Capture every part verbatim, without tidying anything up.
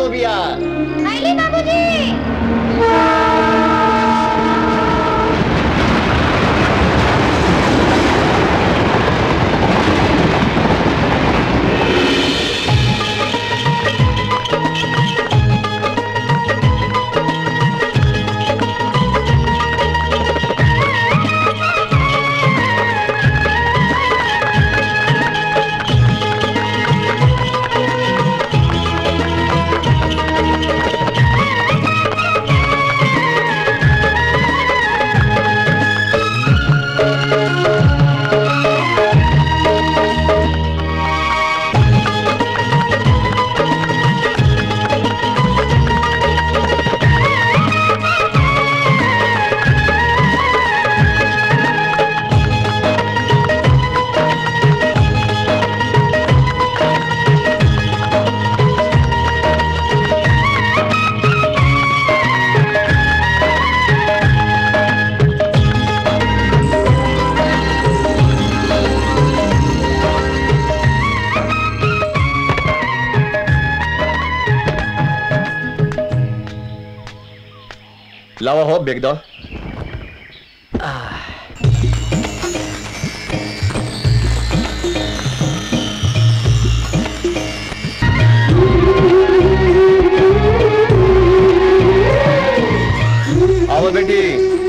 बिया। आइली बाबूजी। लावा हो बेग दो। आओ बेटी।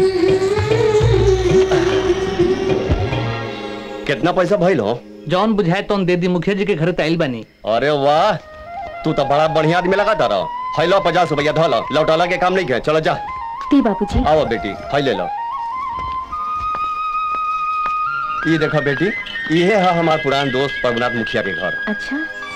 कितना पैसा भाई लो? जौन बुझाए तो दे दी, मुखिया जी के घर तैल बनी। अरे वाह, तू तो बड़ा बढ़िया आदमी लगा तारा। हाई लो पचास रुपया धो लो, लौटाला के काम नहीं किया। चलो जा। ती बाबूजी। आओ बेटी, हाई ले लो। ये देखा बेटी, ये है हमारा पुराना दोस्त प्रभुनाथ मुखिया के घर। अच्छा।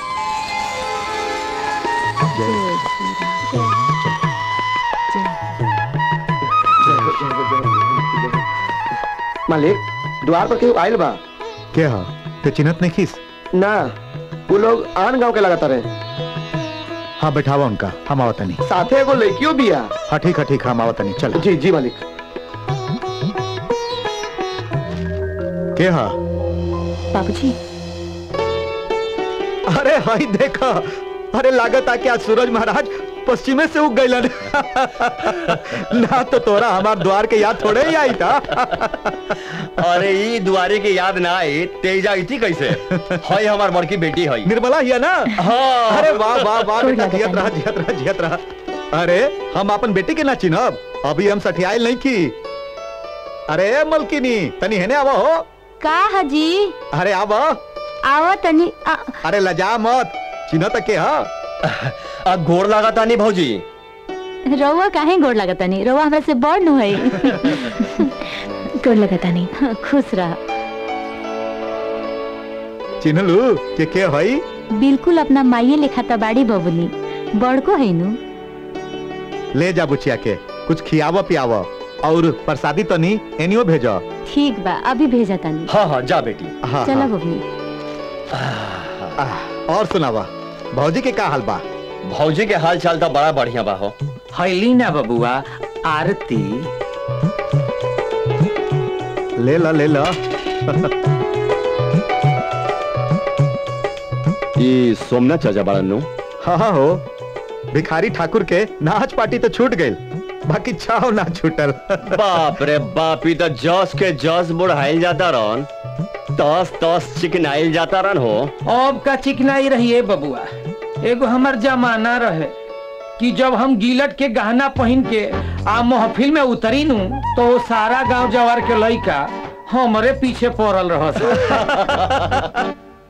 मालिक, द्वार पर क्यों आयल बा? क्या हा? ते चिन्हत नहीं खीस? ना, वो लोग आन गांव के लगातार है। हाँ बैठावा उनका, हम आवत नहीं। साथे एगो लड़कियों भी है। हाँ ठीक है ठीक है, हम आवत नहीं। चल। जी जी मालिक। क्या हा? बाबूजी। अरे हाई देखा, अरे लागत आ कि आज सूरज महाराज पश्चिमे से उग गइलन। ना तो तोरा हमार द्वार के याद थोड़े ही आई था। अरे ये द्वारे की याद ना आई, तेजा इतनी कैसे? हाय हमार बड़की बेटी है निर्मला ही है ना? हाँ। अरे वाह वाह वाह बेटा, जियत रहा जियत रहा जियत रहा। अरे हम अपन बेटी के ना चिन्हब, अभी हम सठियाइल नहीं की। अरे मलकिनी, तनी हेने आवा हो। का हजी? अरे आवा। आवा तनी। आ... अरे लजा मत, चिन्ह तक के हा। अब गोड़ लगाता नहीं भौजी। रउआ काहे गोड़ लगाता नहीं? रउआ हमरा से बड़ नु है। गोड़ लगाता नहीं। खुश रह। चिन्हलू के के हई? बिल्कुल अपना माइये लिखा तबाड़ी बबुनी, बड़को है नु। ले जा बुचिया के, कुछ खियावा पियावा और प्रसादी तो नहीं एनियो भेजा। ठीक बा, अभी भेजा तानी। हाँ हाँ जा बेटी। हाँ, चला हाँ। बबुनी। और सुनावा, भौजी के का हाल बा? भौजी के हाल चाल तो बड़ा बढ़िया बा हो। हैली ना बबुआ आरती। ले ला ले ला। ये सोमनाथ चाचा बड़ा नु। हाँ हाँ हो, भिखारी ठाकुर के नाच पार्टी तो छूट गई, बाकी छाव ना छूटल। बाप रे बाप, तो जस के जस बुढ़ाइल जाता रहन, तस तस चिकनाइल जाता रहन हो। अब का चिकनाई रहिए बबुआ, एगो हमार जमाना रहे कि जब हम गिलट के गहना पहन के आ महफिल में उतरी नु तो सारा गांव जवार के लइका हमरे पीछे पड़ल रह।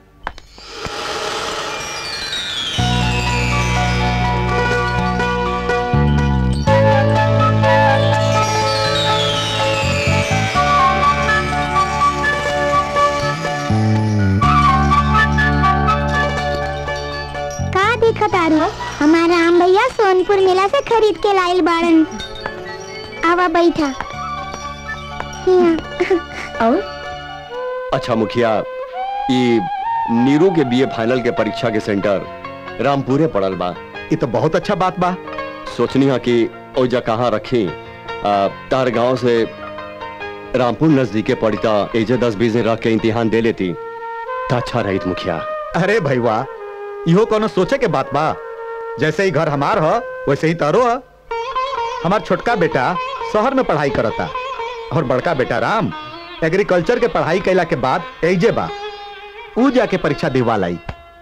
तारू, हमारा आम भैया सोनपुर मेला से खरीद के लाइल बाड़न। आवा बैठा। और अच्छा मुखिया, ये नीरू के बीए फाइनल के परीक्षा के सेंटर रामपुरे पड़ल बा। ये तो बहुत अच्छा बात बा। सोचनी है कि ओजा कहाँ रखी, तार गांव से रामपुर नजदीके पड़ता, एजे दस बीस दिन रख के इम्तिहान दे लेती तो अच्छा रही मुखिया। अरे भाई वाह, इहो कोनो सोचे के बात बा। जैसे ही घर हमार हो वैसे ही तारो हो। हमार छोटका बेटा शहर में पढ़ाई करता और बड़का बेटा राम एग्रीकल्चर के पढ़ाई कैला के बाद एजे बा ऊ जाके परीक्षा दिवा लाई।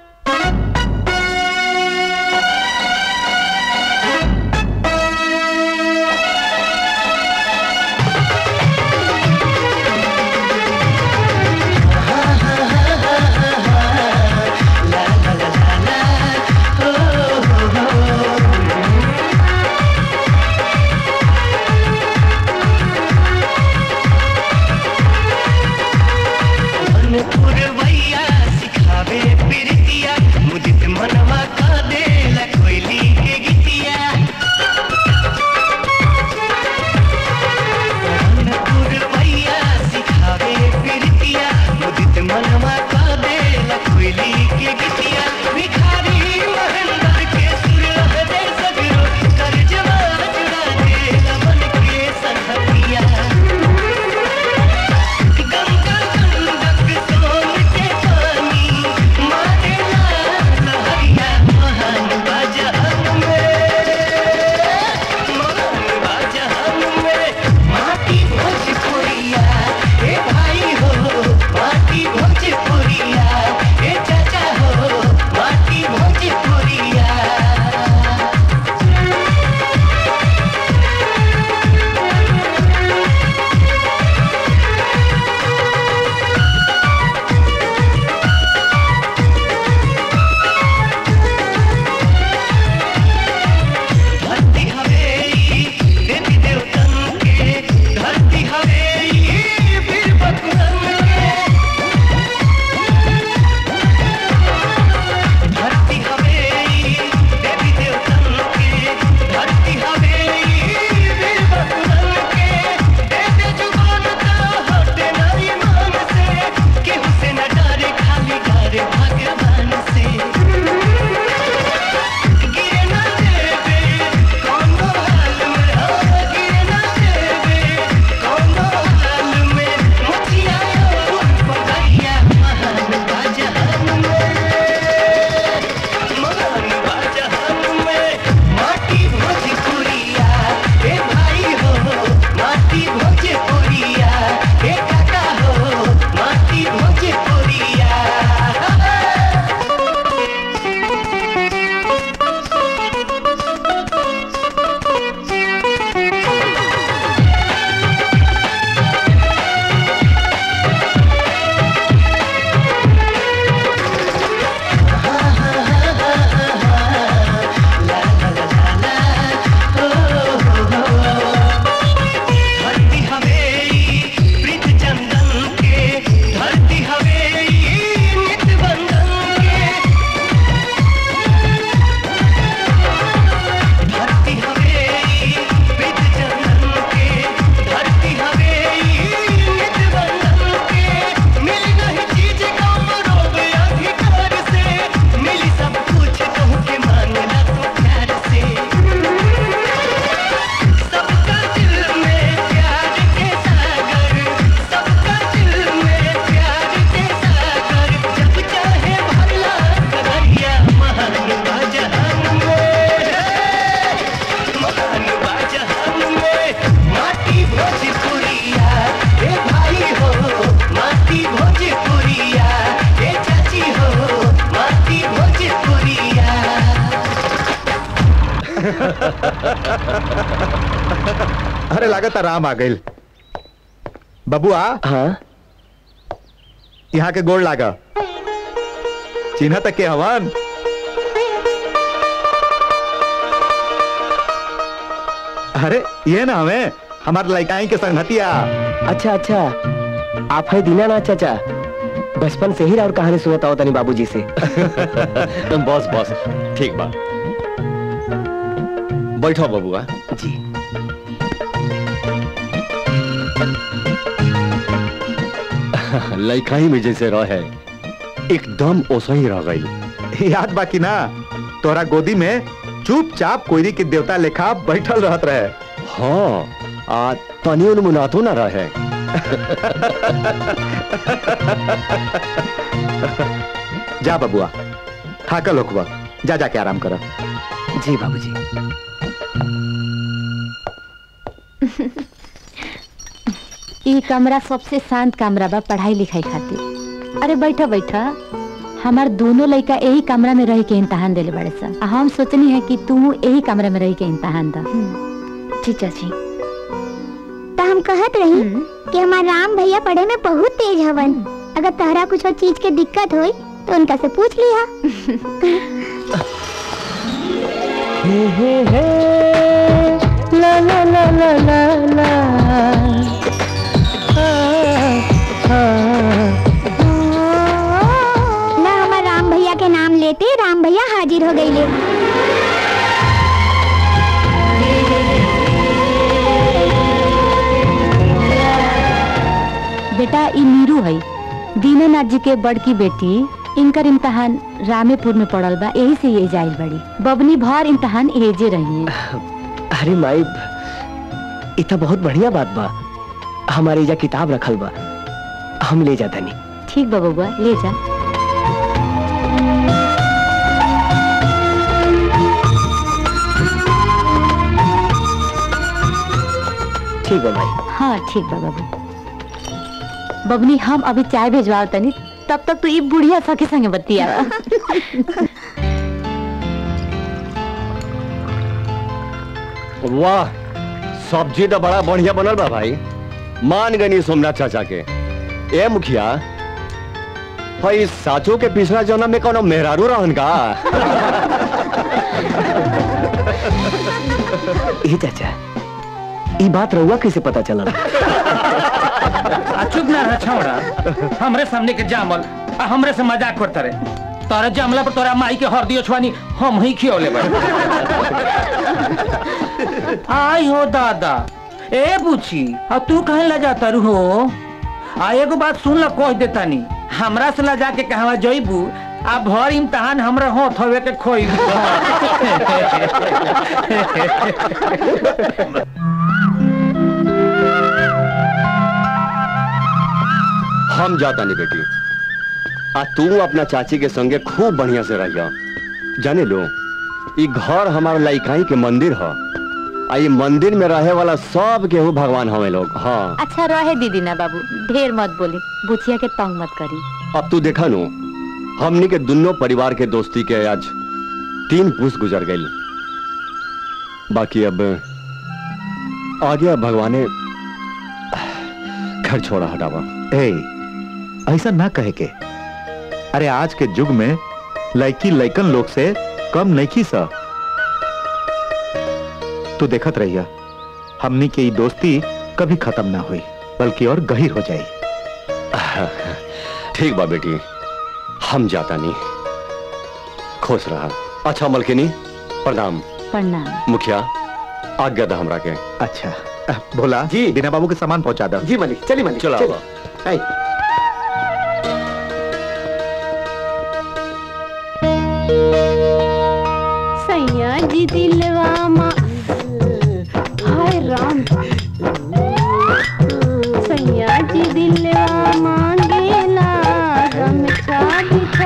अरे लागत राम आ गई। बबुआ हाँ यहाँ के गोड़ लागा चिन्ह तक के हवन। अरे ये ना हमें हमारे लड़काई के संगतिया। अच्छा अच्छा आप है दीनानाथ चाचा, बचपन से ही और कहानी सुनता होता नहीं बाबूजी से। बॉस बॉस ठीक बात, बैठो बबुआ जी। लड़काई में जैसे रहे एकदम ओसा ही रह गई। याद बाकी ना तोरा गोदी में चुपचाप कोयरी के देवता लेखा बैठल रहत रहे। हाँ आ तनी उनमुनातो ना रहे। जा बबुआ थाकल होखबा, जा जाके आराम कर। जी बाबूजी। ये कमरा सबसे शांत कमरा बा पढ़ाई लिखाई खातिर। अरे बैठा बैठा, हमार दोनों लड़का यही कमरा में रह के इम्तहान देले बड़े सा। हम सोचनी है कि तू यही कमरे में रह के इम्तहान दा। जी चाची। तो हम कहत रही कि हमार राम भैया पढ़े में बहुत तेज हवन। अगर तहरा कुछ और चीज के दिक्कत होई तो उनका से पूछ लिया। हे हे हे ला ला ला ला ला ला ना हमार राम भैया के नाम लेते राम भैया हाजिर हो गईले। बेटा ई नीरू है, दीनानाथ जी के बड़की बेटी। इनकर इम्तहान रामेपुर में पड़ल बा, यही से ये जाइल बड़ी। बबनी भर इम्तहान एजे रही है। अरे माई, इतना बहुत बढ़िया बात बा। हमारे जा किताब रखल बा, हम ले जाता नहीं। ठीक बा बबुआ, ले जा। ठीक बा भाई। हाँ ठीक बा बाबू। बबनी हम अभी चाय भेजवाओ तनी, तब तक तो ये बुढ़िया सके संगे बतिया। वाह, सब्जी तो बड़ा बढ़िया बनल बा भाई। मान गनी सोमनाथ चाचा के। ए मुखिया, भाई साचो के पिछला जन्म में कोनो मेहरारू रहन का? ये चाचा, ये बात रहुआ कैसे पता चला? चुप ना रह छौड़ा, हमरे सामने के जामल आ हमरे से मजाक करता रे। तोरा जामला पर तोरा माई के हरदियो छवानी हम ही खियोले बा। आई हो दादा, ए पूछी आ तू कहे ला जाता रू हो? आ एगो बात सुन ला, कह देता नी, हमरा से ला जाके कहवा जइबू आ भर इम्तहान हमरा होत हवे के खोई। हम जाता नहीं बेटी, आ तू अपना चाची के संगे खूब बढ़िया से रहिया। जाने लो, ये घर हमारे लइकाई के मंदिर है। आ ये मंदिर में रहे वाला सब केहू भगवान हमें लोग। हाँ अच्छा रहे दीदी ना बाबू, ढेर मत बोली, बुचिया के तंग मत करी। अब तू देखा नो, हमनी के दोनों परिवार के दोस्ती के आज तीन पुरुष गुजर गई। बाकी अब आगे अब भगवाने घर छोड़ा हटावा। ए, ऐसा ना कहे के। अरे आज के युग में लड़की लइकन लोग से कम नहीं की सा। तू देखत रहिया, हमनी के ये दोस्ती कभी खत्म ना हुई, बल्कि और गहीर हो जाए। ठीक बा बेटी, हम जाता नहीं। खुश रहा। अच्छा मलकिनी, प्रणाम। प्रणाम। मुखिया, आज्ञा दा हमरा के। अच्छा भोला जी, दीना बाबू के सामान पहुंचा दो। जी मालिक, चलिए मालिक। चलो चलो। आई। सैया जी दिलवा मा, हाय राम। सैया जी दिलवा मांगेला गमछा बिछा।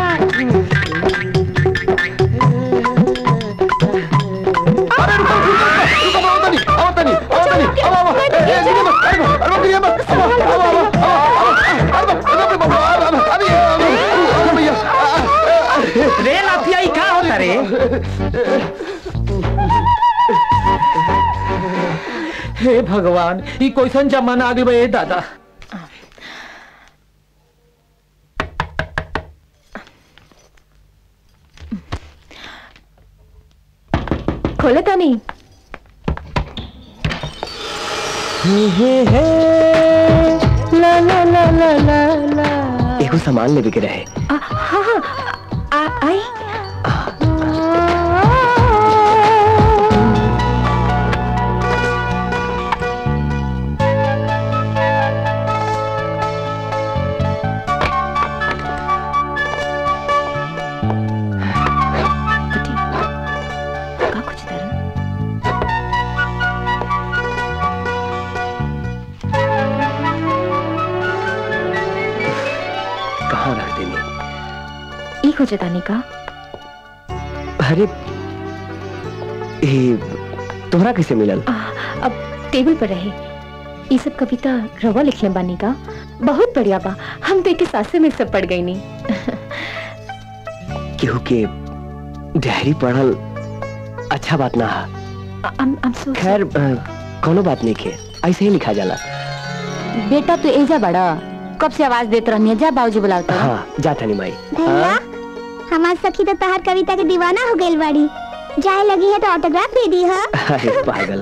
रे लातिया ई का होता रे? हे भगवान, ई कैसन जमाना आ गइल बा ए दादा। खोले तो नहीं। हे हे हे ला ला ला ला ला ला। एगो सामान लेवे के रहे। हाँ हाँ, आई। खोजे तानी का? अरे ये तोहरा कैसे मिलल? आ, अब टेबल पर रहे ये सब कविता रवा लिखले बानी का बहुत बढ़िया बा। हम देख के सासे में सब पड़ गई नी। केहू के डायरी पढ़ल अच्छा बात ना है। I'm, I'm so खैर कोनो बात नहीं के ऐसे ही लिखा जाला। बेटा तू एजा बड़ा कब से आवाज देत रहनी है, जा बाबूजी बुलावता है। हाँ जाता नहीं माई। भैया हमार सखी तो तहार कविता के दीवाना हो गइल बाड़ी, जाए लगी है तो ऑटोग्राफ दे दी है। अरे पागल।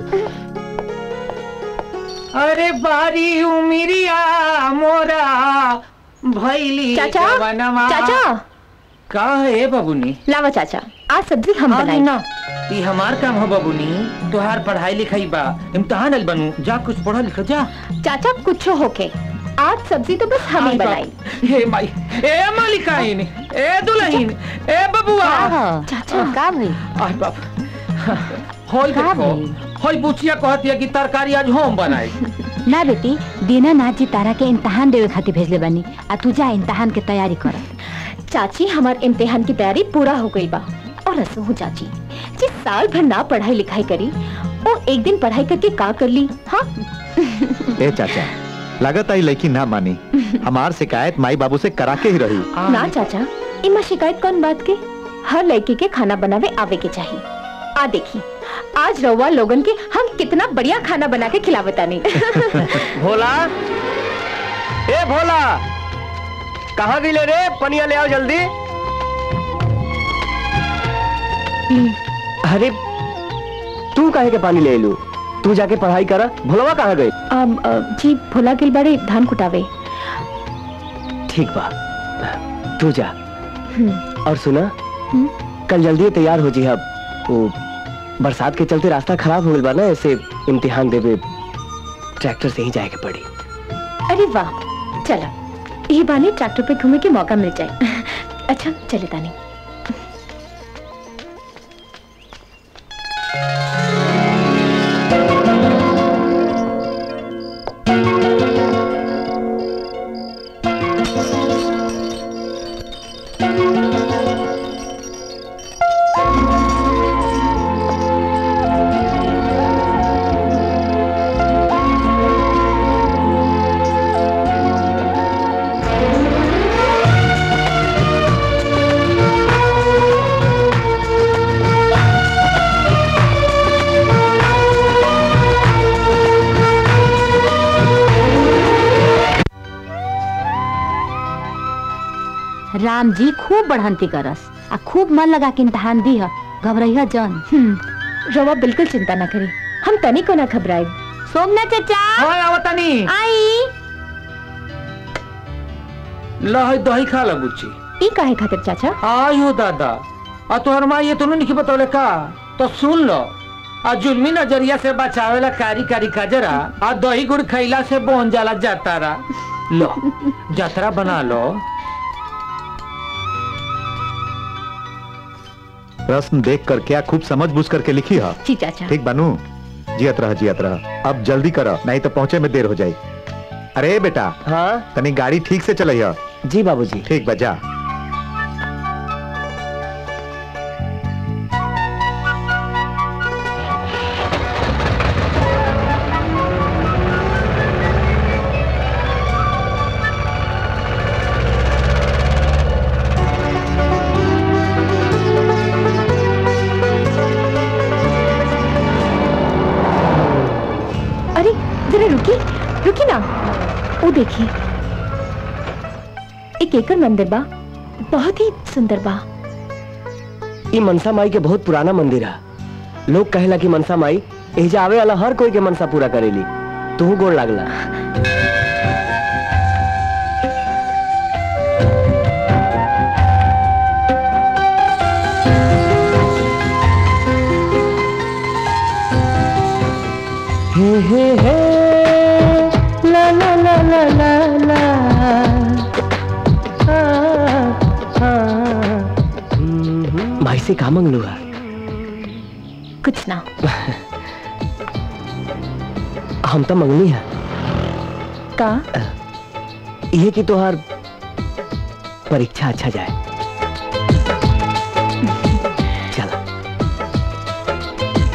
अरे बारी उमिरिया मोरा भैली चाचा जवनमा। चाचा का है बबुनी? लावा चाचा आज सब्जी हम हाँ, बनाई ना ये हमार काम हो बबुनी, तुहार पढ़ाई लिखाई बा, इम्तहान अल बनू, जा कुछ पढ़ा लिखा जा। चाचा कुछ होके आज सब्जी तो बस हम ही बनाई। हे माई, ए मालिकाइन, ए दुल्हन, ए बबुआ। चाचा का भाई? आय बाप। होय देखो, होय बुचिया कहती है कि तरकारी आज हम बनाई। ना बेटी, दीनानाथ जी तारा के इम्तहान देवे खातिर भेजले बानी, आ तू जा इम्तहान के तैयारी कर। चाची हमार इम्तिहान की तैयारी पूरा हो गई बा और असो हो चाची जिस साल भर ना पढ़ाई लिखाई करी वो एक दिन पढ़ाई करके का कर ली। हाँ ए चाचा लागत आई लड़की ना मानी, हमार शिकायत माई बाबू से करा के ही रही। ना चाचा इमा शिकायत कौन बात के, हर लड़की के खाना बनावे आवे के चाहिए। आ देखी आज रउआ लोगन के हम कितना बढ़िया खाना बना के खिलावता नहीं। भोला, ए भोला, कहाँ भी ले रे? पनिया ले आओ जल्दी। अरे तू काहे के पानी ले लू? तू जाके पढ़ाई करा। भोलवा कहाँ गई? आम, आ, जी भोला गिल बड़े धान कुटावे। ठीक बा, तू जा। और सुना, कल जल्दी तैयार हो जी। अब वो बरसात के चलते रास्ता खराब हो गया ना, ऐसे इम्तिहान देवे ट्रैक्टर से ही जाए के पड़ी। अरे वाह, चला ये बाने ट्रैक्टर पे घूमने के मौका मिल जाए। अच्छा चले तानी। राम जी खूब बढ़ंती करस आ खूब मन लगा के इम्तहान दी है, घबराइया जन। रवा बिल्कुल चिंता न करी, हम तनी को न घबराए। सोमनाथ चाचा हाँ आवतानी। आई लहई दही खा ला बुच्ची। ई काहे खातिर चाचा? आयो दादा, आ तोहर माँ ये तो नहीं बतौले का, तो सुन लो। आ जुल्मी नजरिया से बचावेला कारी कारी काजरा, आ दही गुड़ खैला से बन जाला जातारा। लो जातरा बना लो। प्रश्न देख कर क्या खूब समझ बूझ करके लिखी है। जी चाचा। ठीक बनू, जियत रह जियत रह। अब जल्दी करो नहीं तो पहुंचे में देर हो जाए। अरे बेटा, हाँ तनी गाड़ी ठीक से चलैया। जी बाबूजी। ठीक बजा। रुकी रुकी ना, वो देखिए एक एकड़ मंदिर बा, बहुत ही सुंदर बा। ये मनसा माई के बहुत पुराना मंदिर है। लोग कहेला कि मनसा माई एजा आवे वाला हर कोई के मनसा पूरा करेली। तू गोड़ लागला। हे हे हे ला ला ला ला ला ला भाई से का मंगलू है? कुछ ना। हम तो मंगनी है का ये कि तोहार परीक्षा अच्छा जाए। चला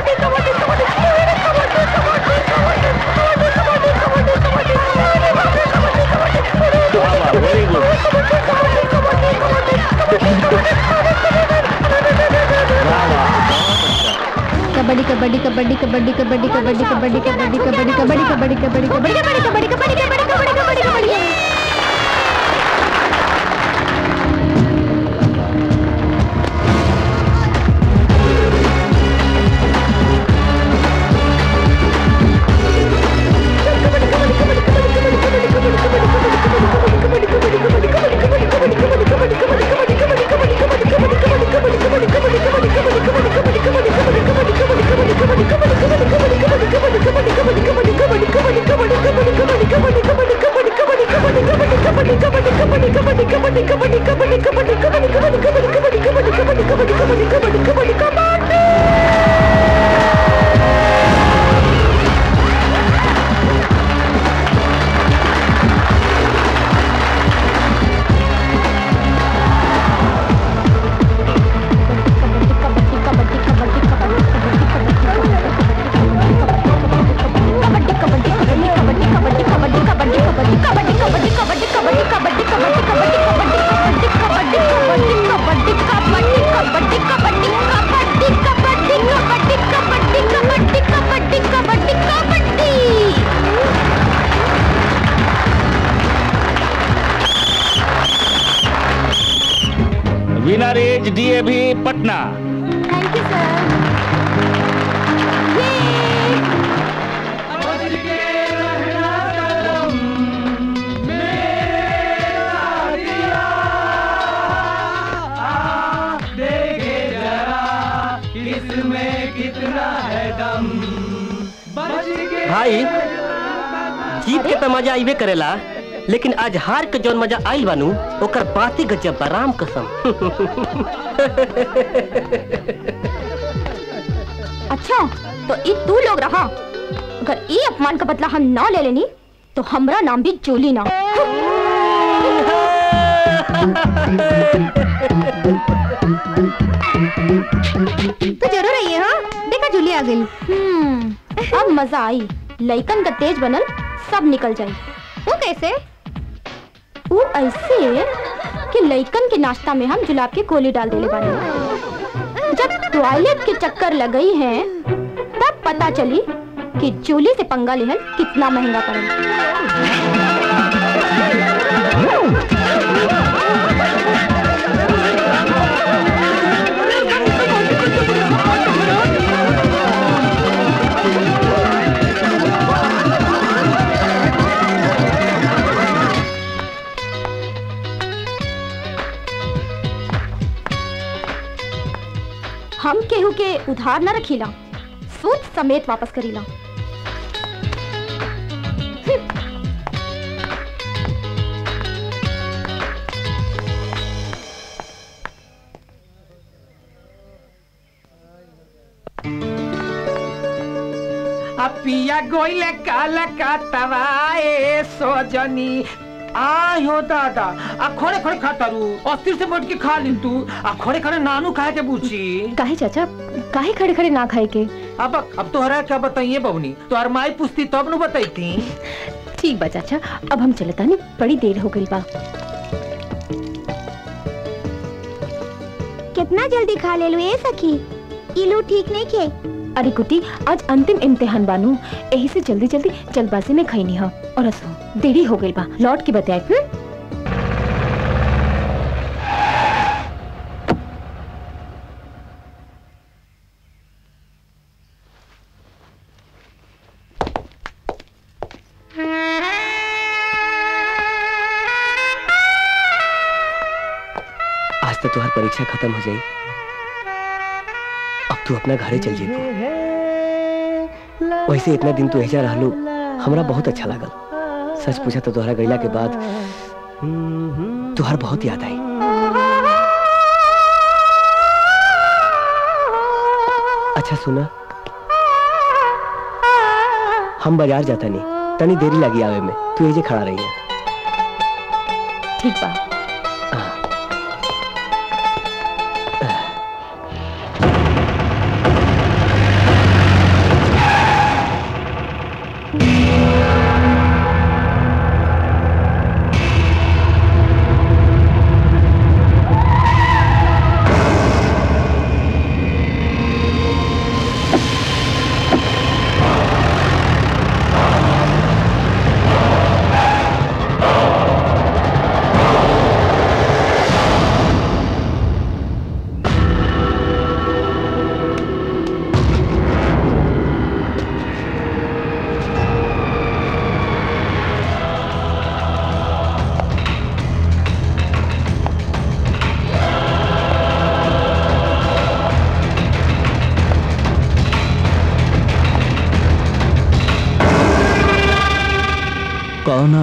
kabaddi kabaddi kabaddi kabaddi kabaddi kabaddi kabaddi kabaddi kabaddi kabaddi kabaddi kabaddi kabaddi kabaddi kabaddi kabaddi kabaddi kabaddi. Winner is DAV Patna. Thank you sir. भाई जीत के तो मजा आइबे करेला, लेकिन आज हार के जौन मजा आइल बानू ओकर बाती गजब बा, राम कसम। अच्छा तो ई तू लोग रहा, अगर ई अपमान का बदला हम ना ले लेनी तो हमरा नाम भी जूली ना। तो जरूर आई है। हाँ देखा जूली आ गई। हम्म, अब मजा आई, लइकन का तेज बनल सब निकल जाई। वो कैसे? वो ऐसे कि लइकन के नाश्ता में हम जुलाब की गोली डाल देले बानी। जब टॉयलेट के चक्कर लगई है तब पता चली कि जूली से पंगा लेहल कितना महंगा पड़े। हम केहू के उधार न रखीला, सूद समेत वापस करीला। पिया गोइले काला का तवाए सोजनी आयो दादा आ खड़े खड़े खातारू अस्थिर से बैठ के खा ली तू आ खड़े खड़े नानू खाए के पूछी काहे चाचा काहे खड़े खड़े ना खाए के? अब अब तोहरा क्या बताइए बबनी, तोहर माई पूछती तब न बताईती। ठीक बा चाचा, अब हम चलता नहीं, बड़ी देर हो गई बा। कितना जल्दी खा ले लो ये सखी, इलू ठीक नहीं खे। अरे कुटी आज अंतिम इम्तिहान बानू, यही से जल्दी जल्दी जल्दबाजी में खाई नहीं हा, और असो देरी हो गई बा, लौट के बताए। हम्म आज तो तुम्हारी परीक्षा खत्म हो जाई, अब तू अपना घरे चल जेबू। वैसे इतना दिन तू एजा रहलू हमरा बहुत अच्छा लागल। सच पूछा तो तोहरा गईला के बाद तुहार बहुत याद आई। अच्छा सुना, हम बाजार जाता नहीं, तनी देरी लगी आवे में, तू एजे खड़ा रही है। ठीक बा।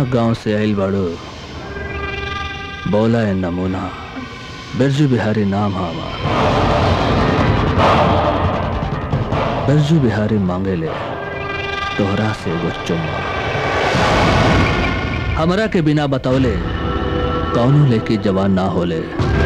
गांव से आइल बाड़ू, बोला है नमूना, बिरजू बिहारी नाम है हमार। बिरजू बिहारी मांगे ले तोहरा से वो चुम्मा, हमरा के बिना बतौले कौनो लेके जवान ना होले।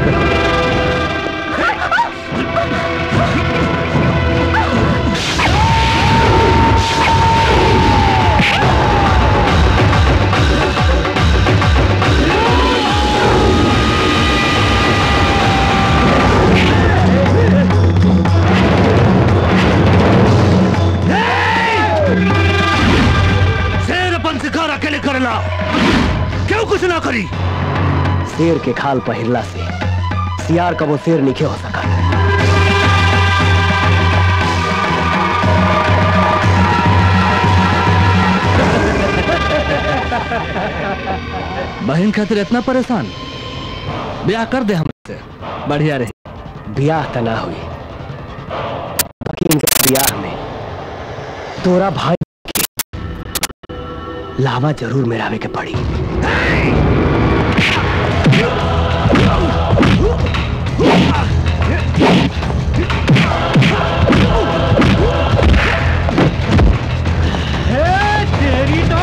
करला क्यों कुछ ना करी? शेर के खाल पहिरला से सियार कबो शेर नहीं हो सका। बहन खातिर इतना परेशान? ब्याह कर दे हमसे, बढ़िया रहे। ब्याह तो ना हुई, बाकी इनके ब्याह में तोरा भाई लावा जरूर मेरावे के पड़ी। तेरी तो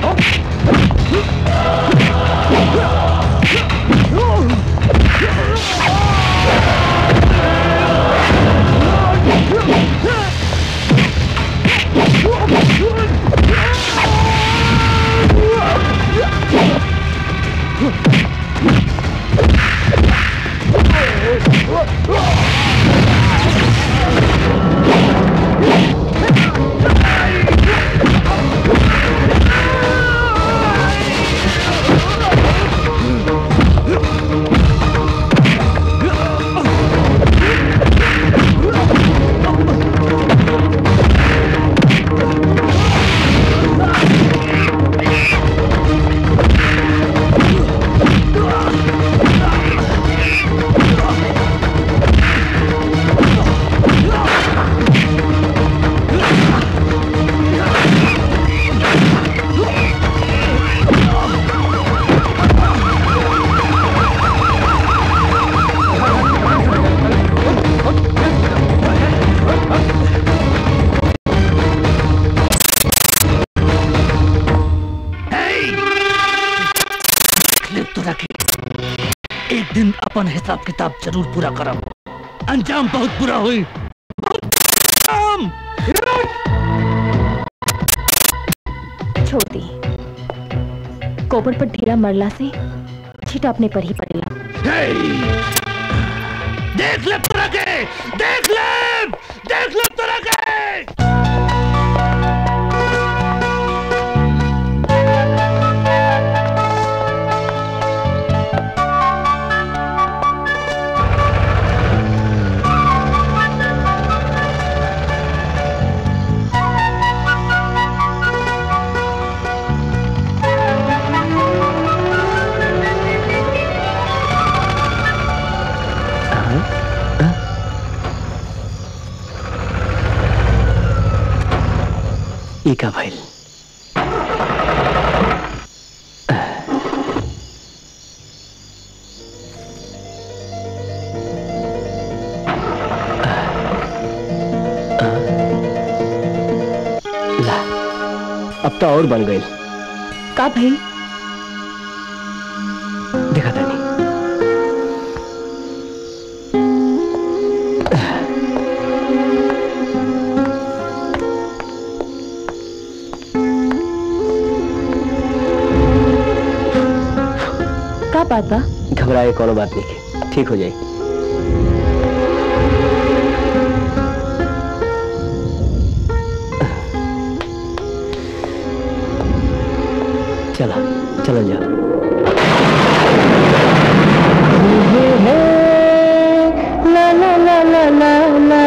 एक दिन अपन हिसाब किताब जरूर पूरा करब, अंजाम बहुत बुरा हुई। छोड़ दी, गोबर पर ढेला मरला से छीटा अपने पर ही पड़ेला। देख ले तोरा के, देख ले, देख ले तोरा के। का भइल अब तो और बन गई का भाई? देखा था नहीं। का बात बा? घबराए कोनो बात नहीं, ठीक हो जाएगी। चला चला जा। ला ला ला ला ला ला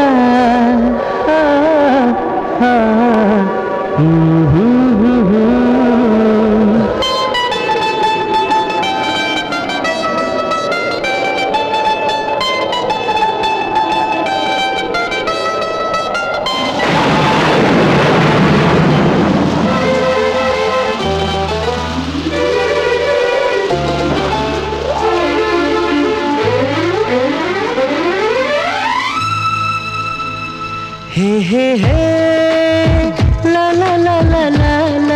हे हे ला ला ला ला ला ला।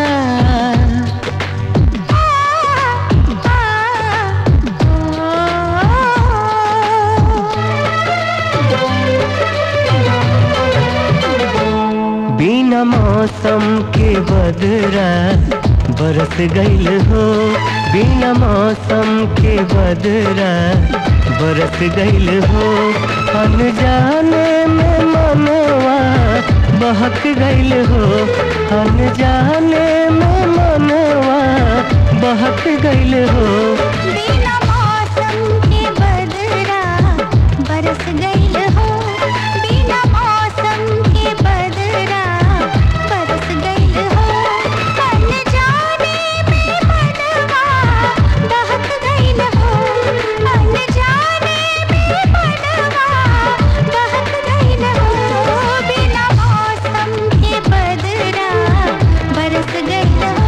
बिना मौसम के बदरा बरस गईल हो, बिना मौसम के बदरा बरस गईल हो। अनजाने में मनवा बहक गईल हो, अनजाने में मनवा बहक गईल हो। बिना मौसम के बदरा बरस गईल हो, बिना मौसम के बदरा बरस गईल हो। अनजाने में मनवा बहक गईल हो, अनजाने में मनवा बहक गईल हो। बिना मौसम के बदरा बरस गईल हो।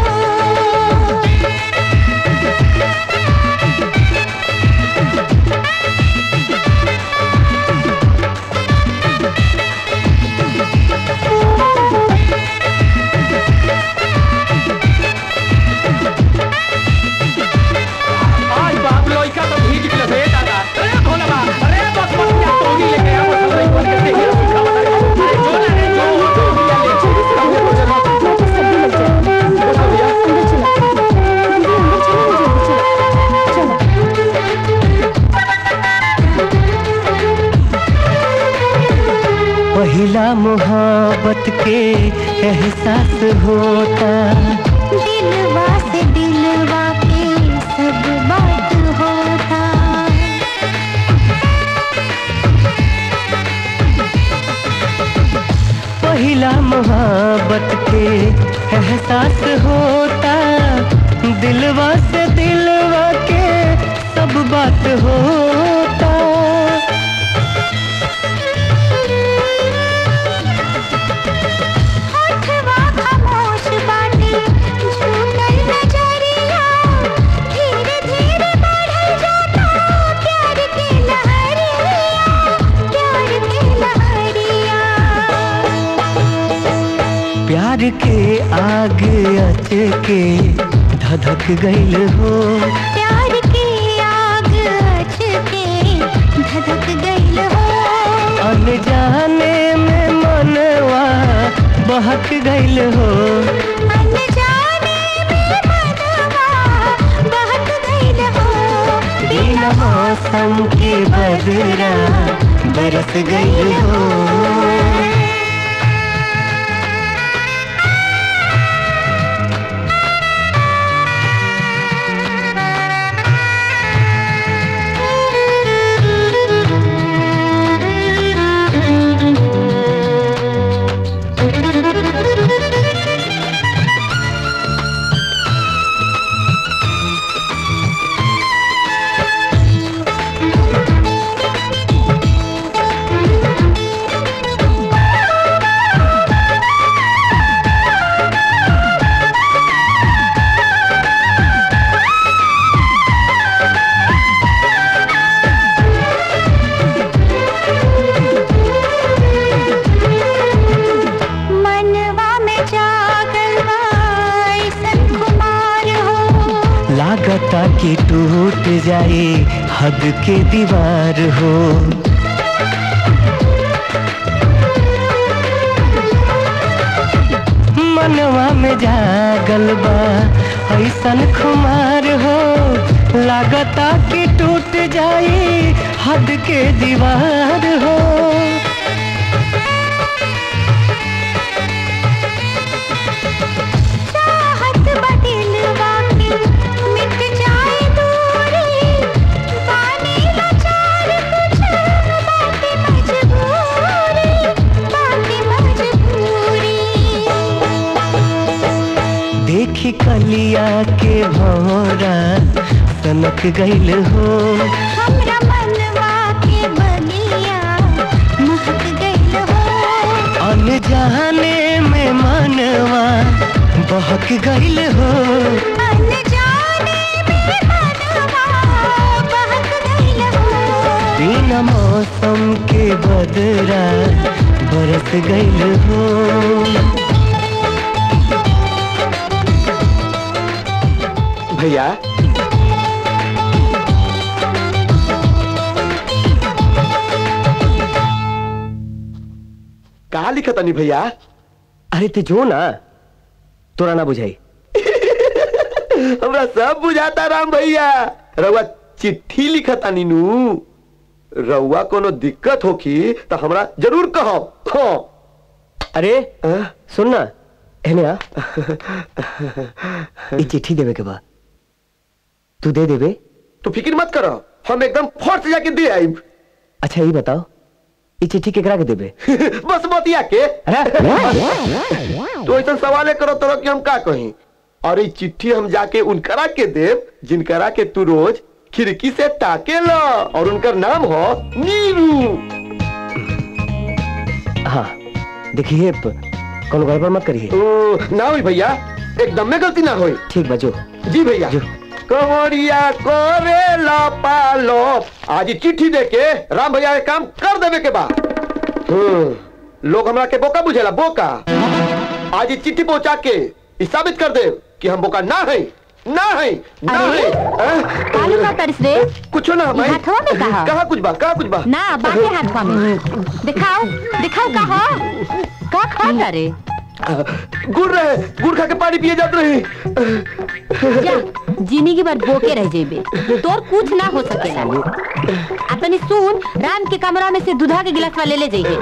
आज बाप लोइका तो भीज के लगे दादा। अरे भोला बा, अरे बस बस क्या टोनी लेके आओ सब लोग बोल के देखिए उसका बता। अरे जो ना रे जो जो भैया ले चलो कम हो जाए सब लग जाए। चलो भैया अंदर चलो, अंदर चलो, चलो। पहिला मोहब्बत के एहसास होता, दिलवा से दिलवा के सब बात होता। पहिला मोहब्बत के एहसास होता, दिलवा से दिलवा के सब बात होता। होठवा खामोश बाटे, झूठल नजरिया, धीरे धीरे बढ़ल जाता प्यार की लहरिया, प्यार की लहरिया। प्यार के आग अच के धधक गईल हो, प्यार की आग अच के धधक गईल हो। अनजाने में मनवा बहक गईल हो। अनजाने में मनवा बहक गईल हो। बिना मौसम के बदरा बरस गईल हो। मनवा में जागल बा ऐसन खुमार हो, लागता कि टूट जाए हद के दीवार हो। मनवा में जागल बा ऐसन खुमार हो, लागता कि टूट जाए हद के दीवार हो। चाहत बा दिलवा की मिट जाए दूरी, पानी लाचार कुछ बाकी मजबूरी, बाकी मजबूरी। देखी कलिया के भौरा सनक गईल हो, हमरा मनवा के बगिया महक गईल हो। अनजाने में मनवा बहक गईल हो। अनजाने में मनवा बहक गईल हो। बिना मौसम के बदरा बरस गइल हो। भैया कहा लिखा तनी भैया? अरे ते जो ना तोरा ना बुझाई। हमरा सब बुझाता राम भैया। रउआ चिट्ठी लिखा तानी नू। रउआ कोनो दिक्कत होखी तो हमरा जरूर कहो। हाँ। अरे आ? सुन ना एने आ। ये चिट्ठी देवे के बाद तू दे देवे? तू फिक्र मत करो, हम एकदम फट से जाके दे आइब। अच्छा ये बताओ ये चिट्ठी केकरा के देवे? बस बतिया के। तो ऐसा सवाल करो तो कि हम का कहीं। और ये चिट्ठी हम जाके उनकरा के देव जिनकरा के तू रोज खिड़की से ताके लो और उनका नाम हो नीरू। हाँ देखिए कौन गड़बड़ मत करिए। ना हुई भैया, एकदम में गलती ना हुई। ठीक बजो। जी भैया। कमरिया करे ला पालो आज चिट्ठी देके राम भैया के काम कर देवे के बाद लोग हमरा के बोका बुझेला बोका। आज चिट्ठी पहुंचा के साबित कर दे कि हम बोका ना है ना है ना है। कालू का तरस रे कुछ ना भाई। हाथवा में कहा कहा कुछ बा कहा कुछ बा ना बाटे हाथवा में दिखाओ दिखाओ कहा का खा रे? गुड़ रहे गुड़ खा के पानी पिए जाते रहे। जा जीनी की बार बोके रह जेबे तोर कुछ ना हो सकेला। अपनी सुन राम के कमरा में से दूधा के गिलास वाले ले जाइए।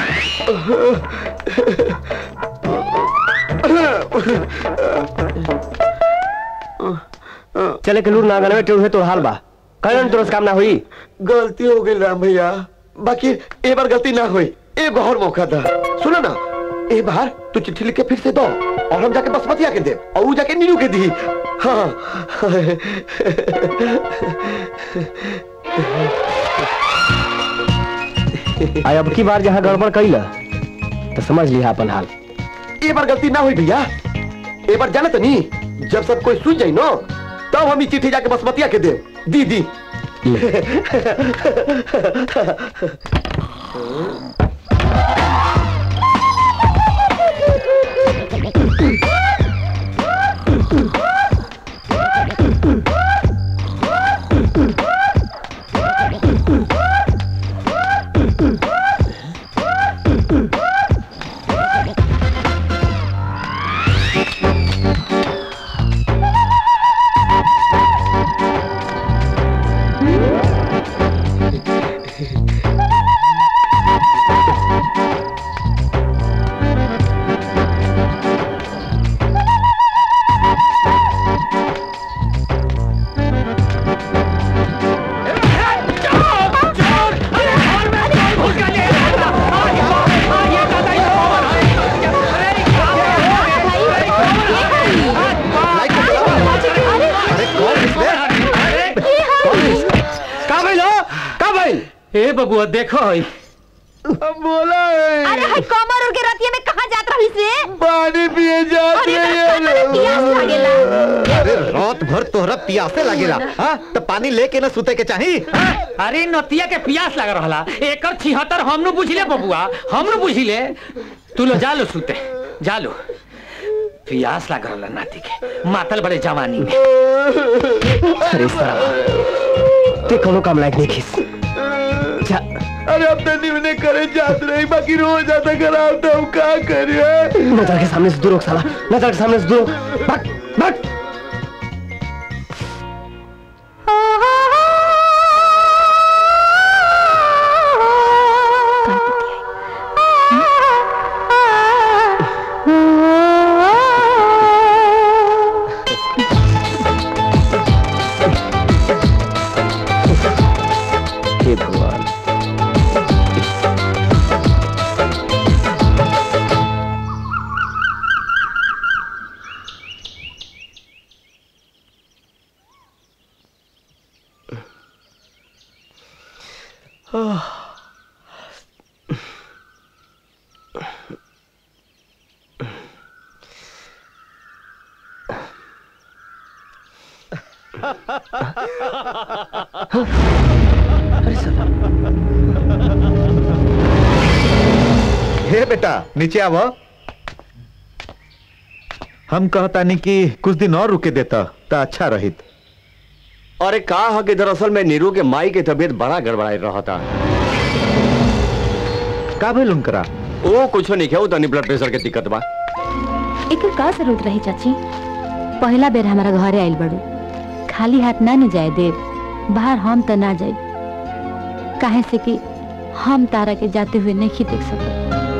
चले के लूर ना गनवे टेढ़े तो हाल बा कहीं तो काम ना हुई। गलती हो गई राम भैया, बाकी एक बार गलती ना हुई। एक और मौका था। सुनो ना एक बार तू चिट्ठी लिख के फिर से दो और हम जाके बसमतिया के दे और वो जाके नीरू के दी। हाँ आई अब की बार जहाँ गड़बड़ कईला तो समझ लिया अपन हाल। एक बार गलती ना हुई भैया। एक बार जाना तो नहीं जब सब कोई सुन जाए ना तब तो हम ये चिट्ठी जाके बसमतिया के दे दी दी। ए बबुआ देखो है बोला है। अरे हाय कमर उड़ के रतिया में कहां जात रही से? पानी पिए जात रही अरे रात भर तोहरा प्यासे लागेला। हां तो पानी लेके ना सुते के चाही। अरे नतिया के प्यास लग रहला एकर छिहत्तर हमनु बुझिले बबुआ हमनु बुझिले। तू लो जा लो सुते जा लो प्यास लग रहला नाती के मातल बड़े जवानी में। अरे साला ते कोनो काम लायक नहीं खिस। अरे अब तो निमने करे जात रही बाकी रोज आता खराब तो हम क्या करिए। नजर के सामने से दूर हो साला नजर के सामने से दूर भाग भाग। हे भगवान अरे सर हे बेटा नीचे आवो। हम कहता नहीं कि कुछ दिन और रुके देता तो अच्छा रहित। अरे कहा है कि दरअसल में नीरू के माई की तबीयत बड़ा गड़बड़ाई रहा था। का भेल उनकरा? ओ कुछ नहीं क्या, तनी ब्लड प्रेशर के दिक्कत बा। एक का जरूरत रही चाची, पहला बेर हमारा घरे आइल बड़ू, खाली हाथ ना न जाए देव। बाहर हम तो ना जाए, काहे से कि हम तारा के जाते हुए नहीं देख सकते।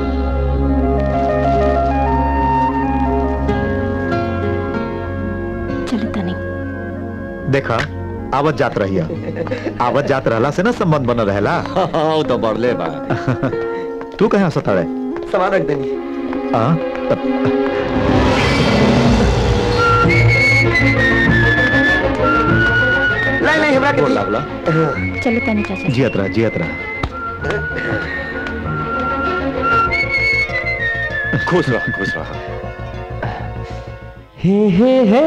चले तनी देखा आवत जात रही, आवत जात रहला से ना संबंध बन रहेला। हाँ तो बढ़ले बा। तू कहाँ सताड़े? सामान रख देनी। हाँ तब नहीं नहीं हमरा के बोला बोला। चलो तनी चाचा। जियत रहा जियत रहा। खुश रहा खुश रहा। हे हे हे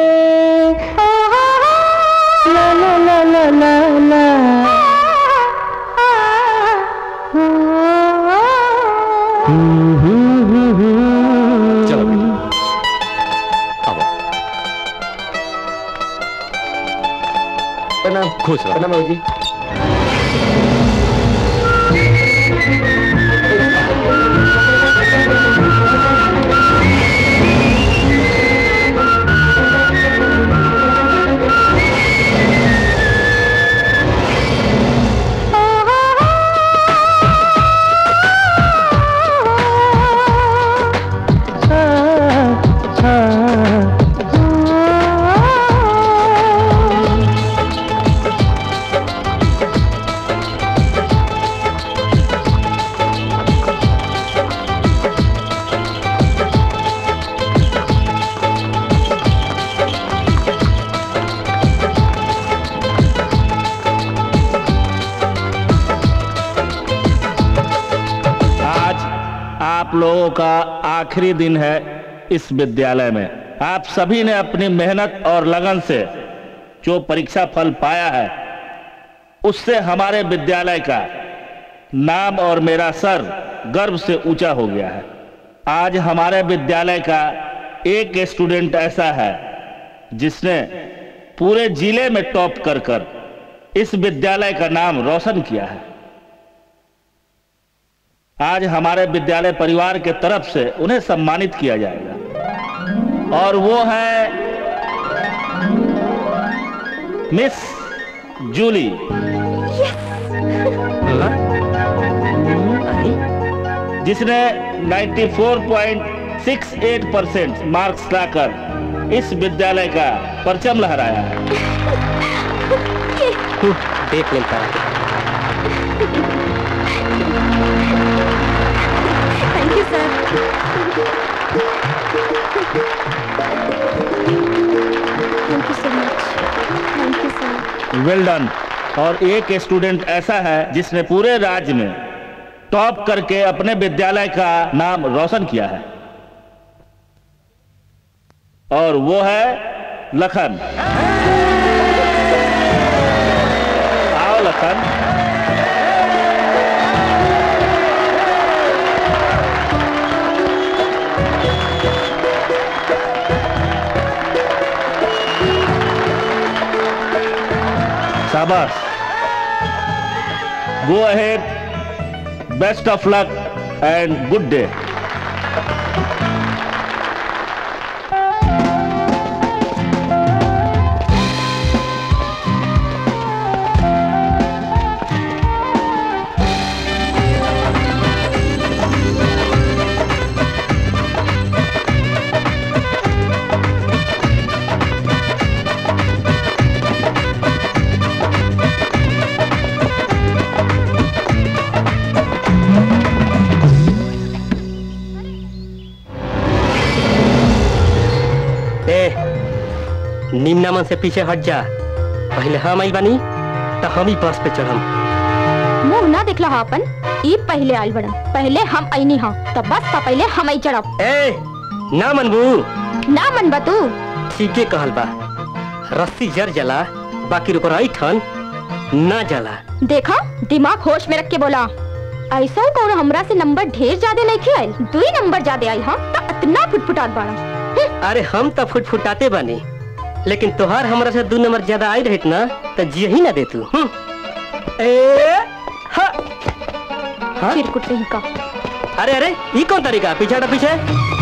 ला ला ला ला ला ला चलो अब प्रणाम। खुश रहो। प्रणाम बाबूजी। आप लोगों का आखिरी दिन है इस विद्यालय में। आप सभी ने अपनी मेहनत और लगन से जो परीक्षा फल पाया है, उससे हमारे विद्यालय का नाम और मेरा सर गर्व से ऊंचा हो गया है। आज हमारे विद्यालय का एक स्टूडेंट ऐसा है जिसने पूरे जिले में टॉप कर कर इस विद्यालय का नाम रोशन किया है। आज हमारे विद्यालय परिवार के तरफ से उन्हें सम्मानित किया जाएगा और वो है मिस जूली। जिसने चौरानवे पॉइंट छह आठ परसेंट मार्क्स लाकर इस विद्यालय का परचम लहराया है। देख लेता है। Thank you sir. Thank you so much. Thank you sir. Well done. और एक स्टूडेंट ऐसा है जिसने पूरे राज्य में टॉप करके अपने विद्यालय का नाम रोशन किया है और वो है लखन। आओ लखन। शाबाश। Go ahead. Best of luck and good day. निम्नामन से पीछे हट जा। पहले हम आई बानी तो हम ही बस पे चढ़म। मुंह ना दिखला हा अपन। ई पहले आइल बड़न, पहले हम आईनी हा तब बस का पहले हम आई चढ़ब। ए ना मनबू। ना मनबा तू। ठीके कहल बा। रस्सी जर जला बाकी रुकर आई ठन ना जला। देखा दिमाग होश में रख के बोला। ऐसा कौन हमरा से नंबर ढेर ज्यादा नहीं आयल, दो ही नंबर ज्यादा आई। हाँ तो इतना फुटफुटात बाड़ा। अरे हम तो फुटफुटाते बने, लेकिन तोहार हमरा से दो नंबर ज्यादा आई रहित ना तो जी ही ना दे तू। ए हाँ चिरकुट नहीं का। अरे अरे ये कौन तरीका, पीछे हटा पीछे।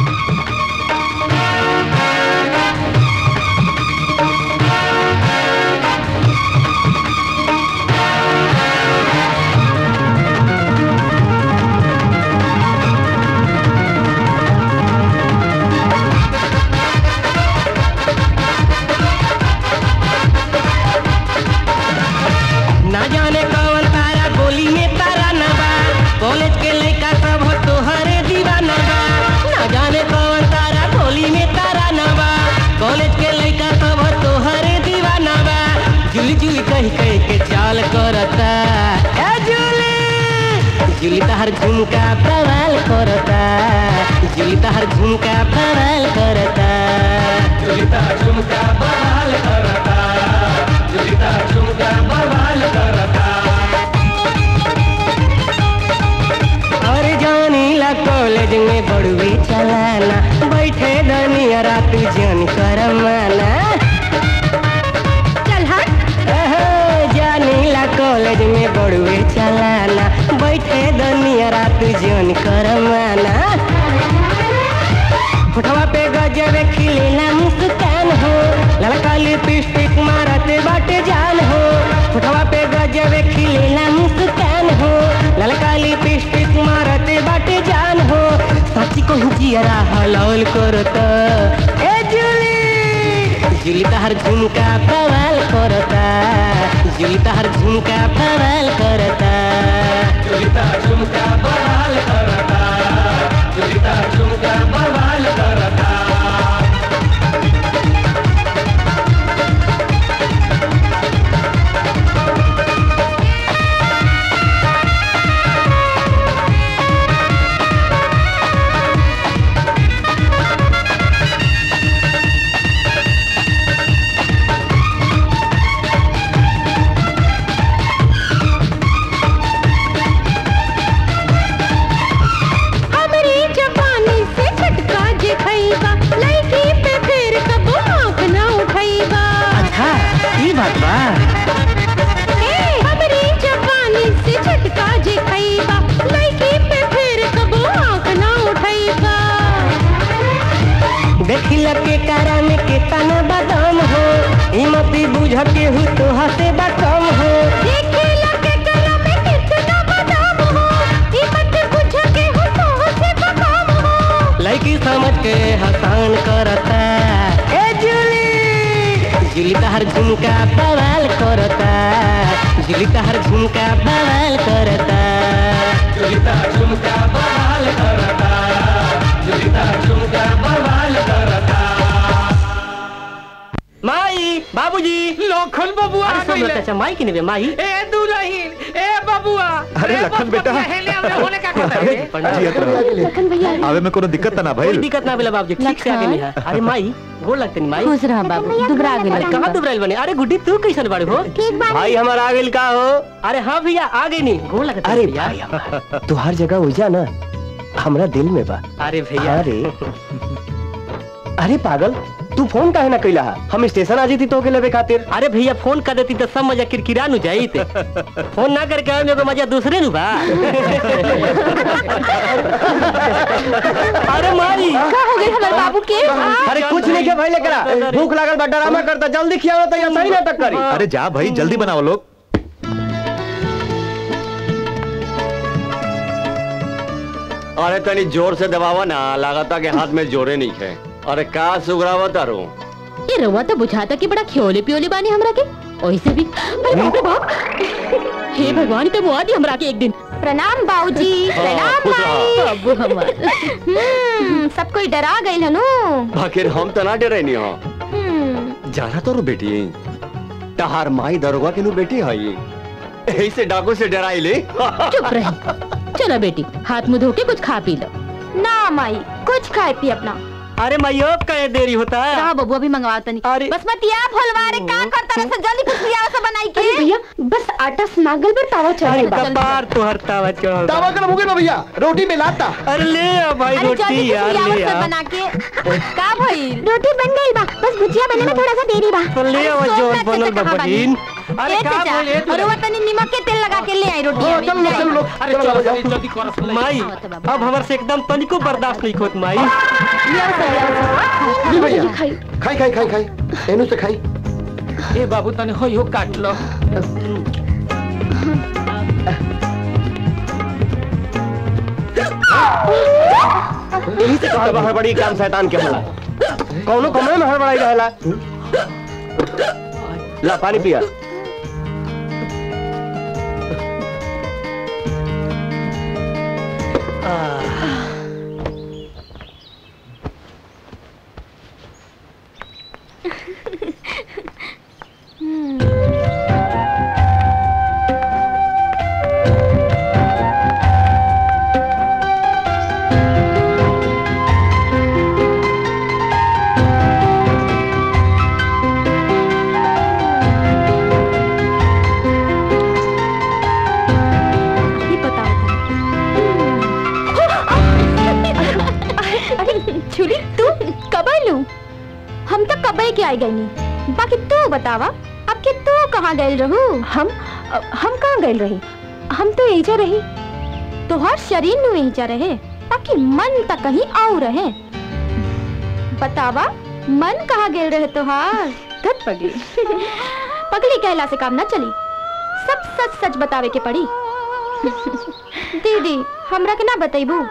ना जाने कौन तारा गोली में तारा नबा, कॉलेज के लड़का सब हो तोहरे दीवाना बा। ना जाने कौन तारा गोली में तारा नबा, कॉलेज के लड़का सब हो तोहरे दीवाना बा। जुली जुली कही कही के चाल करता, ए जुली जुली तहर झुमका बवाल करता, जुली तहर झुमका बवाल करता, जुली तहर झुमका बवाल करता, जुली तहर झुमका बवाल करता। और जानी ला कॉलेज में बड़ुए चलाना, बैठे दनिया रात जन करमाना। चल हट। जानी ला कॉलेज में बड़ुए चलाना, बैठे दनिया रात जन करमाना। होठवा पे गजबे खिलेला मुस्कान हो, ललका लिपस्टिक मारते बाटे जान हो। होठवा पे गजबे खिलेला मुस्कान हो, ललका लिपस्टिक मारते बाटे जान हो। सच्ची को जियरा हलौल करता, ए जुली जुली तहर झुमका बवाल करता, जुली तहर झुमका बवाल करता, जुली तहर झुमका बवाल करता, जुली तहर झुमका बवाल करता। देखिला के कारण के तना बदम हो, हिम्मती बुझ के हु तो हसे बकम हो। देखिला के कारण के तना बदम हो, हिम्मती बुझ के हु तो हसे बकम हो। लड़की समझ के हसान करता, ए जुली जुली तहर झुमका बवाल करता, जुली तहर झुमका बवाल करता, जुली तहर झुमका बवाल करता, जुली तहर झुमका बवाल करता। माई बाबूजी लखन बबुआ आ गइल। अच्छा माई किने बे माई? ए दुल्हन ए बबुआ। अरे लखन बेटा होने का करता है लखन भैया आवे में कोनो दिक्कत ना भाई? कोई दिक्कत ना भेला बाबूजी, ठीक से आ गेली है। अरे माई गोड़ लगते नहीं माई? खुश रह बाबू, दुबरा गेल। अरे कहां दुबराइल बने? अरे गुड्डी तू कैसन बाड़ू हो? ठीक बा भाई हमारा आ गेल का हो? अरे हां भैया आ गई नी, गोड़ लगते। अरे भाई तू हर जगह हो जा ना, हमरा दिल में बा। अरे भैया अरे अरे पागल तू फोन काहे ना कैला? हम स्टेशन आ जेती तो के लेवे खातिर। अरे भैया फोन कर देती तो सब मजा किरकिरा नु जाइत, फोन ना करके आवे में मजा दूसरे नु बा। अरे मारी का हो गई हमारे बाबू के? अरे कुछ नहीं के भाई लेकरा, भूख लागल बा ड्रामा करता, जल्दी खियाओ तो या सही ना टक्करी। अरे जा भाई जल्दी बनाओ लोग। अरे तनी जोर से दबावा ना, लागता के हाथ में जोरे नहीं है। अरे का सुगरावा तारो? ये रवा तो बुझाता कि बड़ा खियोले पियोले बानी हमरा के, ओइसे भी अरे बाप रे बाप। हे भगवान तो मुआ दी हमरा के एक दिन। प्रणाम बाबूजी। प्रणाम माई। बाबू हमार। हम्म सब कोई डरा गइल हनु। आखिर हम तो ना डरे नहीं हो। जाना तो रू बेटी तहार माई दरोगा के नु बेटी हई, ऐसे डाकू से डराई ले। चुप रही। चलो बेटी हाथ मुंह धो के कुछ खा पी लो। ना माई कुछ खाए पी अपना। अरे माई अब कहे देरी होता है? रहा बबुआ भी मंगवाता नहीं। अरे बसमतिया भोलवारे का करता रहा, जल्दी कुछ लिया से बनाई के। भैया बस आटा स्नागल पर तावा चढ़े कपार तो हर तावा चढ़ तावा गरम हो गया भैया, रोटी में लाता। अरे ले आ भाई रोटी यार ले आ। बना के का भाई रोटी बन गई बा, बस भुजिया बनने में थोड़ा सा देरी बा। तो ले आ जो बनल बा बहिन। अरे का बोले और वो तनी नमक के तेल लगा के ले आई रोटी में। चलो चलो लोग, अरे चलो जल्दी जल्दी कर माई अब हमारे से एकदम तनिको बर्दाश्त नहीं होत माई। जी भैया खाई खाई खाई खाई खाई एनु से खाई। ए बाबू तने हो यो काट लो। यही से कहल बा हड़बड़ी काम शैतान के होला। कौनो कमरे में हड़बड़ाई रहेला। ला पानी पिया। आई गई नहीं। बाकी तू बतावा अब कि तू कहाँ गए रहू? हम हम कहाँ गए रही? हम तो एजा रही। तोहार शरीर नु एजा रहे, बाकी मन तक कहीं आऊ रहे। बतावा मन कहाँ गए रहे तोहार? धत पगली पगली कहला से काम ना चली, सब सच सच बतावे के पड़ी। दीदी हमरा के ना बताइबू?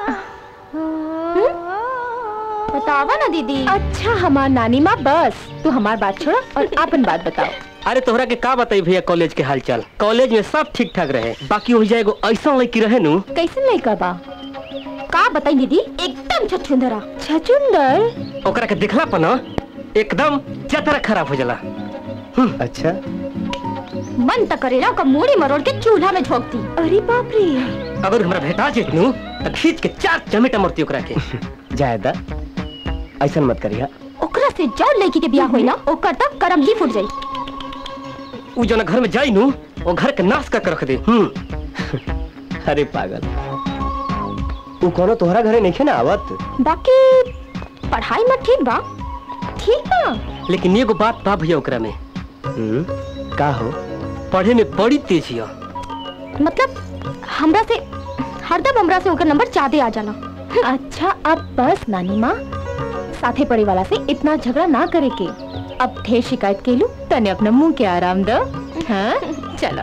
बतावा ना दीदी। अच्छा हमार नानी माँ, बस तू हमार बात छोड़ा और अपन बात बताओ। अरे तोहरा के का बताई भैया कॉलेज के हालचाल। कॉलेज में सब ठीक ठाक रहे, बाकी हो जाएगो ऐसा लड़की रहे नु। कैसे लड़का बा? का बताई दीदी? एकदम छछुंदरा। छछुंदर? ओकरा के देखला पर ना एकदम जतरा खराब हो जाला। अच्छा मन तक करेला का मूड़ी मरोड़ के चूल्हा में झोंक दी। अरे बाप रे। अगर हमरा भेटा जेत नु त खींच के चार चमेटा मरती ओकरा के। जायदा ऐसा मत करिया। ओकरा से जो लड़की के बियाह होई ना ओकर तक करम ही फूट जाई। उ जना घर में जाई नु ओ घर के नाश कर रख दे। अरे पागल, उ कोनो तोहरा घरे नहीं ना आवत। बाकी पढ़ाई में ठीक बा, ठीक बा। लेकिन एगो बात बा भैया ओकरा में। हम्म का हो? पढ़े में बड़ी तेज हिया। मतलब हमरा से हरदम हमरा से ओकर नंबर ज्यादा आ जाला। अच्छा अब बस नानी माँ, साथे पड़े वाला से इतना झगड़ा ना करे के। अब ढेर शिकायत के लू तने अपना मुंह के आराम दो। हाँ चलो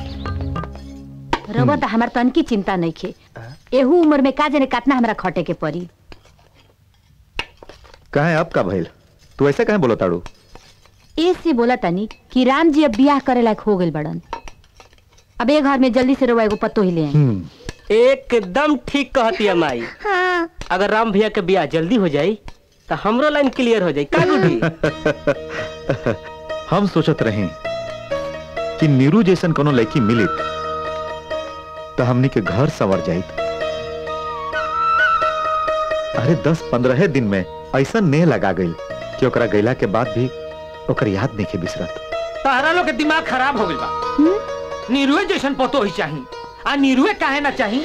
रवा तो हमार तन की चिंता नहीं खे। एहू उम्र में का जने कातना हमरा खटे के पड़ी। कहे अब का भइल? तू ऐसे कहे बोलो ताड़ू? ऐसे बोला तनी कि राम जी अब ब्याह करे लायक हो गइल बड़न। अब एक घर में जल्दी से रवा एगो पत्तो ही ले आई। एकदम ठीक कहती है माई। हाँ। अगर राम भैया के ब्याह जल्दी हो जाई तो हमरो लाइन क्लियर हो जाई। का गुडी? हम सोचत रहे कि नीरू जैसन कोनो लड़की मिलित तो हमनी के घर संवर जाइत। अरे दस पंद्रह दिन में ऐसा नेह लगा गई कि ओकरा गैला के बाद भी ओकर याद नहीं के बिसरत। तारा लोग के दिमाग खराब हो गइल बा। नीरुए जैसन पतो ही चाहिए, आ नीरुए काहे ना चाहिए?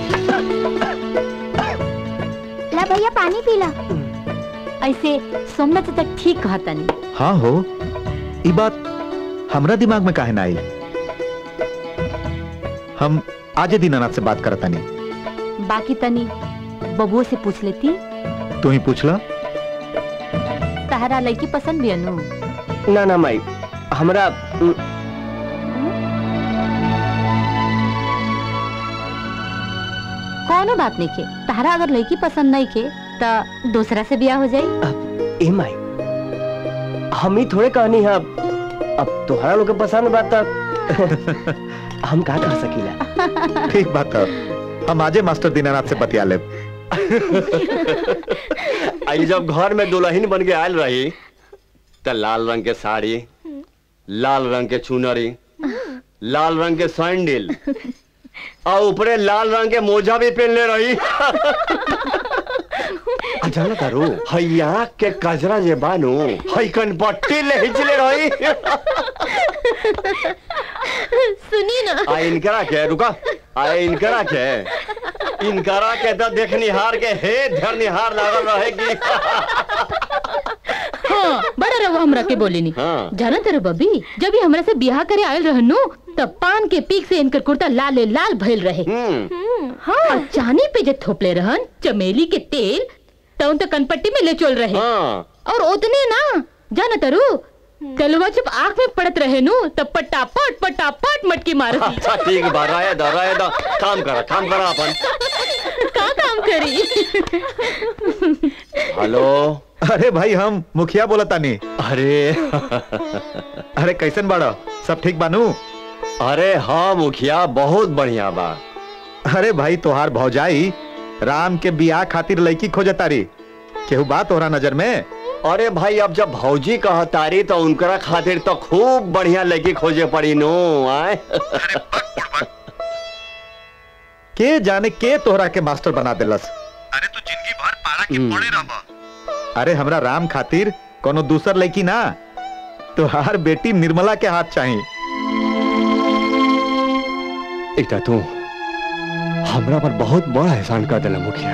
ला भैया पानी पी ला। ऐसे सोमनाथ तक ठीक कहता नहीं। हाँ हो, ये बात हमरा दिमाग में काहे ना आई। हम आज दीनानाथ से बात करता नहीं। बाकी तनी बबुओ से पूछ लेती। तू ही पूछ ला। तहरा लड़की पसंद भी अनु? ना ना माई, हमरा कोनो बात नहीं के। तहरा अगर लड़की पसंद नहीं के तो दूसरा से ब्याह हो जाए। ए माई, हम ही थोड़े कहनी है। अब तोहरा लोग के पसंद बात हम का कर सकीला। ठीक बात है, हम आजे मास्टर दीनानाथ से बतिया ले। आई जब घर में दुल्हन बन के आयल रही तो लाल रंग के साड़ी, लाल रंग के चुनरी, लाल रंग के सैंडल और ऊपरे लाल रंग के मोजा भी पहन ले रही। जाना करो हैया के कजरा जे बानो है कनपट्टी ले हिचले रही। सुनी ना। आ इनकरा के रुका, आ इनकरा के इनकरा के तो देखनिहार के हे धरनिहार लागल रहेगी। हाँ, बड़ा रवा हमरा के बोली नहीं। हाँ। जाना तेरे बबी, जब ये हमरा से ब्याह करे आयल रहनु तब पान के पीक से इनकर कुर्ता लाल लाल भइल रहे। हाँ। और चानी पे जब थोपले रहन चमेली के तेल तो तो कनपट्टी में ले चल रहे। हाँ। और उतने ना जाना तरु कलवा जब आँख में पड़त रहे नु तब पटापट पटापट मटकी मारती। अच्छा ठीक बा, राय दा राय दा, काम करा काम करा अपन। का काम करी? हेलो। अरे भाई हम मुखिया बोला तानी। अरे अरे कैसन बाड़ा, सब ठीक बानू? अरे हाँ मुखिया बहुत बढ़िया बा। अरे भाई तोहार भौजाई राम के बियाह खातिर लड़की खोजतारी, केहू बात तोहरा नजर में? अरे भाई अब जब भौजी कहतारी तो उनकरा खातिर तो खूब बढ़िया लड़की खोजे पड़ी नो आए। के जाने के तोहरा के मास्टर बना देलस। अरे तू जिंदगी भर पारा के पड़े रहबा। अरे हमरा राम खातिर कोनो दूसर लड़की ना, तोहार बेटी निर्मला के हाथ चाहिए। एकटा तू हमरा पर बहुत बड़ा एहसान कर दिला मुखिया।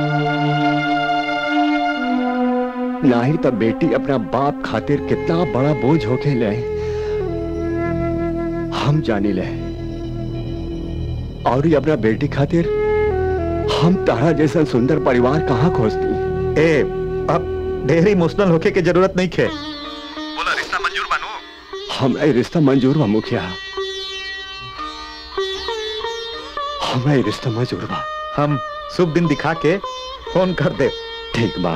नहीं तो बेटी अपना बाप खातिर कितना बड़ा बोझ होके ले हम जानी ले, और अपना बेटी खातिर हम तारा जैसा सुंदर परिवार कहाँ खोजती। ए अब ढेर इमोशनल होके के जरूरत नहीं खे। बोला रिश्ता मंजूर बानू? हमरा ये रिश्ता मंजूर बा मुखिया, हमरा ये रिश्ता मंजूर बा। हम शुभ दिन दिखा के फोन कर दे। ठीक बा।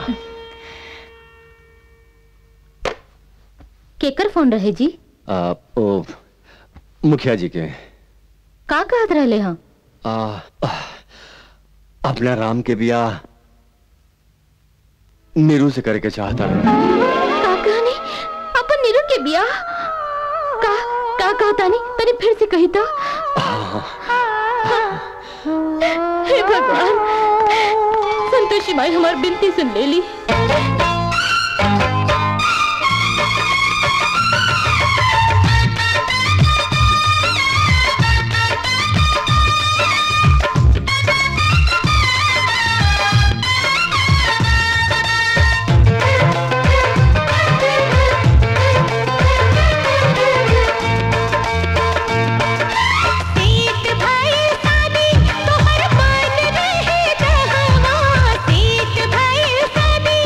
केकर फोन रहे जी? आ, ओ, मुखिया जी के। का कहत रहले हाँ? आ, आ, अपना राम के बियाह नीरू से करके चाहता है। का कहनी? अपन नीरू के बियाह? का का कहता नहीं? तनी फिर से कही तो। हे भगवान, संतोषी माई हमारी बिनती सुन ले ली। भाई शादी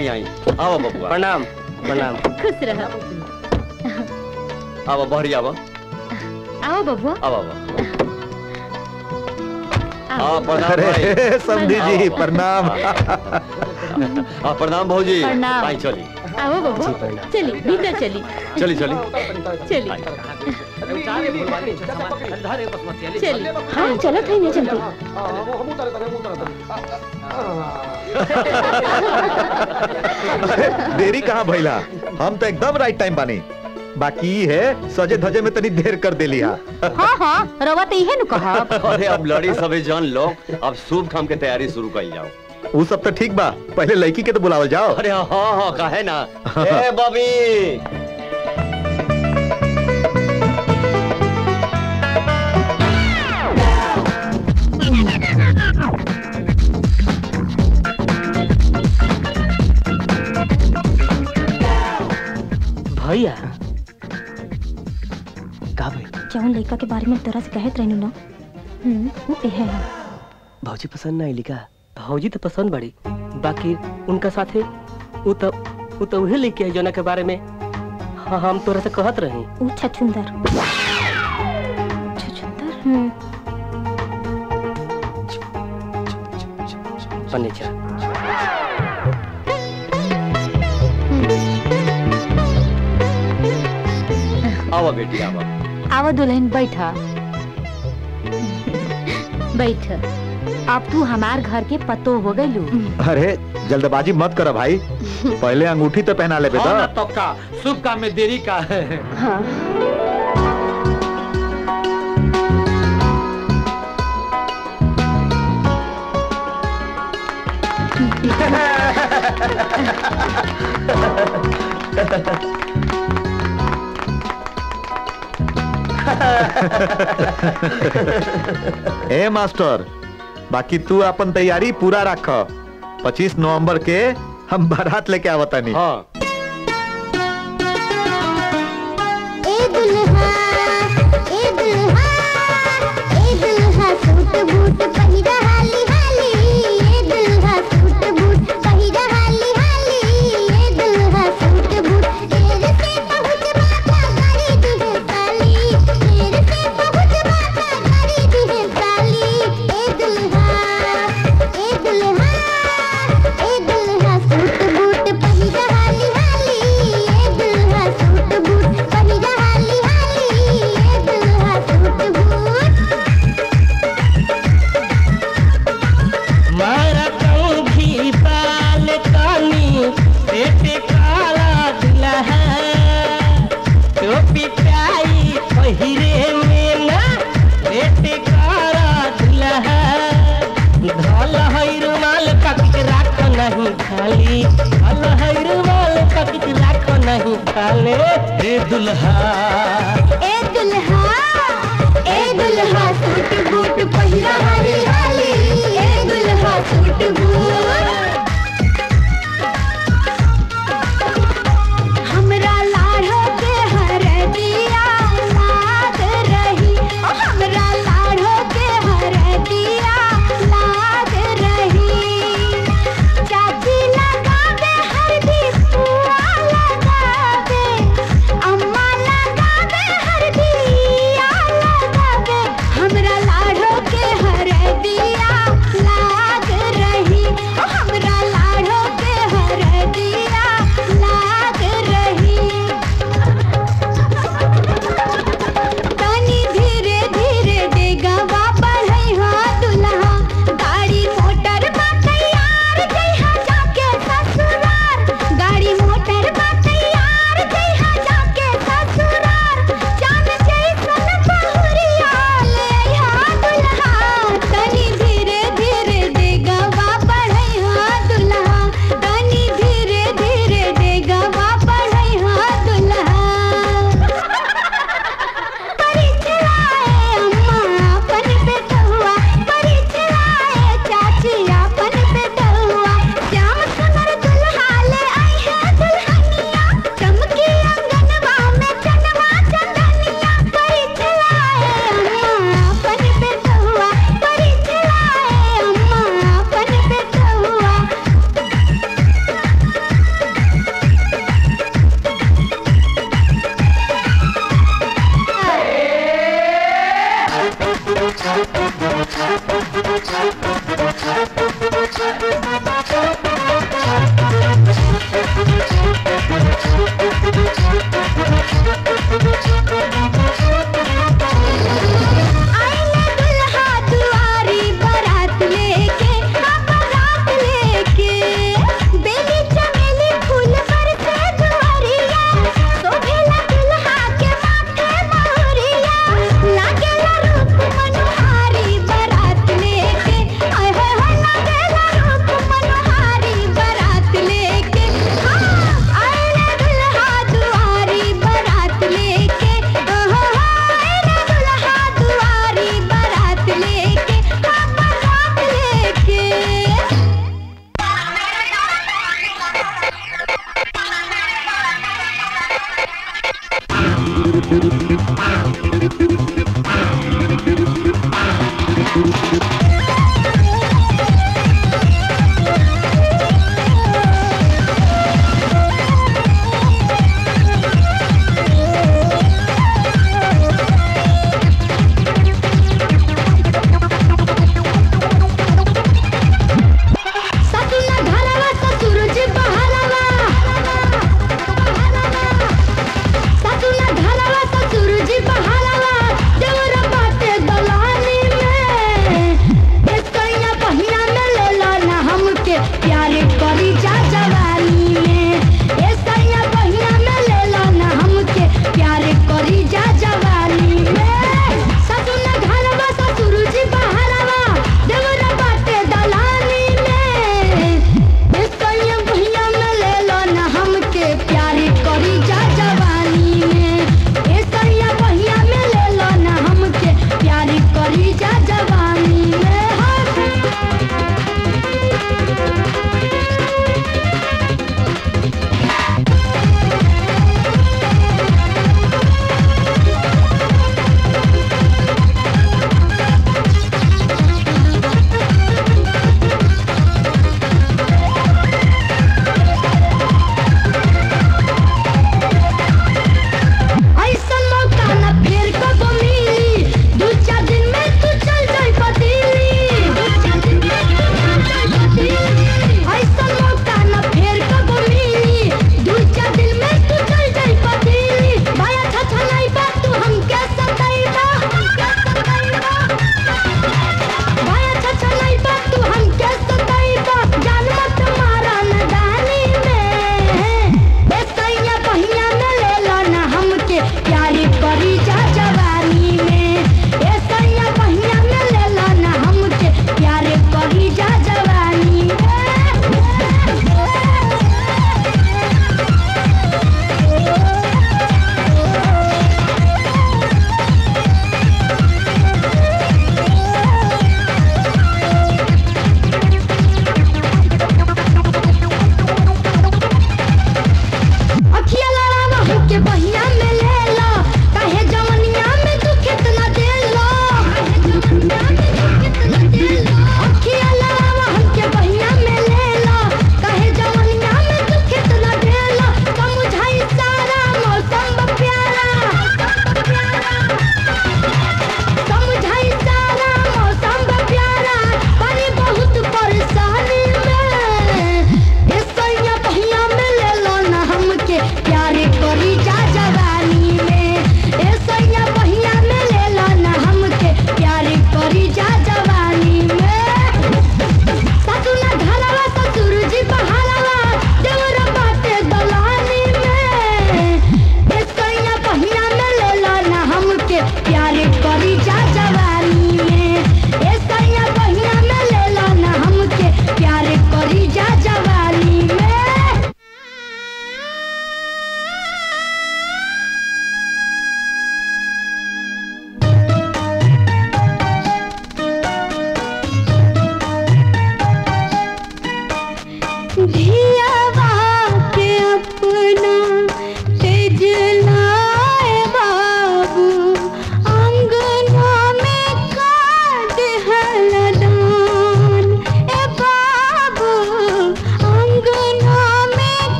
आई आई आओ बबुआ। प्रणाम प्रणाम। खुश रह। आओ बहरी आओ आओ बबुआ। आओ आओ आओ प्रणाम अरे भाई। समधी जी प्रणाम। आ प्रणाम भौजी। प्रणाम। आई चली आओ बबुआ चली भीतर चली चली चली चली चली। हाँ चलो कहीं नहीं चलती। देरी कहाँ भइला, हम तो एकदम राइट टाइम बानी। बाकी ई है सजे धजे में तनी देर कर देली हा। हाँ हाँ रवा तो इहे नु कहा। अरे अब लड़ी सबे जान लो, अब शुभ काम के तैयारी शुरू कर जाओ। वो सब तो ठीक बा, पहले लड़की के तो बुलावल जाओ। अरे हाँ हाँ काहे ना। ए बबी भैया का भाई जौन लड़का के बारे में तोरा से कहत रहनी ना, हम्म वो एहे है। भौजी पसंद नहीं लिखा। भौजी तो पसंद बड़ी, बाकी उनका साथे वो तो वो तो उहे लेके है जोना के बारे में हाँ हम तोरा से कहत रही। वो छछुंदर छछुंदर हम्म फर्नीचर। आओ बेटी आओ। आवा दुल्हन बैठा बैठ। अब तू हमार घर के पतो हो गइलू। अरे जल्दबाजी मत करो भाई, पहले अंगूठी तो पहना ले हाँ बेटा। ना तो का शुभ काम में देरी का है। हाँ ए मास्टर, बाकी तू अपन तैयारी पूरा रख। पच्चीस नवंबर के हम बारात लेके आवतानी। हाँ ए दुल्हा ए दुल्हा ए दुल्हा सूट बूट पहिरा हाली हाली। ए दुल्हा सूट बूट पहिरा हाली हाली। ए दुल्हा सूट बूट तेरे से पहुंच बाता गाड़ी दी है साली। तेरे से पहुंच बाता गाड़ी दी है साली। ए दुल्हा ए दुल्हा ए दुल्हा सूट बूट पहिरा हाली हाली। ए दुल्हा सूट बूट पहिरा हाली हाली। ए दुल्हा सूट बूट मारा कहूँ भी बाल कानी पेट काला दिला है। टोपी टाई पहिरे में ना पेट काला दिला है। धल है रुमाल पकड़ राख नहीं खाली। धल है रुमाल पकड़ राख नहीं खाली। ए दुल्हा ए दुल्हा ए दुल्हा सूट बूट पहिरा हाली हाली। ए दुल्हा सूट बूट हमरा लाड़ो के हर दिया लाद रही। ओ हमरा लाड़ो के हर दिया लाद रही। चाची लगा दे हरदी बुआ लगा दे। अम्मा लगा दे हरदी आ लगा दे। हमरा लाड़ो आइले दुल्हा दुआरी बारात लेके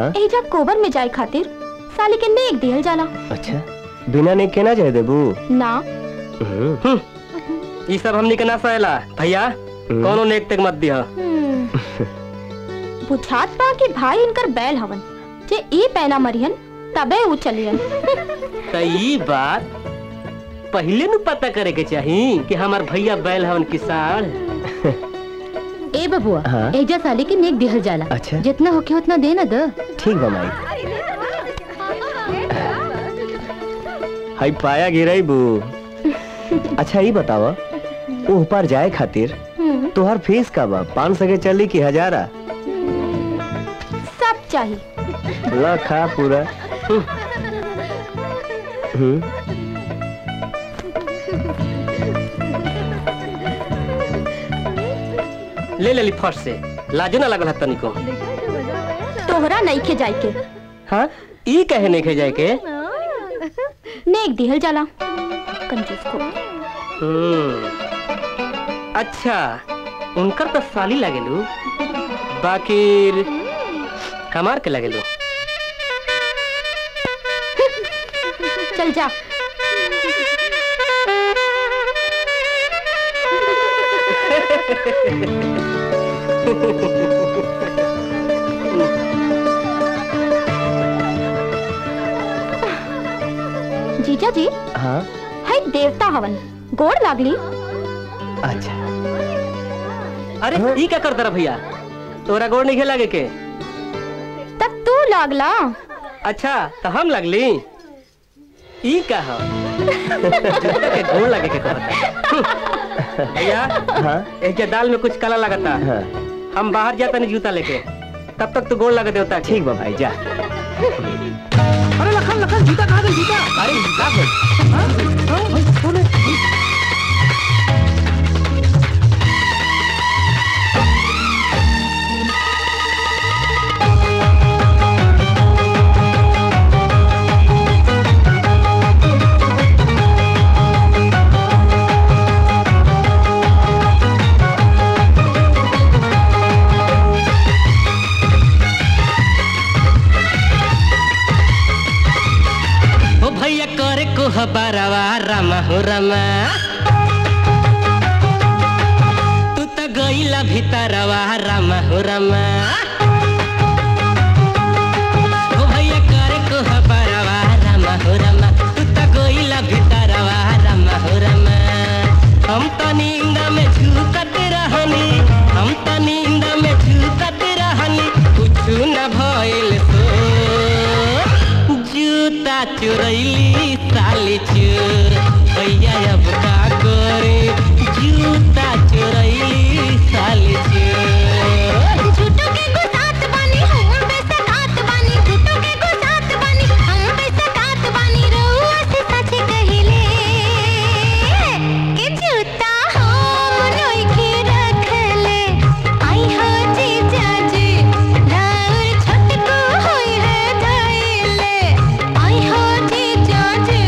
हाँ? एजा कोबर में जाए खातिर साली के नेक दिहल जाला। अच्छा, बिना नेक के ना जाए देबू? ना। हम्म, ये सब हमनी के ना सहेला भैया, कोनो नेक तेक मत दिया। बुझात बा कि भाई इनकर बैल हवन, जे ई पैना मरियन तबे उ चलियन। तो ये बात पहले नु पता करे के चाहिए कि हमार भैया बैल हवन किसान। ए बबुआ, हाँ? एजा साली के नेक दिहल जाला। अच्छा। जितना होके उतना दे ना द। ठीक बा माई। हाई पाया गिराई बू। अच्छा ये बतावा, ओह पार जाए खातिर तोहर फीस का बा? पाँच सौ के चली की हजारा? सब चाहिए। ला खा पूरा। हम्म। ले ले ली फर्स्ट से, लाजो ना लगल हत्ता निको। तोहरा नहीं खे जाए के। हाँ? ई कहे नहीं खे जाए के? नेक दिहल जाला, कंजूस को। हम्म। अच्छा, उनकर तो साली लगेलू, बाकी हमार के लगेलू। चल जा। जीजा जी, हाँ? है देवता हवन, गोड़ लागली। अच्छा। अरे ई क्या करता भैया, तोरा गोड़ नहीं लागे के? तब तू लागला। अच्छा, तो हम लगली। ई का हो? जूता के गोड़ लगे के करता। भैया, हाँ? एक दाल में कुछ काला लगता। हाँ? हम बाहर जाता नहीं जूता लेके, तब तक तो गोड़ लगा देवता। ठीक बा भाई, जा। अरे लखन लखन जूता कहाँ गई? जूता अरे हाँ? बारवा रमा हो रमा, तू तो गईला भीतरवा रमा हो रमा। ओ भैया करे को बारवा रमा हो रमा, तू तो गईला भीतरवा रमा हो रमा। हम तो नींद में झुकत रहनी, हम तो नींद में झुकत रहनी, कुछ न भइल सो। जूता चुरैली साली चोर, भैया अब का करे? जूता चुरैली साली चोर। झूठों के गुसात बानी, हम बेसकात बानी। झूठों के गुसात बानी, हम बेसकात बानी। रउआ से सच कहिले कि जूता हम नोई के रखले। आई हो जीजा जी, राउर छोटको होई है धइले। आई हो जीजा जी।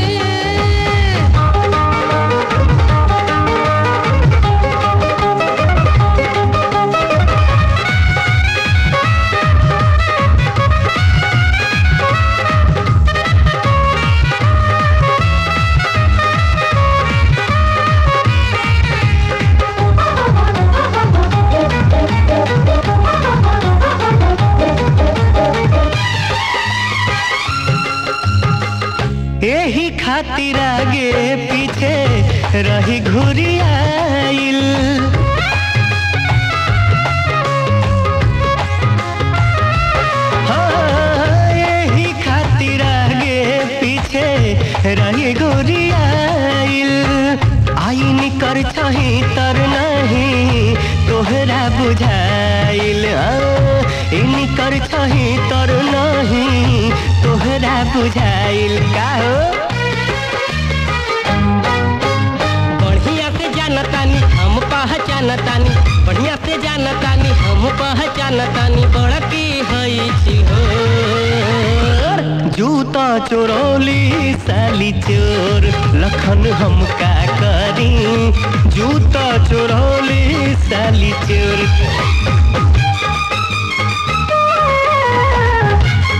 यही खातिर आगे पीछे रही घुरियाइल। हाँ, यही खातिर आगे पीछे रही घुरियाइल। आई निकर छही तर नहीं तोहरा बुझाइल। इन कर छही तर नहीं तोहरा बुझाइल। का हो? बढ़िया से जानतानी हम पहचानतानी, बढ़िया से जानतानी हम पहचानतानी, बड़की हई छी हो। जूता चोरौली साली चोर, लखन हम का करी? जूता चोरौली साली चोर।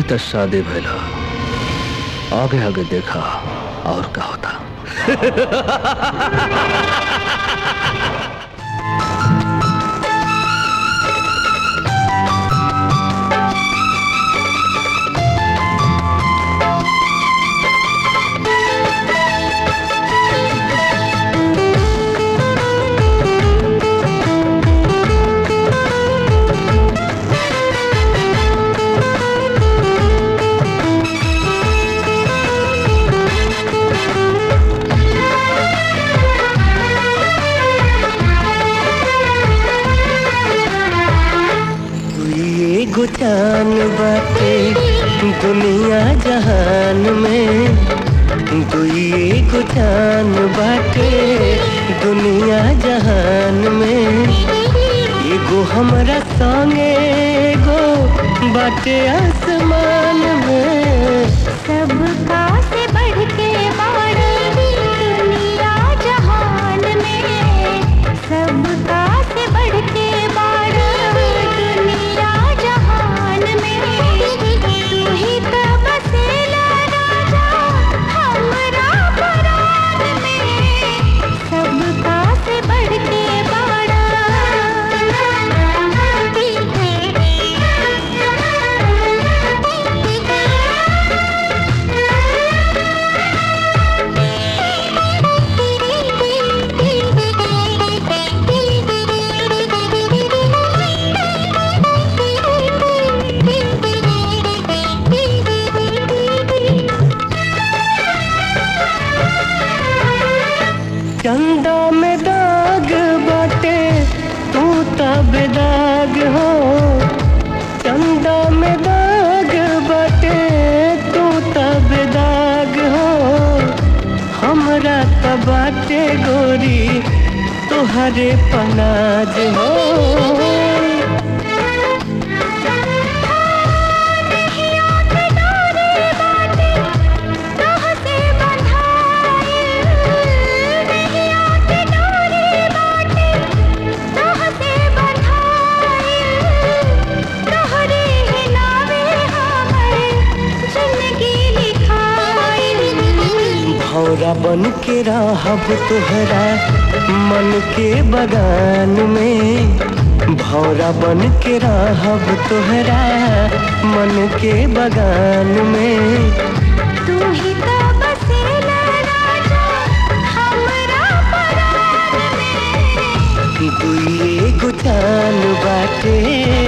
तो शादी भैला, आगे आगे देखा और क्या होता। जान बाटे दुनिया जहान में, दुई को जान बाटे दुनिया जहान में। एगो हमरा संगे एगो बाटे आसमान में। सबका से बढ़ के बाड़ी दुनिया जहान में, सबका से बढ़ के बाड़ी दुनिया जहान में। तू ही तो बसेला राजा हमरा परान में, सबका से बढ़ के चंदा में दाग बाटे तू तब दाग हो, चंदा में दाग बाटे तू तब दाग हो। हमरा तब बाटे गोरी तुहरे पनाज हो। भौरा बन के रहब तोहरा मन के बगान में, भौरा बन के रहब तोहरा मन के बगान में। तू ही तो बसेला राजा हमरा परान में। दुई गो जान बाटे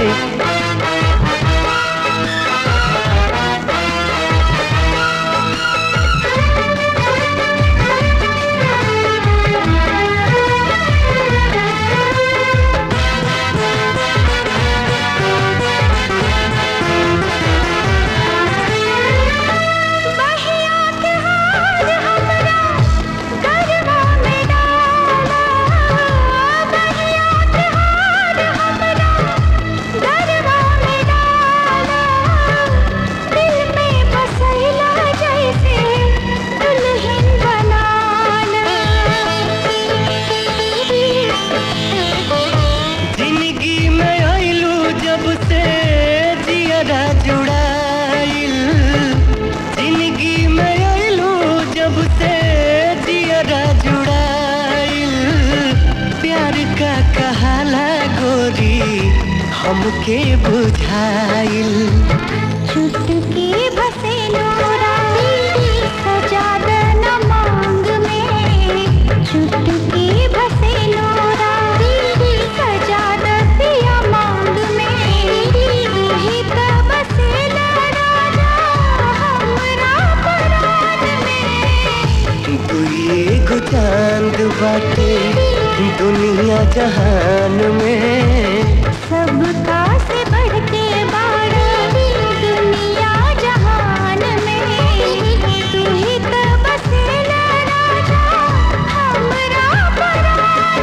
हमके बुझाइल। चुटकी बसे नोरा सजा देना मांग में, चुटकी बसे नोरा सजा दिया मांग में। ही तो बसेला राजा हमरा परान में। दुई गो चांद बाटे दुनिया जहान में। सबका से बढ़ के बाड़ी दुनिया जहान में। तू ही तो बसेला राजा हमरा परान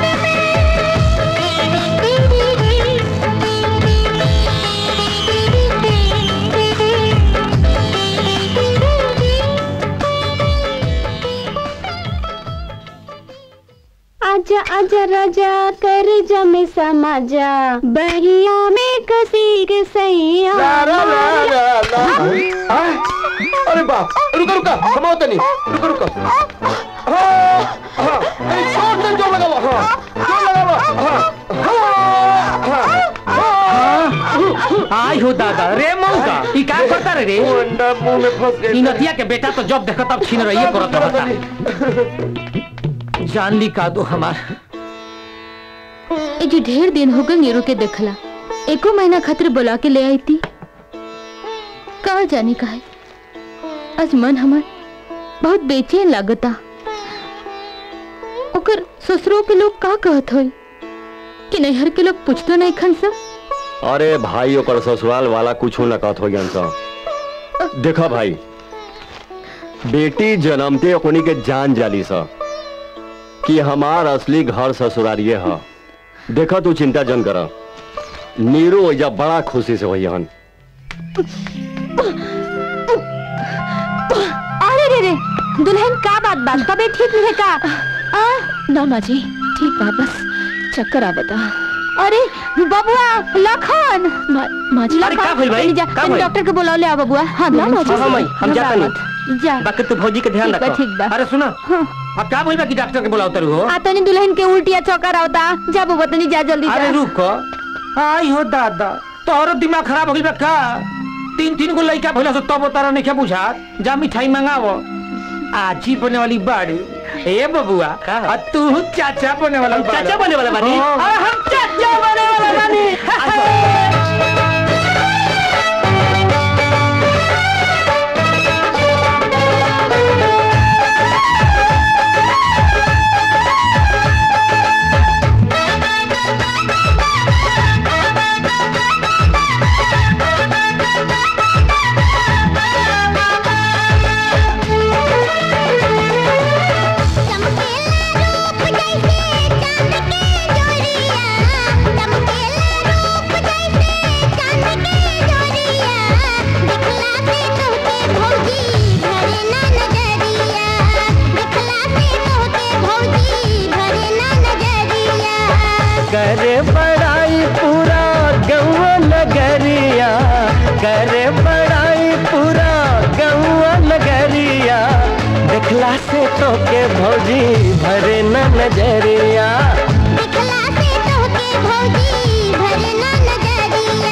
आज आजा आजा राजा कर जमे समाजा बहिया में कसी के सैया। ला ला ला ला ला। आ, अरे बाप, रुको रुको, समाओ तनी, रुको रुको। हाँ, हाँ, अरे जोर से जोर लगाओ, हाँ, जोर लगाओ, हाँ, हाँ, हाँ। आई हो दादा रे मौका ई का करता रे रे अंडा मुंह में फंस गया। ई नतिया के बेटा तो जब देखो तब छीन रही है करत रहता। जान ली का दो हमार ए जी ढेर दिन हो गए नीरू के देखला, एको महीना खातिर बुला के ले आई थी। कहा जाने का है आज मन हमार बहुत बेचैन लागता। ओकर ससुरों के लोग का कहत होई कि नैहर के लोग पूछतो नहीं खन सब। अरे भाई ओकर ससुराल वाला कुछ न कहत हो गया सा। देखा भाई, बेटी जन्मते ओकनी के जान जाली सा कि हमार असली घर ससुरारिये है। देखा तू चिंता जन करा, नीरू ओइजा बड़ा खुशी से होई हन। अरे रे रे दुल्हन का बात बात तबे ठीक नहीं है का? आ ना माँ जी ठीक बा, बस चक्कर आवता। अरे बबुआ लखन माँ जी अरे का भइल भाई? जा का भइल? डॉक्टर के बुला ले आ बबुआ। हाँ हाँ हाँ माई, हम जाता नहीं। जा बाकी तू भौजी के ध्यान ठीक बा, रखो। ठीक बा। अरे सुना अब का बोलबा कि डॉक्टर के बुलाओ तरु हो। आ तनी दुल्हन के उल्टिया चक्कर आवता। जा बबुआ तनी जा जल्दी जा। अरे रुको, आई हो दादा तोहरो दिमाग खराब हो गइल बा का? तीन तीन गो लइका भइला से तब तारा नहीं बुझा। जा मिठाई मंगावो, आजी बने वाली बाड़ी। ए बबुआ आ तू चाचा बने वाला बाड़ी। चाचा बने वाला बानी? हाँ, हम चाचा बने वाला बानी। करे बड़ाई पूरा गौवा नगरिया, करे बड़ाई पूरा गौवा नगरिया, देखला से तो के भौजी भरे न नजरिया। दिखला से तो के भौजी भरे न नजरिया।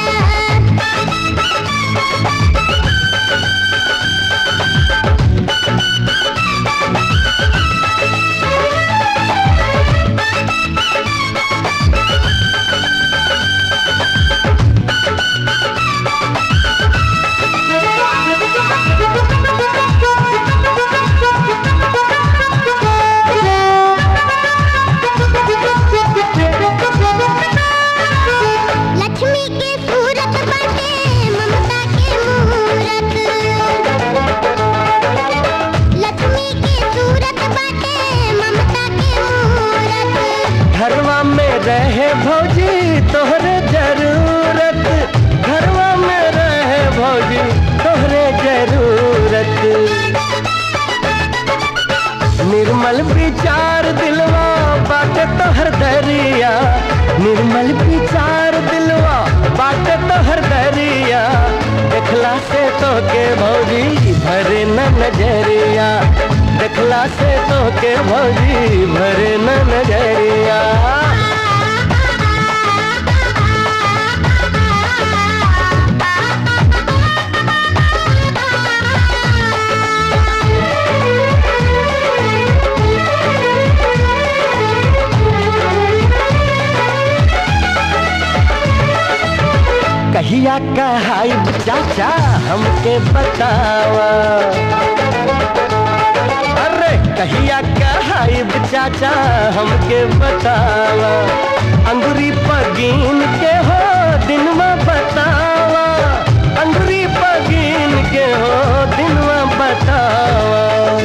लक्ष्मी के सूरत बाटे ममता के मूरत। लक्ष्मी के सूरत बाटे ममता के मूरत। घरवा में रहे भौजी तोहरे जरूरत, घरवा में रहे भौजी तोहरे जरूरत। निर्मल विचार दिलवा बाटे तोहर दरिया, निर्मल विचार दिलवा बाटे तोहर दरिया, देखला से तो के भौजी भरे न नजरिया, देखला से तो के भौजी भरे न नजरिया। कहिया कहाई चाचा हमके बतावा, अरे कहिया कहाई चाचा हमके बतावा, अंगुरी पगीन के हो दिनवा बतावा, अंगुरी पगीन के हो दिनवा बतावा।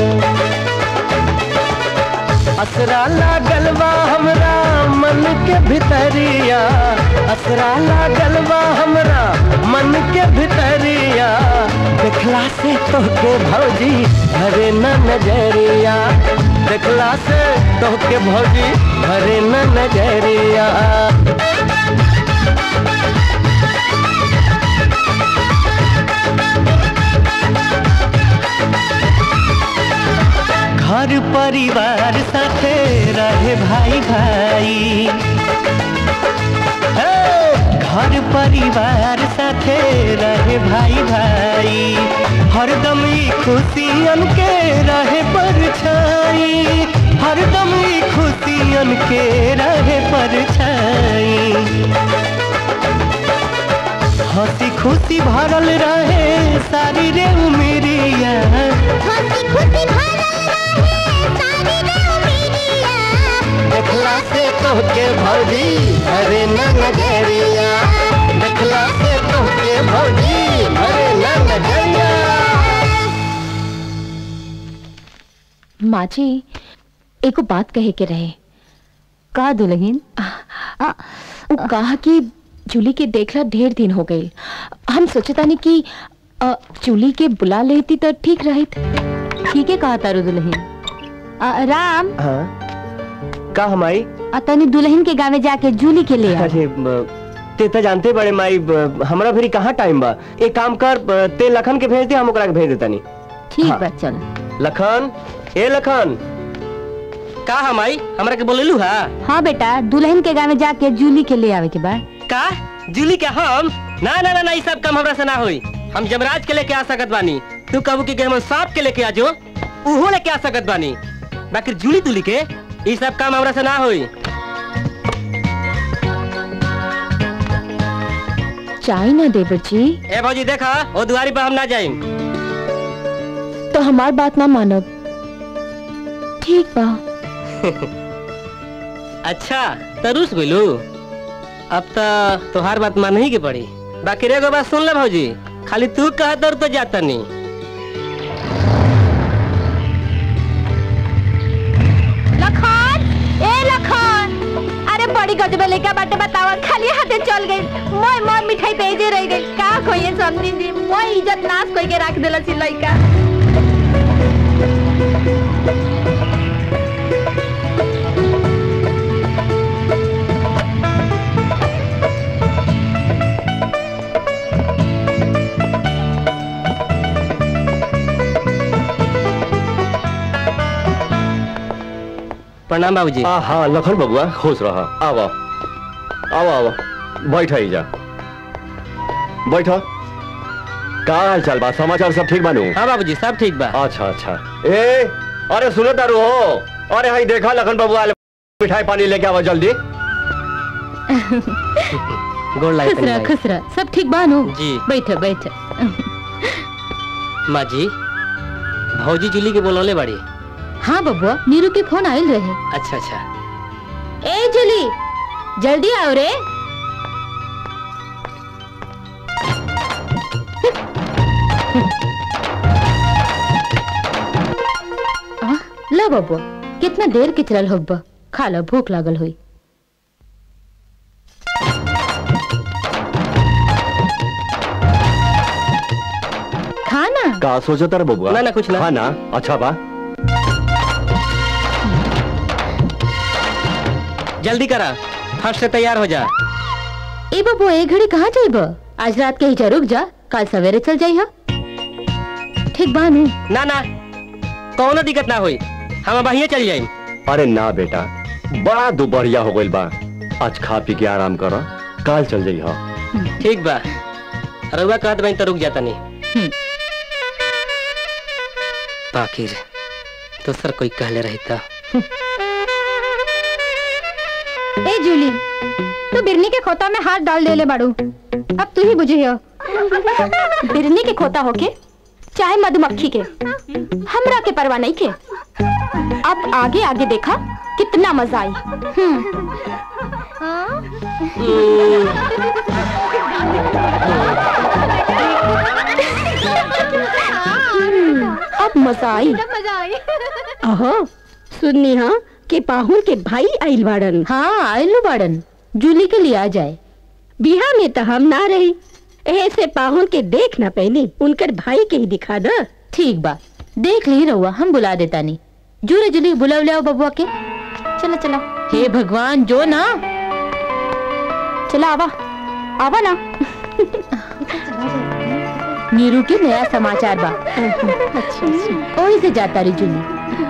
असरा लागलवा हमरा मन के भितरिया, असरा लागलवा हमरा मन के भितरिया, देखला से तो के भौजी भरे न नजरिया, देखला से तोहके भौजी भरे न नजरिया। घर परिवार साथे रहे भाई भाई, घर परिवार साथे रहे भाई भाई, हरदम ई खुशियन के रहे परछाई, हरदम ई खुशियन के रहे परछाई। हंसी खुशी भरल रहे सारी रे उमेरिया, हंसी खुशी भरल रहे सारी रे उमेरिया। देखला से तोहके भौजी अरे न नजरिया, देखला से तोहके भौजी अरे न नजरिया। माँ जी एको बात कहे के रहे। का दुल्हन? वो कहा कि जूली के देखला ढेर दिन हो गए, हम सोचता नहीं कि अ, जूली के बुला लेती तो ठीक रही। ठीक है कहा तारू दुल्हन। अ, राम हाँ का हमारी अतनी दुल्हन के गाँव में जाके जूली के ले आ। अरे ब- ते तो जानते बड़े माई, ब- हमरा फिर कहाँ टाइम बा। एक काम कर, ब- ते लखन के भेज दे, हम ओकरा के भेज देता नहीं। ठीक बा चल। लखन, ए लखन का हमाई हमरा के बोलेलू हा? हाँ बेटा, दुल्हन के गाँव में जाके जूली के ले आवे के बाद। का जूली के हम? ना ना ना ना ई सब काम हमरा से ना होई। हम जमराज के लेके आ सकत बानी, तू कहू कि हम सांप के लेके आ जो उहो लेके आ सकत बानी, बाकी जूली तुली के ई सब काम हमरा से ना होई। चाय ना दे बच्ची। ए भौजी देखा ओ दुआरी पर हम ना जाइम। तो हमार बात ना मानब। ठीक बा। अच्छा तरुस बोलू, अब तो तोहार बात मान ही के पड़ी। बाकी रे एगो बात सुन ले भौजी, खाली तू कह दर तो जाता नहीं। लखन, ए लखन, अरे बड़ी गजबे लेके बाटे बतावा, खाली हाथे चल गई। मोय मोय मिठाई भेजे रह गई, का कोई समझी जी, मोय इज्जत नाश कोई के रख देला सी लइका। प्रणाम बाबूजी। हाँ हाँ लखन बबुआ खुश रहा। आओ आओ आओ बैठ ही जा, बैठ। का हाल चाल बा, समाचार सब ठीक बानू? हाँ बाबूजी सब ठीक बा। अच्छा अच्छा। ए अरे सुनो तारू हो, अरे हाई देखा लखन बबुआ मिठाई पानी लेके आवा जल्दी। गोड़ लाइक खुसरा खुसरा सब ठीक बानू? जी बैठ बैठ। माँ जी भौजी जूली के बोलौले बड़ी। हाँ बबुआ, नीरू के फोन आयल रहे। अच्छा अच्छा। ए जूली जल्दी आओ रे। आ, ला बबुआ, कितना देर के चलल होब्बा, खा लो भूख लागल हुई। खाना का सोचो तारा बबुआ? ना ना कुछ ना। खाना अच्छा बा। जल्दी करा, फर्स्ट से तैयार हो जा। ए बबुआ ए घड़ी कहाँ जाइब? आज रात के ही रुक जा, कल सवेरे चल जाई हा। ठीक बानू? ना ना कौनो दिक्कत ना होई, हम बहिए चल जाई। अरे ना बेटा, बड़ा दोपहरिया हो गइल बा, आज खा पी के आराम कर, काल चल जाई हा। ठीक बा, रउआ कहत बहन तो रुक जाता नहीं। बाकी दूसर कोई कहले रहता। ए जूली, तू बिरनी के खोता में हाथ डाल देले बाड़ू, अब तू ही बुझियो। बिरनी के खोता होके चाहे मधुमक्खी के, हमरा के परवाह नहीं के। अब आगे आगे देखा कितना मजा आई। हम्म। अब मजा आई। अहो सुननी हाँ के पाहुन के भाई आइल बाड़न। हाँ आइल बाड़न, जूली के लिए आ जाए। बिहा में तो हम ना रही, ऐसे पाहुन के देख ना पहली, उनकर भाई के ही दिखा दो। ठीक बा, देख ली रहुआ, हम बुला देता नहीं। जो रजनी बुलाव ले आओ बबुआ के। चलो चलो। हे भगवान जो ना। चला आवा आवा ना। नीरू के नया समाचार बा। ओही से जाता रही जुली।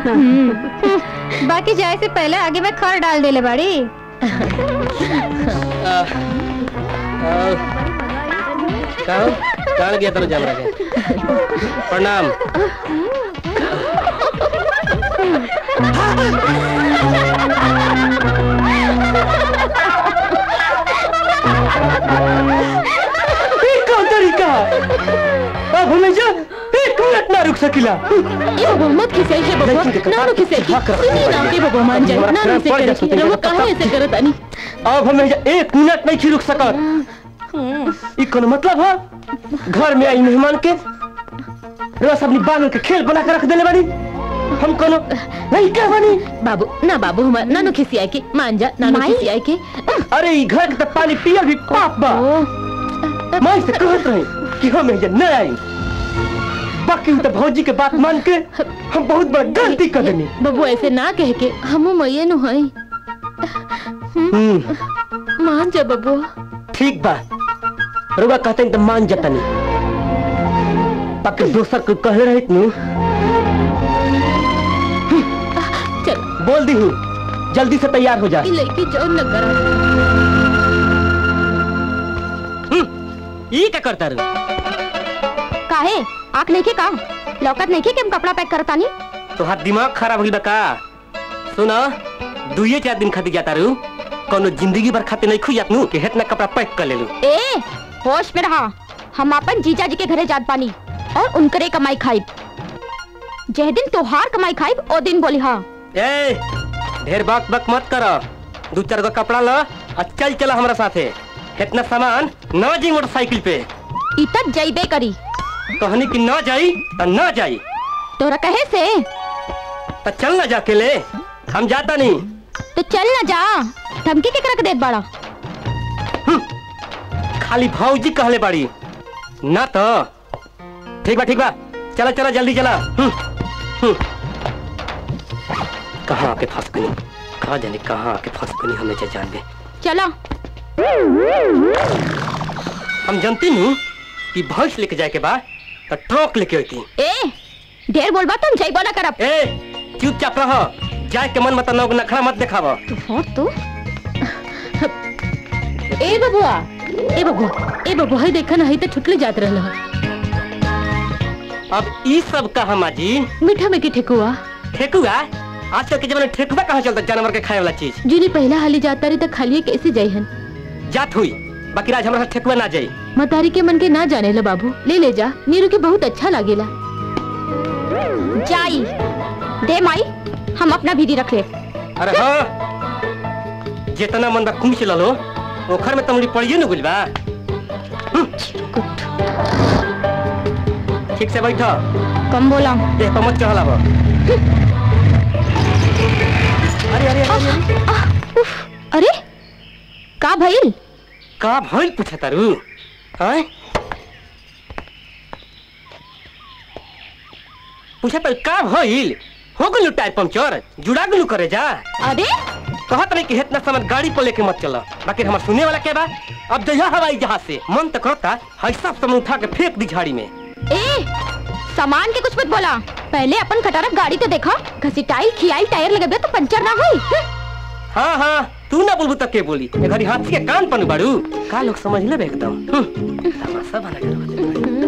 बाकी जाए से पहले आगे में खर डाल देले बाड़ी। कहो कहाँ गया तेरे जमरा के? प्रणाम। कौन तरीका? अब हमें जा एक मिनट ना रुक सकिला। ये मोहम्मद की सही है बबुआ। नानू की सही। सुनिए ना के बबुआ मान जाए। नानू से करे। रहो काहे ऐसे करत आनी? अब हमें जा एक मिनट नहीं रुक सकत। ई कोनो मतलब है? घर में आई मेहमान के रोज अपनी बालों के खेल बना के रख देले बानी। हम कोनो नहीं कह बानी। बाबू ना बाबू हमार नानू खिसिया के मान जा। नानू खिसिया के। अरे ई घर के पानी पिया भी पाप बा। मैं से कहत रही कि हम एजे न आई। बाकी तो भौजी के बात मान के हम बहुत बड़ा गलती कर देनी। बाबू ऐसे ना कह के हमू मैये नु हई। मान जा बाबू। ठीक बा। रुआ कहते हैं तो मान जाता नहीं। बाकी दोसर को कहे रही तू। चल बोल दी हूँ जल्दी से तैयार हो जा। लड़की जो न करा। ये क्या करता रे? काहे आँख नहीं के काम लौकत नहीं के कि हम कपड़ा पैक करता नहीं। तो हाथ दिमाग खराब हो का? सुना दुए चार दिन खाती जाता रू कोनो जिंदगी भर खाते नहीं खुई जात नू कि इतना कपड़ा पैक कर ले लू। ए होश में रहा। हम अपन जीजा जी के घरे जात पानी और उनकरे कमाई खाई। जह दिन तोहार कमाई खाई ओ दिन बोली हाँ। ए ढेर बक बक मत करो। दो चार गो कपड़ा लो और चल चला हमारा साथे। इतना सामान ना जी मोटरसाइकिल पे। इतना जाइबे करी। कहनी कि ना जाई तो ना जाई। तोरा कहे से तो चल ना जाके ले। हम जाता नहीं। तो चल ना जा। धमकी के रख देत बाड़ा। खाली भौजी कहले बाड़ी ना तो। ठीक बा ठीक बा चला चला जल्दी चला। कहाँ के फंस गई? कहाँ जाने कहाँ के फंस गई हमें जान दे। चला। हम जानती हूँ कि भैंस लेके जाए के बाद तो ट्रक लेके होती। ए ढेर बोलबा तुम जाइबो ना करब। ए चुपचाप रहो। जाए के मन मत नौक नखरा मत दिखावा। तू तू ए बबुआ ए बबुआ ए बबुआ है देखा नहीं तो छुटले जात रहला। अब ई सब कहा माजी? मीठा में की ठेकुआ। ठेकुआ? आजकल के जमाने ठेकुआ कहाँ चलता? जानवर के खाए वाला चीज। जुली पहला हाली जाता रही तो खाली कैसे जाई हन? जात हुई बाकी राज हमारा ठेकुआ ना जाई। मतारी के मन के ना जाने ला बाबू। ले ले जा नीरू के बहुत अच्छा लागेला। जाई दे माई हम अपना भीदी रख ले। अरे हाँ जितना मन बा कुछ लो ओखर में तमड़ी पड़िए न गुलबा। ठीक से बैठो। कम बोला। देख तो मत चढ़ला बा। अरे अरे अरे अरे का भइल? का भइल पूछा तारू? हैं पूछा तारू का भइल? हो गलू टायर पंचर जुड़ा गलू करे जा। अरे कहत नहीं कि इतना समय गाड़ी पर लेके मत चला। बाकी हमार सुने वाला क्या बा? अब जया हवाई जहाज से मन तक करता है सब सामान उठा के फेंक दी झाड़ी में। ए सामान के कुछ मत बोला। पहले अपन खटारा गाड़ी तो देखा। घसीटाई खियाई टायर लगे तो पंचर ना हुई। हाँ हाँ तू ना बोलबू तक के बोली। घड़ी हाथी के कान पन बाड़ू का लोग समझ ले एकदम। तमाशा बना कर।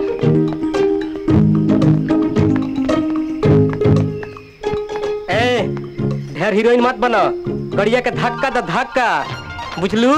ए ढेर हीरोइन मत बना। गड़िया के धक्का द धक्का बुझलू।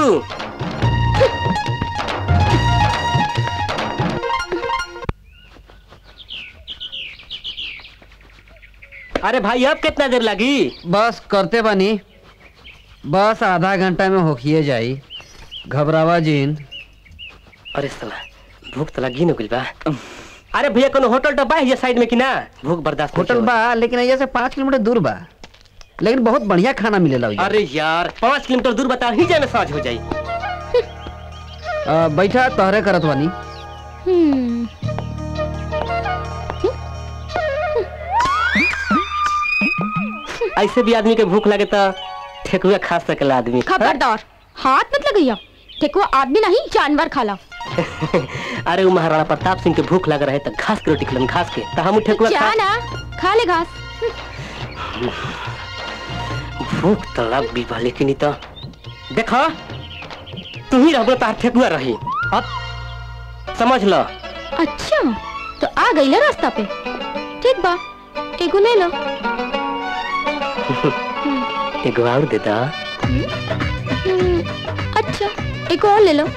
अरे भाई अब कितना देर लगी? बस करते बानी। बस आधा घंटा में होखिए जाई। घबरावा जीन। अरे साला भूख तो लगी न गुलबा। अरे भैया कोनो होटल डब्बा है ये साइड में कि ना? भूख बर्दाश्त होटल बा लेकिन यहाँ से पाँच किलोमीटर दूर बा। लेकिन बहुत बढ़िया खाना मिलेला। अरे यार पाँच किलोमीटर दूर बता ही जाए में साझ हो जाई। आ, बैठा तोहरे करत वानी। ऐसे भी आदमी के भूख लगे तो ठेकुआ खा सकेला आदमी। खबरदार, हाथ मत लगइया। ठेकुआ आदमी नहीं जानवर खाला। अरे वो महाराणा प्रताप सिंह के भूख लग रहे तो घास के रोटी खिलन, घास के तो हम ठेकुआ जा खा ना, खा ले घास। भूख तो लग भी बा, लेकिन तो देखो तुम ही रहो तार ठेकुआ रही। अब समझ लो। अच्छा तो आ गई ना रास्ता पे। ठीक बा, एगो ले लो। एगो और दे दा। अच्छा एगो और ले लो।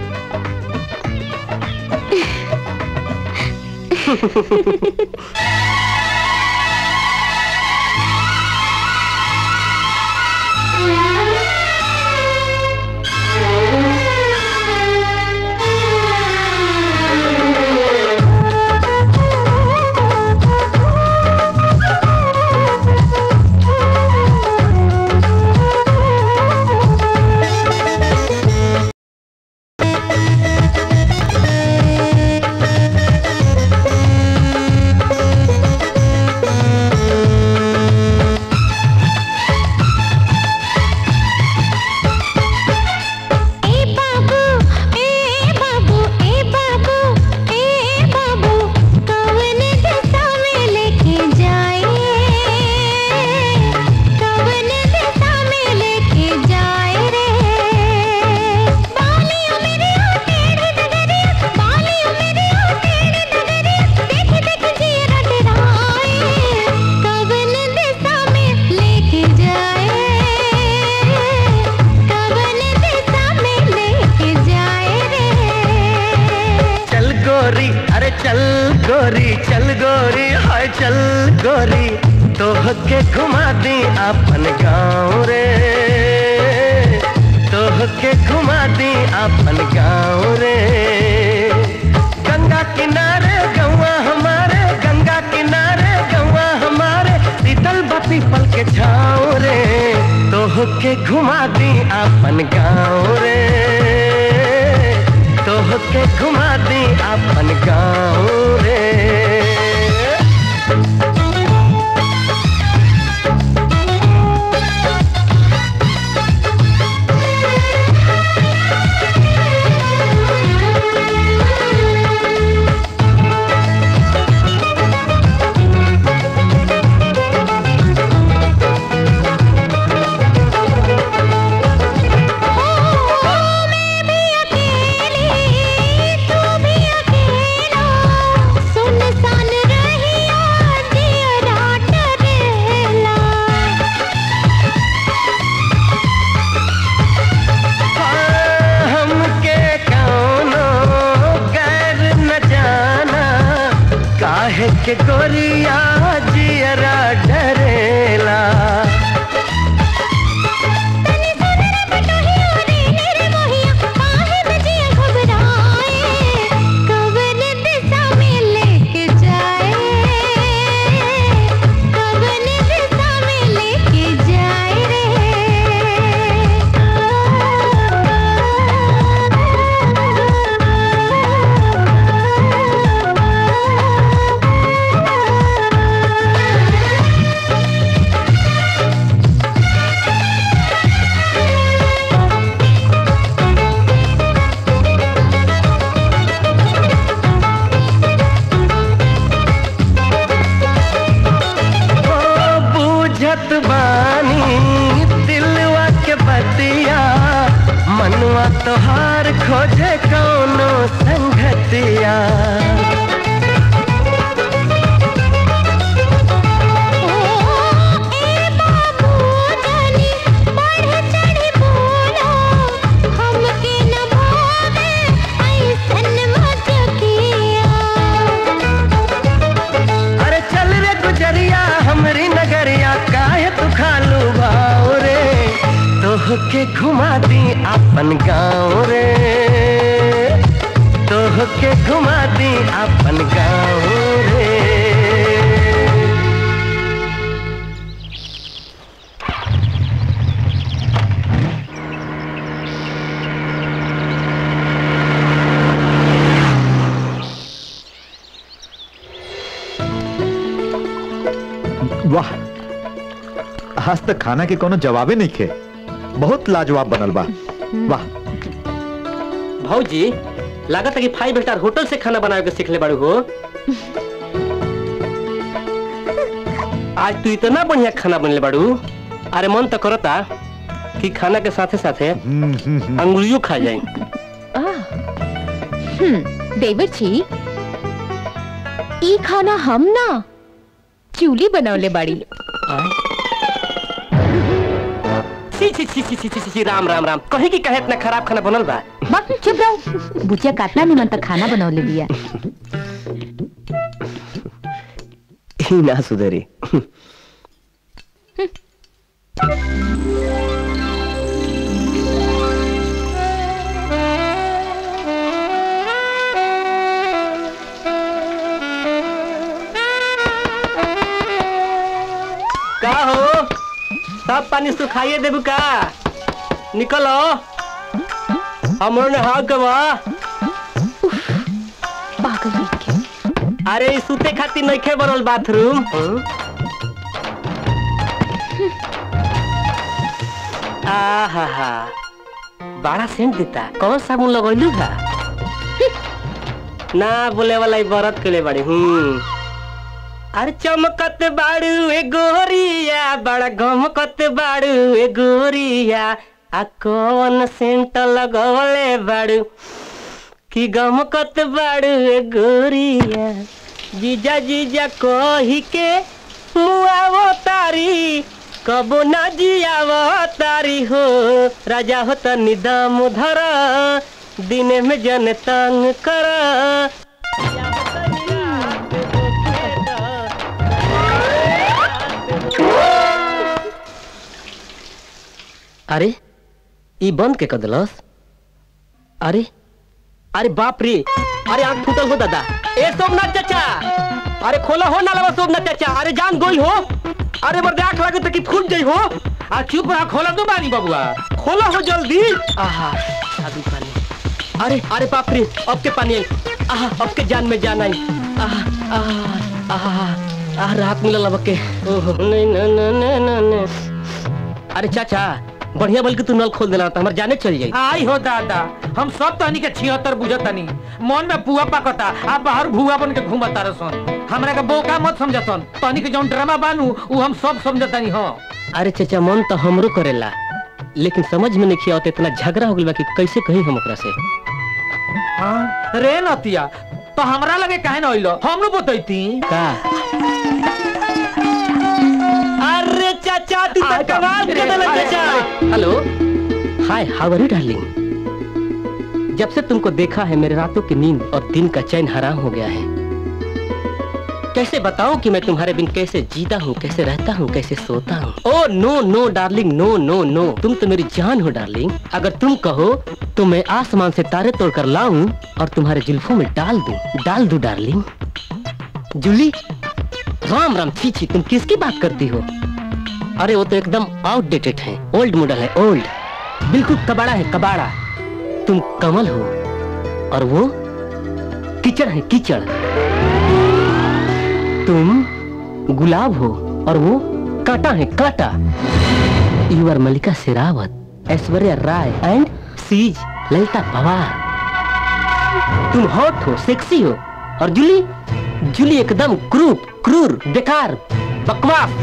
चल गोरी चल गोरी हाय चल गोरी तोह के घुमा दी अपन गाँव रे, तोह के घुमा दी अपन गाँव रे। गंगा किनारे गौवा हमारे, गंगा किनारे गौवा हमारे, शीतल बपी पल के छाँव रे, तोह के घुमा दी अपन गाँव रे, तोह के घुमा दी अपन गाँव रे। के गोरिया जियरा डरेला कवन दिशा में लेके जाए, कवन दिशा में लेके जाए रे। बानी दिलवा के बतिया मनवा तोहार खोजे कौनो संगतिया। अरे चल रे गुजरिया हमरी नगरिया काहे तू खालू भाव रे, तोह के घुमा दी अपन गाँव रे, तोह के घुमा दी अपन गाँव रे। वाह आज तक खाना के कोनो जवाबे नहीं खे। बहुत लाजवाब बनल बा। वाह भौजी, लागत है कि फाइव स्टार होटल से खाना बनावे के सीखले बाड़ू हो। आज तू इतना बढ़िया खाना बनले बाड़ू, अरे मन तो करता कि खाना के साथे साथे अंगुरियों खा जाए। हम्म, देवर जी, ई खाना हम ना चूली बनवले बाड़ी। सी सी सी सी सी सी सी राम राम राम, कहीं की कहे इतना खराब खाना बनल बा। बात चुप रहो, बुचिया काटना निमन तक खाना बनवले दिया। ही ना सुधरी। का हो, सब पानी सुखाइए देबू का? निकलो, हमरो नहा के बा। पागल के। अरे ई सुते खातिर नइखे बनल बाथरूम। आहा हा, बड़ा सेंट देता। कौन साबुन लगैलू बा? ना बोले वाला बरत के ले बड़ी। हम्म, अरे चमकत बाड़ू ए गोरिया, बड़ा गमकत बाड़ू ए गोरिया। आ कौन सेंट लगवले बाड़ू कि गमकत बाड़ू ए गोरिया। जीजा जीजा कही के मुआवो तारी, कबो ना जियावो तारी हो। राजा हो तनी दम धर, दिन में जन तंग कर। अरे ई बंद के कदलस। अरे अरे बाप रे, अरे आंख फूटल हो दादा। ए सोमनाथ चाचा, अरे खोला हो ना लवा सोमनाथ चाचा। अरे जान गोई हो, अरे बर्दे आंख लगे तो कि फूट जाई हो। आ चुप रहा, खोला तो बानी बबुआ। खोला हो जल्दी। आहा साधु पानी। अरे अरे बाप रे, अब के पानी आई। आहा अब के जान में जान आई। आहा आहा आहा आहा रात मिला लबक के। ओहो नहीं न न न न। अरे चाचा, बढ़िया बल्कि तू नल खोल देना, तो हमारे जाने चल जाई। आई हो दादा, हम सब तनी के छिहत्तर बुझतनी। मन में पुआ पकता, आप बाहर भुआ बन के घूमता रसन। हमरा के बोका मत समझतन। तनी के जौन ड्रामा बानू उ हम सब समझतनी। हो अरे चाचा, मन तो हमरो करेला, लेकिन समझ में नहीं आवत। इतना झगड़ा हो गइल बा कि कैसे कहीं हम ओकरा से। हाँ रे नतिया, तो हमरा लगे काहे न आइलो, हम न बतैती का। अरे चाचा, तू तो कमाल कर देला चाचा। Hello, hi, how are you darling? जब से तुमको देखा है मेरे रातों की नींद और दिन का चैन हराम हो गया है। कैसे बताऊं कि मैं तुम्हारे बिन कैसे जीता हूँ, कैसे रहता हूँ, कैसे सोता हूँ। ओ नो नो डार्लिंग, नो नो नो, तुम तो मेरी जान हो डार्लिंग। अगर तुम कहो तो मैं आसमान से तारे तोड़कर लाऊं और तुम्हारे जुल्फों में डाल दूं, डाल दूं डार्लिंग। जूली, राम राम, छी छी, तुम किसकी बात करती हो? अरे वो तो एकदम आउटडेटेड है, ओल्ड मॉडल है, ओल्ड, बिल्कुल कबाड़ा है, कबाड़ा। तुम कमल हो और वो कीचड़ है, कीचड़। तुम गुलाब हो और वो कांटा है, कांटा। You are Mallika Sherawat, Aishwarya Rai and sees Lalita Pawar. तुम हॉट हो, सेक्सी हो, और जूली, जूली एकदम क्रूप, क्रूर, बेकार, बकवास।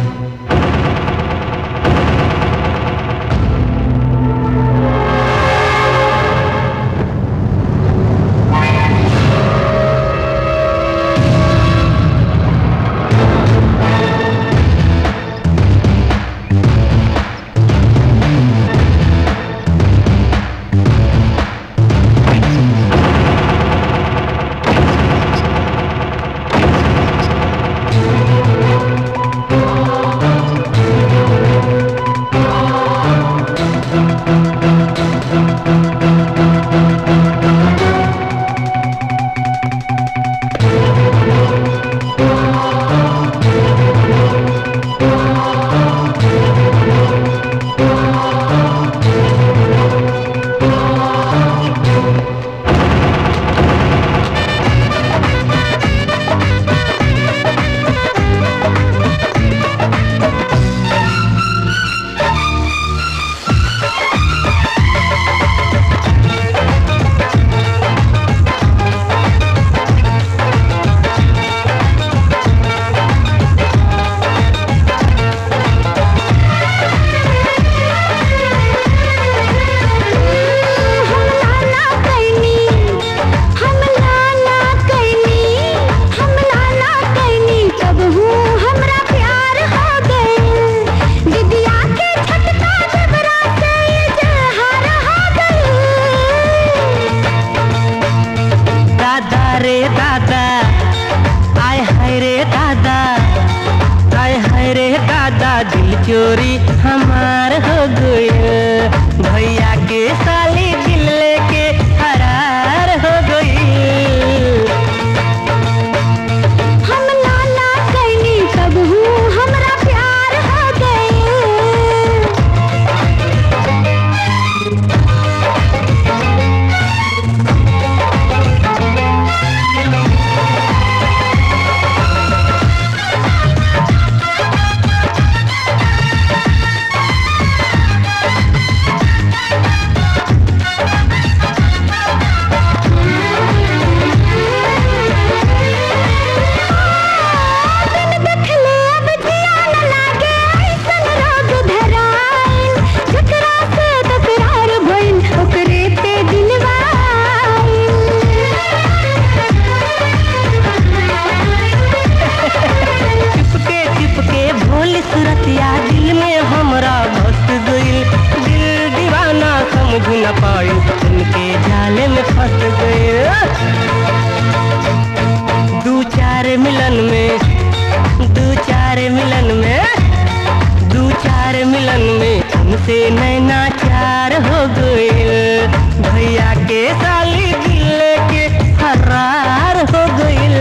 दादा दिल चोरी हमार हो गई, भैया के साली दिल लेके फरार हो गई। हम नाना कैनी तब हूँ हमरा प्यार हो गए। सूरतिया दिल में हमरा बस गइल, दिल दीवाना समझ न पाई, उनके जाले में फंस गइल। दू चार मिलन में दू चार मिलन में दू चार मिलन में हमसे नैना चार हो गइल, भैया के साली दिल के फरार हो गइल।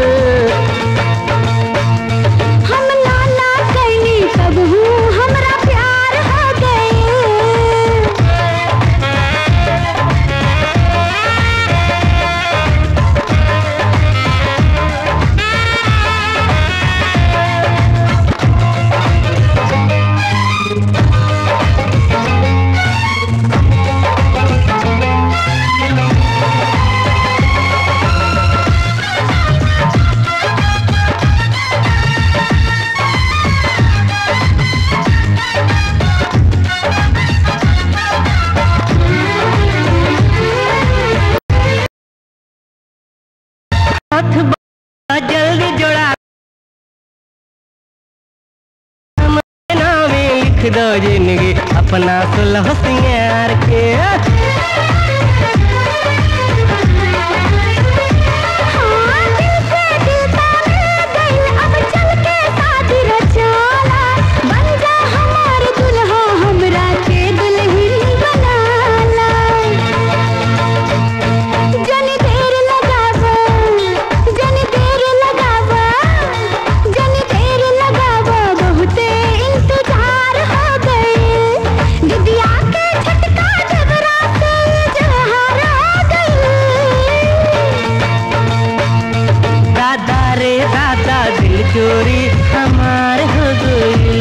तब हूँ हमरा प्यार हो गए। जल्दी जोड़ा नामे लिख दो जिंदगी अपना सुलह सिंगार के। चोरी हमार हो गई।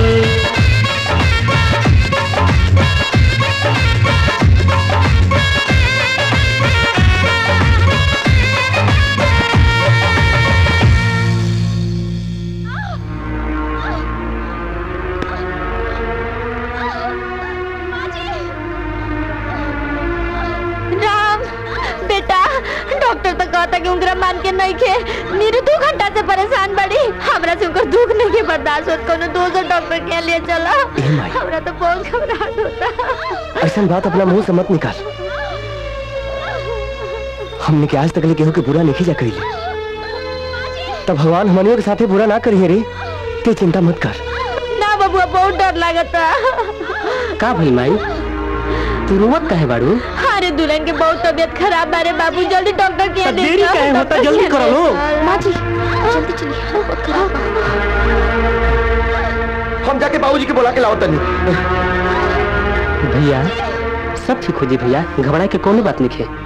राम बेटा, डॉक्टर तो कहता कि उंगरा मान के नहीं खे, मेरे दो घंटा से परेशान बड़ी, हमरा से उनका दुख नहीं के बर्दाश्त होता, कोनो दूसरे डॉक्टर के लिए चला, हमरा तो बहुत घबराहट होता। ऐसा बात अपना मुंह से मत निकाल, हमने के आज तक ले केहू के बुरा नहीं जा करी, तब भगवान हमनियों के साथे बुरा ना करिए रे, ते चिंता मत कर। ना बबुआ, बहुत डर लगता। का भई माई, तू रोवत काहे बाड़ू? अरे दुल्हन के बहुत तबीयत खराब बारे बाबू, जल्दी डॉक्टर के यहाँ देरी काहे होता, जल्दी करो लो। माँ जी जल्दी चलिए, बहुत खराब। हम जाके बाबूजी के बुला के लाओ तनी। भैया सब ठीक हो जी भैया, घबराए के कोई बात नहीं है।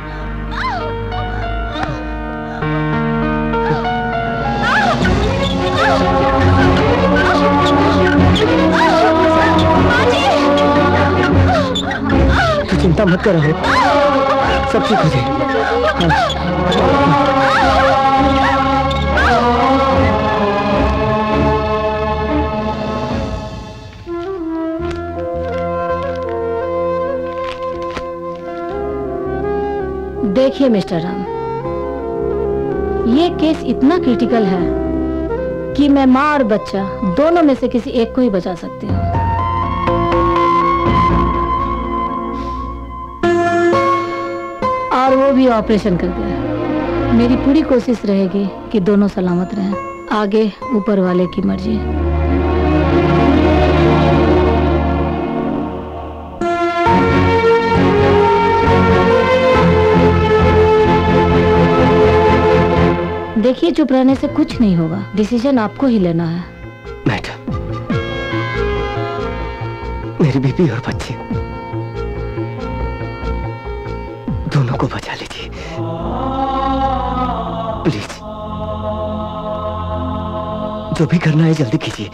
तू चिंता मत कर, सब ठीक हो जाए। देखिए मिस्टर राम, ये केस इतना क्रिटिकल है कि मैं माँ और बच्चा दोनों में से किसी एक को ही बचा सकती हूँ। और वो भी ऑपरेशन करके। मेरी पूरी कोशिश रहेगी कि दोनों सलामत रहें। आगे ऊपर वाले की मर्जी है। देखिए, चुप रहने से कुछ नहीं होगा। डिसीजन आपको ही लेना है। मैडम, मेरी बीबी और बच्चे दोनों को बचा लीजिए प्लीज। जो भी करना है जल्दी कीजिए।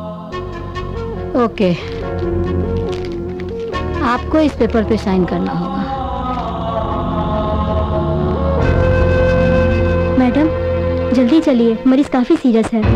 ओके, आपको इस पेपर पे साइन करना होगा। मैडम जल्दी चलिए, मरीज काफी सीरियस है।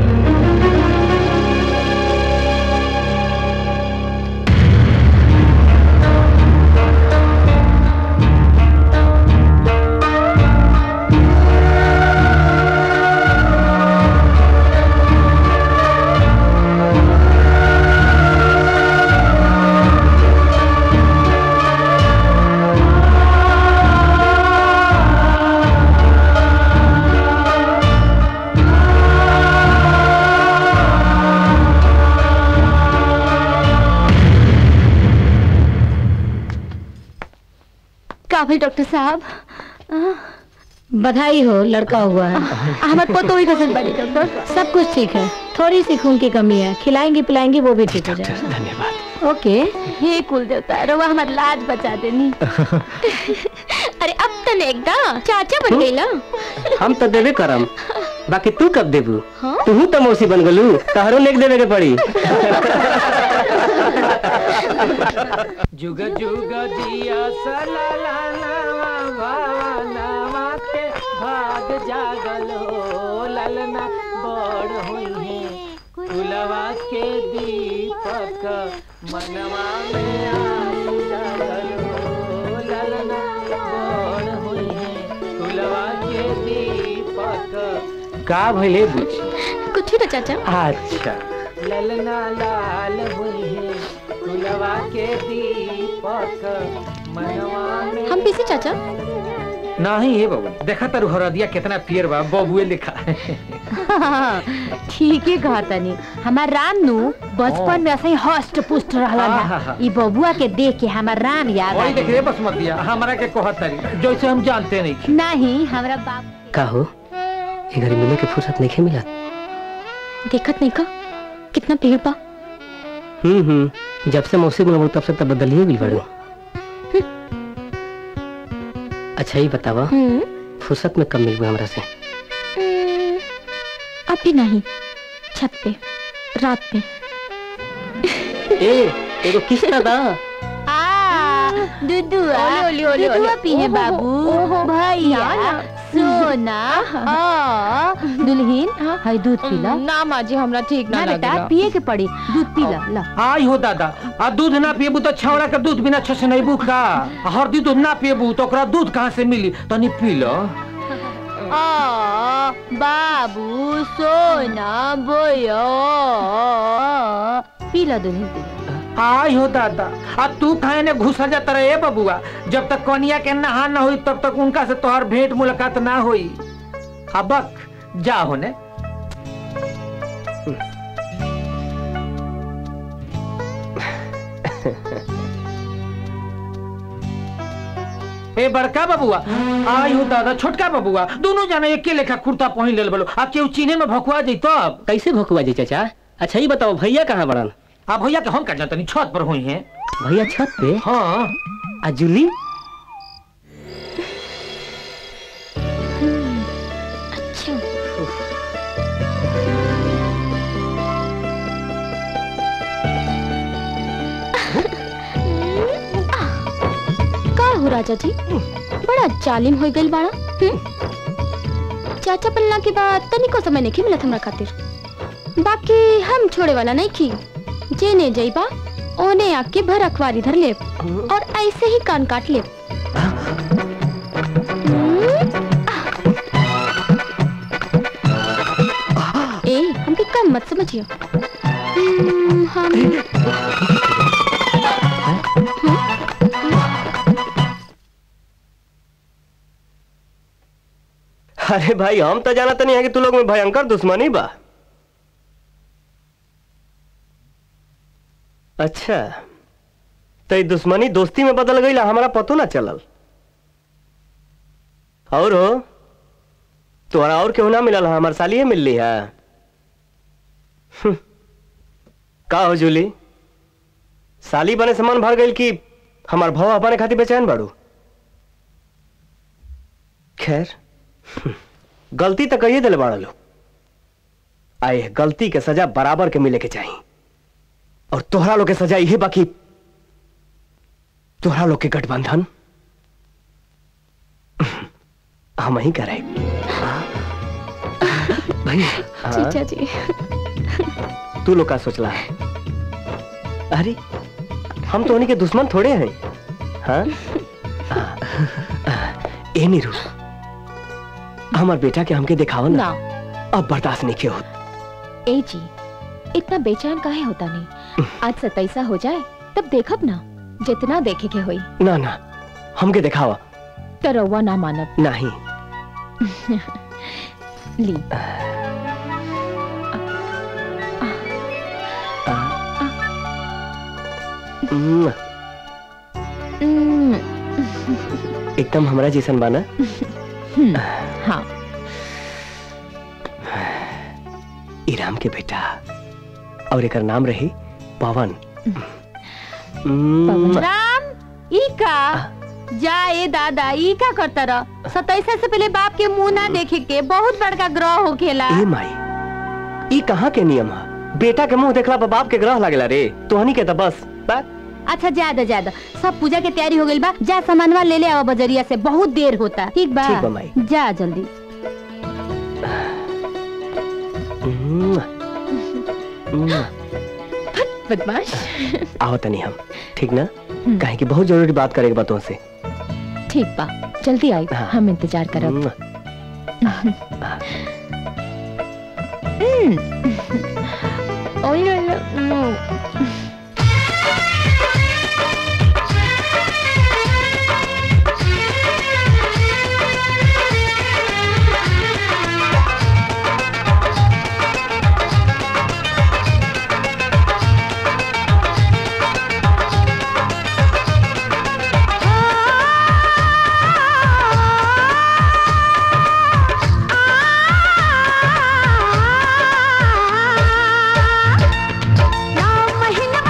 काफी डॉक्टर साहब, बधाई हो, लड़का हुआ है। हमारे को तो ही कसम पड़ी डॉक्टर। सब कुछ ठीक है, थोड़ी सी खून की कमी है, खिलाएंगे पिलाएंगे वो भी ठीक हो जाएगा। धन्यवाद। ओके। हे कुल देवता, रवा हमार लाज बचा देनी। अरे अब तो एकदम चाचा बन गई ला। हम तो देवे करम, बाकी तू कब देबू? हाँ? तू तो मौसी बन गलू, तहरो नेक देवे के पड़ी। जुग जुग जिया सलालानावा भावनावा के भाग जागल हो, ललना बड़ होई है कुलवा के दीपक, मनवा में आस जागल हो, ललना बड़ होई है कुलवा के दीपक। का भइले बुझ? कुछ ही ना चाचा। अच्छा, ललना लाल हुई है कुलवा के दीपक, मनवा में। हम पीछे चाचा। नहीं है बाबू, देखा तारू हरदिया कितना पियर बा, बबुए लिखा। ठीक है कहा तनी। हमार राम नु बचपन में ऐसे ही हष्ट पुष्ट रहला ना। ई बबुआ के देख के हमार राम याद आ वही देख रे बसमतिया, हमरा के कहत तारी जैसे हम जानते नहीं। नहीं, हमरा बाप का हो ये घर मिले के फुर्सत नहीं मिला। देखत नहीं का कितना पेड़ बा। हम्म हम्म जब से मौसी बोला तब से तब बदलिए भी बड़ो। अच्छा ही बतावा, फुर्सत में कब मिल हमरा से? अभी नहीं, छत पे रात पे। ए एगो किस्सा दा। दुदुआ दुदुआ पीने बाबू, भैया सोना आ दुल्हन, हाय दूध पीला। ना माँ जी हमरा ठीक ना बेटा, पिए के पड़ी, दूध पीला ला। आई हो दादा, आ दूध ना पिएबू तो छौड़ा के दूध बिना अच्छे से नहीं बुखा। हरदी दूध ना पिएबू तो ओकरा दूध कहाँ से मिली? तनी पी लो। आ बाबू सोना बोयो, पीला दुल्हन पीला। आई हो दादा, आ तू खाए ने घुसा जाता रहे बबुआ। जब तक कनिया के नहा न हुई तब तक उनका से तोहर भेंट मुलाकात ना हुई। अबक जा होने। ए बड़का बबुआ, आई हो दादा, छोटका बबुआ, दोनों जाने एक के लेखा कुर्ता पहन ले बोलो। आ केहू चीने में भकुआ जाई तब? कैसे भकुआ जाई चाचा? अच्छा ही बताओ, भैया कहाँ बड़न? आ भैया के हम का जानते नहीं, छत पर हुई हैं। भैया छत पे? हाँ। आ जूली? अच्छा। का हो राजा जी, बड़ा जालिम हो गई बाड़ा। चाचा पलना के बाद तनिको समय नहीं मिला हमरा खातिर। बाकी हम छोड़े वाला नहीं की, जेने जइबा ओने आके भर अखबारी धर ले और ऐसे ही कान काट ले। ए हमके कम मत समझियो। हम अरे भाई, हम तो जाना तो नहीं है कि तू लोग में भयंकर दुश्मनी बा। अच्छा तो ये दुश्मनी दोस्ती में बदल गई ला हमारा पतो ना चलल। और हो तोहरा और क्यों ना मिलल? हमार सालिए मिल ली है। हम्म, का हो जूली, साली बने से मन भर गई कि हमार भाव अपने खातिर बेचैन बाड़ू? खैर गलती तो कहिए दिल बाड़ा लो, आए गलती के सजा बराबर के मिले के चाहिए। और तोहरा लोग के सजा यही बाकी तोहरा लोग के गठबंधन हम ही करे भाई। जीजा जी तू लोग का सोचला है? अरे हम तो उन्हीं के दुश्मन थोड़े हैं। हाँ ए नीरू, हमार बेटा के हमके दिखाओ ना, अब बर्दाश्त नहीं किया। ए जी इतना बेचैन काहे होता नहीं? आज सताइसा हो जाए तब देखब ना, जितना देखे के होई। ना ना हमके दिखावा। तो रउआ ना मानब। नहीं ली हम्म, एकदम हमारा जैसन बाना। हाँ इराम के बेटा और एक नाम रहे पवन। राम ई का जा ए दादा ई का करता रह? सताइसा से पहले बाप के मुंह ना देखे के बहुत बड़का ग्रह हो खेला। ए माई ई कहाँ के नियम है? बेटा के मुंह देखला पर बाप के ग्रह लागेला रे। तोहनी के तो बस बात। अच्छा ज्यादा ज्यादा सब पूजा के तैयारी हो गई बा, जा सामानवा ले ले आओ बजरिया से, बहुत देर होता। ठीक बा, ठीक बा माई। जा जल्दी। बदमाश। आओ तनी हम, ठीक ना? कहे कि बहुत जरूरी बात करेगी बातों से। ठीक बा जल्दी आई। हाँ। हम इंतजार करब। महीना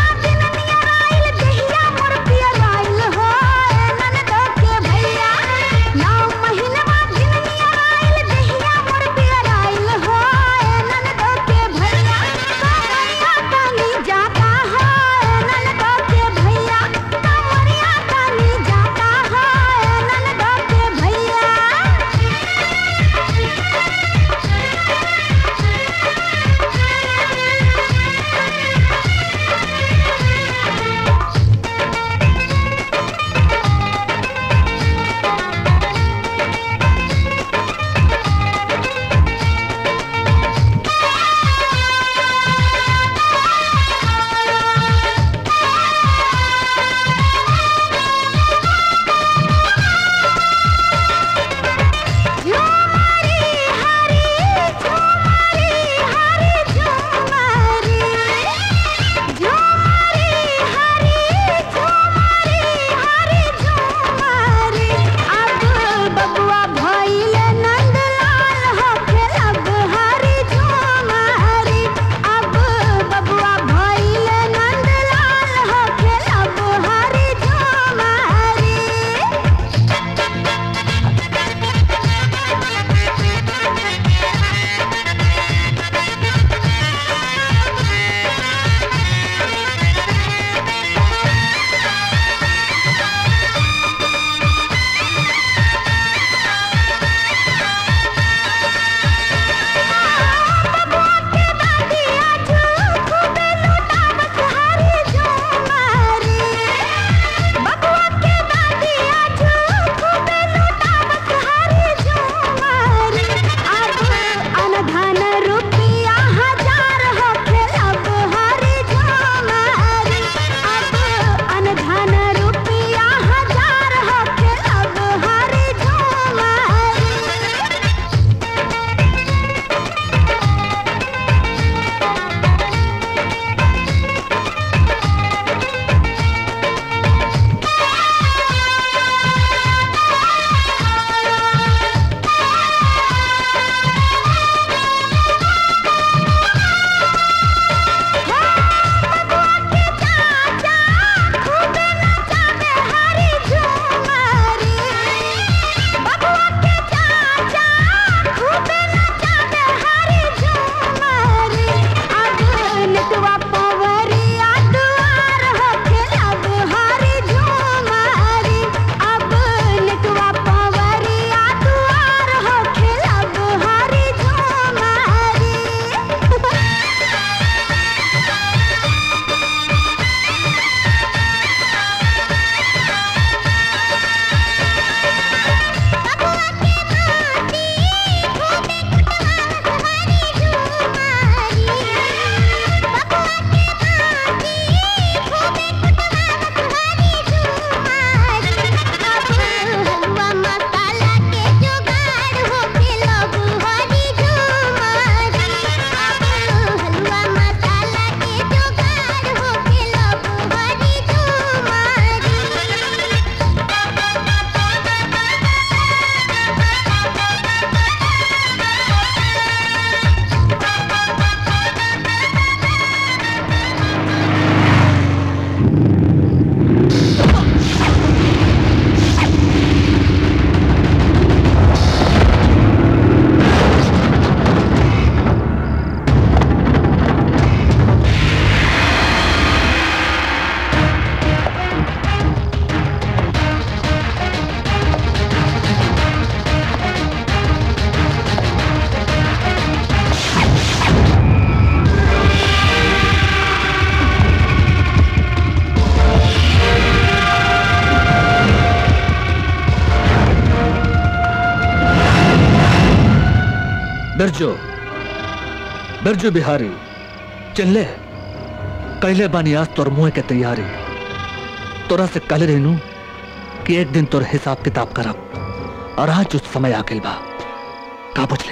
बिरजू बिरजू बिहारी चिल्ले कैले बानी आज तोर मुंह के तैयारी। तोरा से कल रहनू कि एक दिन तोर हिसाब किताब करब और आज उस समय आकिल बा का पूछ ले।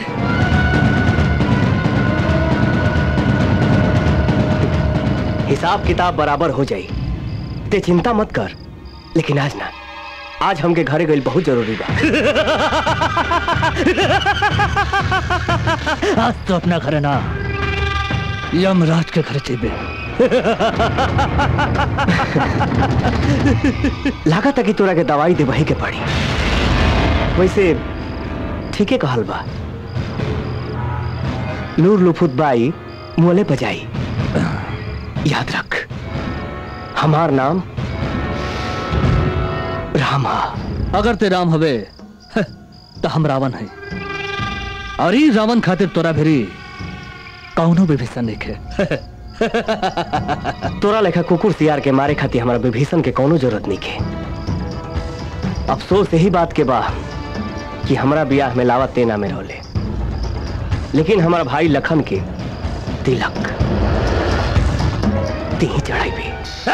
हिसाब किताब बराबर हो जाई ते चिंता मत कर, लेकिन आज ना, आज हमके घरे गई बहुत जरूरी बा। आज तो अपना घर ना यमराज के घर चेबे। लगा था कि तोरा के दवाई दे वही के पड़ी। वैसे ठीक है कहल बा, नूर लुफुत बाई मुहले बजाई। याद रख हमार नाम राम हा। अगर ते राम हवे तो हम रावण है, और ई रावण खातिर तोरा भेरी कौनो विभीषण नहीं है। तोरा लेखा कुकुर सियार के मारे खातिर हमारा विभीषण के कौनो जरूरत नहीं है। अफसोस यही बात के बा कि हमारा ब्याह में लावा तेना में रोले, लेकिन हमारा भाई लखन के तिलक तीन चढ़ाई भी।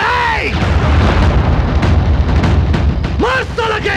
मस्त लगे।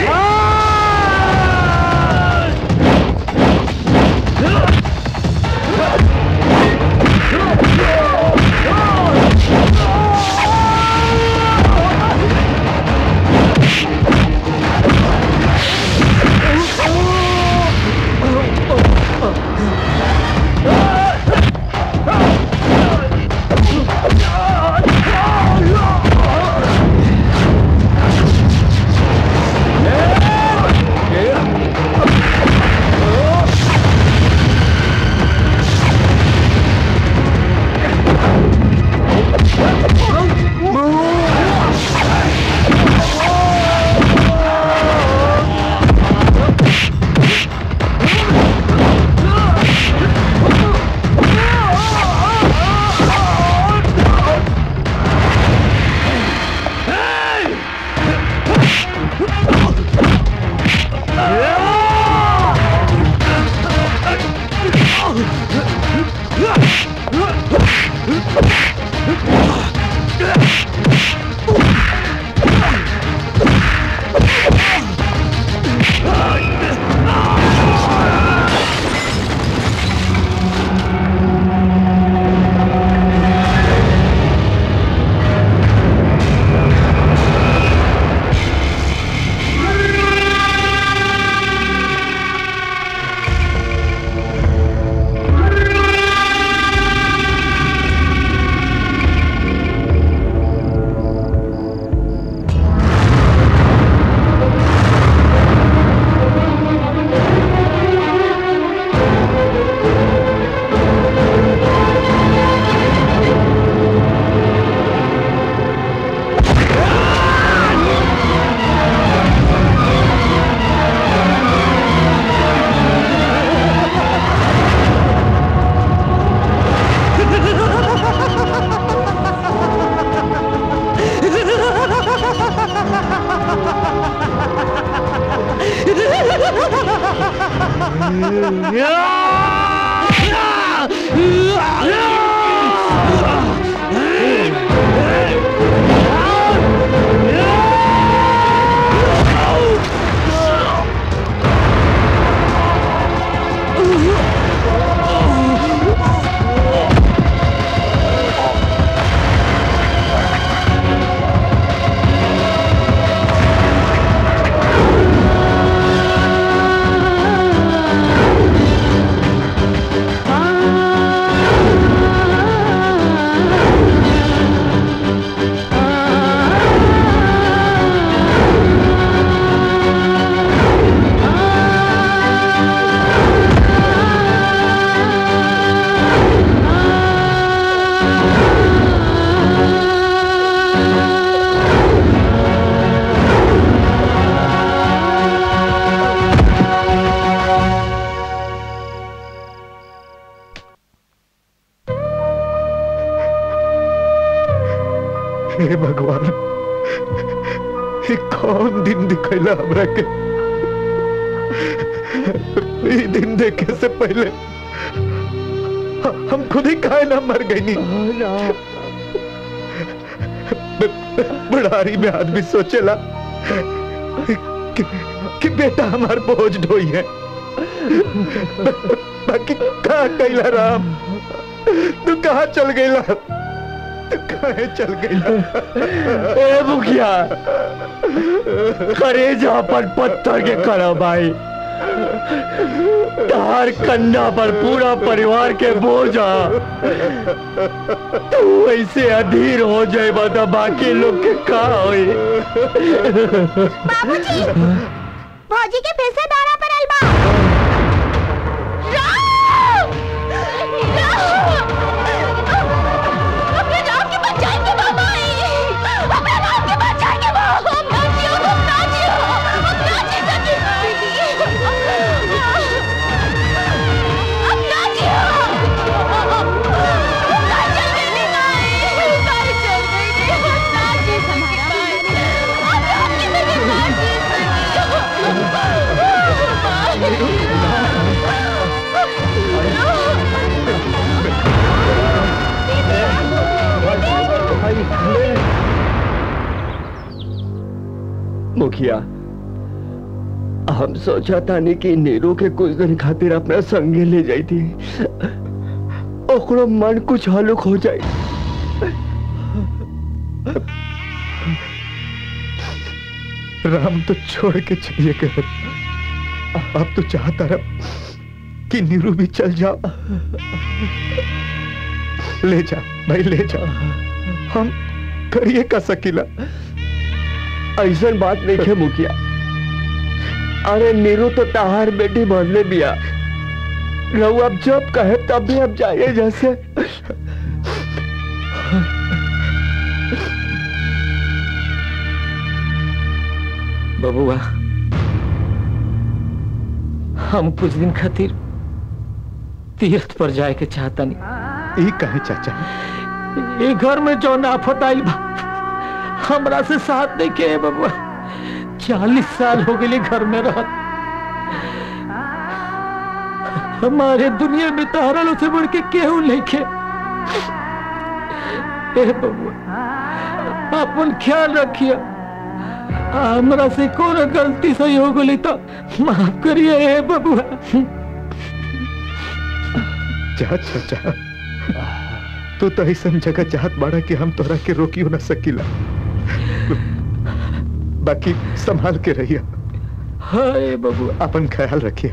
हे भगवान, ये कौन दिन दिखैला हमरा के। ये दिन देखे से पहले हम खुद ही काहे ना मर गई नी। बुढ़ारी में आदमी सोचेला कि, कि बेटा हमार बोझ ढोई है, बाकी कहाँ गईला राम, तू कहाँ चल गईला, तू कहाँ चल गईला। ए मुखिया, करेजा पर पत्थर के करा भाई, तार कंधा पर पूरा परिवार के बोझा, तू ऐसे अधीर हो जाए बता बाकी लोग के का होई। बाबूजी, भौजी के फिर से दौरा पर अलबा। राम! राम! अपने राम के बचाएंगे बाबा, अपने राम के बचाएंगे बाबा। हम नाचियो, हम नाचियो, हम नाची सकी। हम नाचियो। हम चल गई नहीं गाय, गाय चल गई नहीं, हम नाची सकी। हम राम के बगैर नाची मुखिया, हम सोचा था नहीं कि नीरू के कुछ दिन खातिर अपना संगे ले जाई थी, ओकरो मन कुछ हलुक हो जाए। राम तो छोड़ के चलिए गए, अब तो चाहता रहा कि नीरू भी चल जाओ। ले जा भाई, ले जा, हम करिए का सकीला। ऐसा बात नहीं है मुखिया, अरे नीरू तो तहार बेटी बनले बिया, रहू अब जब कहे तब भी अब जाइए जैसे। बबुआ, हम कुछ दिन खातिर तीर्थ पर जाए के चाहता नहीं। ये कहे चाचा, ये घर में जो आफत आई बा हमरा से साथ नहीं के बबुआ। चालीस साल हो गए घर में रह, हमारे दुनिया में तारलों से बढ़ के केहू नहीं के। ए बबुआ, अपन ख्याल रखिए, हमरा से कौन गलती सही हो गई तो माफ करिए। ए बबुआ, जा चाचा, तू तो ऐसा जगह चाहत बाड़ा कि हम तोरा के रोकियो ना सकीला, बाकी संभाल के रहिया। हाय बबुआ, अपन ख्याल रखिए।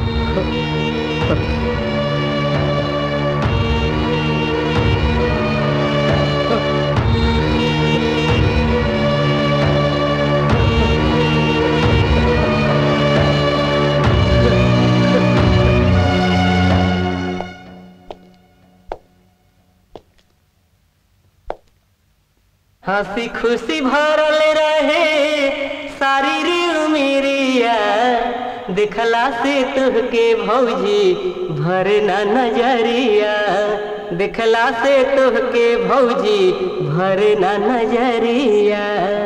हंसी खुशी भरल रहे सारी रे उमेरिया, देखला से तुहके भौजी भरे ना नजरिया, देखला से तुहके भौजी भरे ना नजरिया।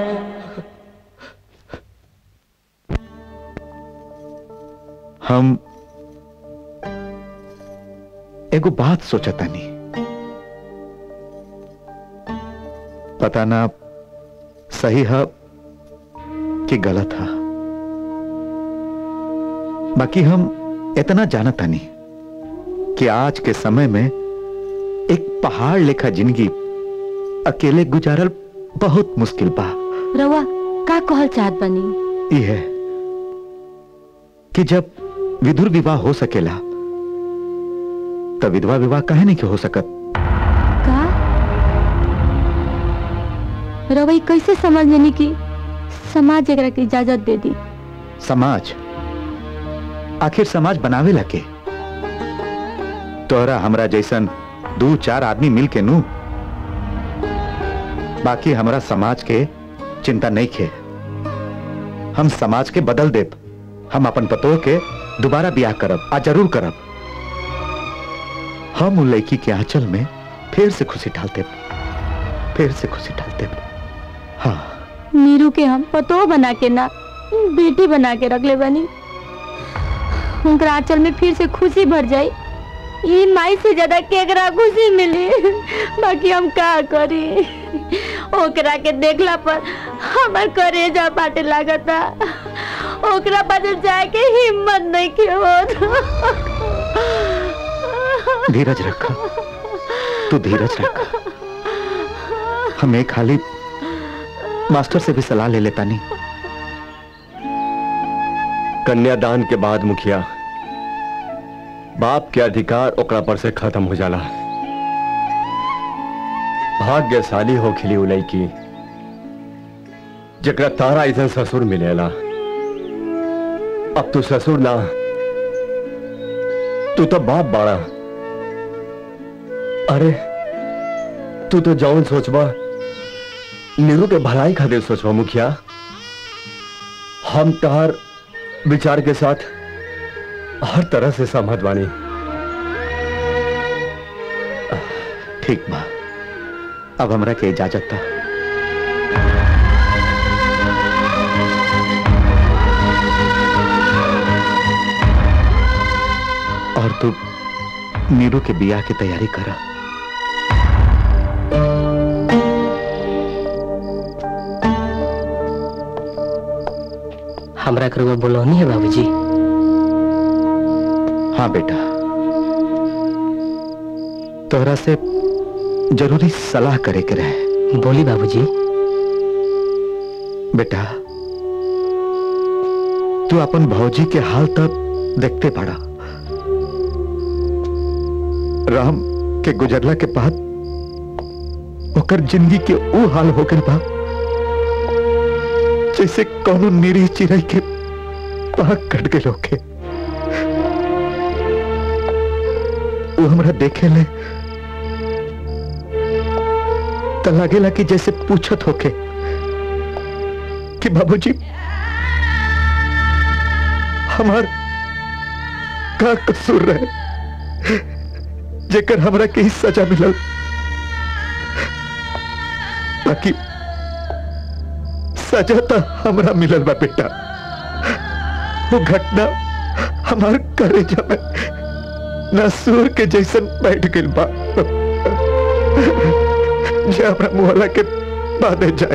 हम एगो बात सोचता नहीं, पता ना सही है कि गलत है, बाकी हम इतना जानता नहीं कि आज के समय में एक पहाड़ लेखा जिंदगी अकेले गुजारल बहुत मुश्किल बा। रवा का कहल चाहत बनी? ये है कि जब विधुर विवाह हो सकेला तो विधवा विवाह काहे नहीं हो सकत? रवई कैसे समझ लेनी कि समाज एकरा की इजाजत दे दी? समाज? आखिर समाज बनावे लगे तोरा हमरा जैसन दो चार आदमी मिल के नू, बाकी हमरा समाज के चिंता नहीं खे। हम समाज के बदल देब, हम अपन पतोह के दोबारा ब्याह करब, आ जरूर करब। हम उन लड़की के आंचल में फिर से खुशी डालते, फिर से खुशी डालते। हाँ, नीरू के हम पतोह बना के ना बेटी बना के रख ले बनी, उनका आंचल में फिर से खुशी भर जाए ये माई से ज्यादा केकरा खुशी मिली, बाकी हम का करी। ओकरा के देखला पर हमार करेजा फाटे लागता, ओकरा पास जाए के हिम्मत नहीं के होत। धीरज रख, तू धीरज रख। हम एक खाली मास्टर से भी सलाह ले लेता नहीं। कन्यादान के बाद मुखिया बाप के अधिकार ओकरा पर से खत्म हो जाला। भाग्यशाली हो खिली उ लड़की जकरा तारा ऐसा ससुर मिलेला। अब तू ससुर ना, तू तो बाप बाड़ा। अरे तू तो जौन सोचबा नीरू के भलाई खातिर सोचबा मुखिया। हम तार विचार के साथ हर तरह से सहमत बानी। ठीक बा, अब हमरा के इजाजत था। और तू नीरू के बियाह की तैयारी करा। हमरा करुआ बोलौनी है बाबूजी। हाँ बेटा, तोहरा से जरूरी सलाह करे के रहे। बोली बाबूजी। बेटा, तू अपन भौजी के हाल तक देखते पड़ा। राम के गुजरला के बाद ओकर जिंदगी के वो हाल हो गई बा जैसे कौनो निरी चिड़ै के पाक कट गए होके। वो हमरा देखे ले तो लगेला कि जैसे पूछत होके कि बाबूजी हमार का कसूर रहे जेकर हमरा के ही सजा मिलल। बाकी सजा तो हमरा मिलल बा बेटा। वो घटना हमार कलेजा में नसूर के जैसन बैठ गइल बा जे हमरा मुहला के बांधे जाए।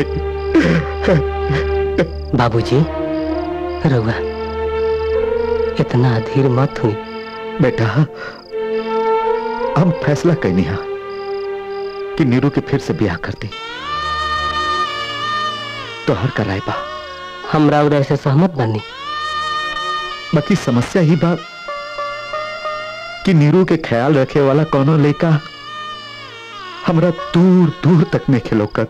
बाबूजी रउआ इतना अधीर मत हुई। बेटा, हम फैसला करनी है कि नीरू के फिर से ब्याह कर दी। तो हर का राय बा। हम राउर ऐसे सहमत बनी। बाकी समस्या ही बात कि नीरू के ख्याल रखे वाला कोनो लड़का हमरा दूर दूर तक में खिलौकत।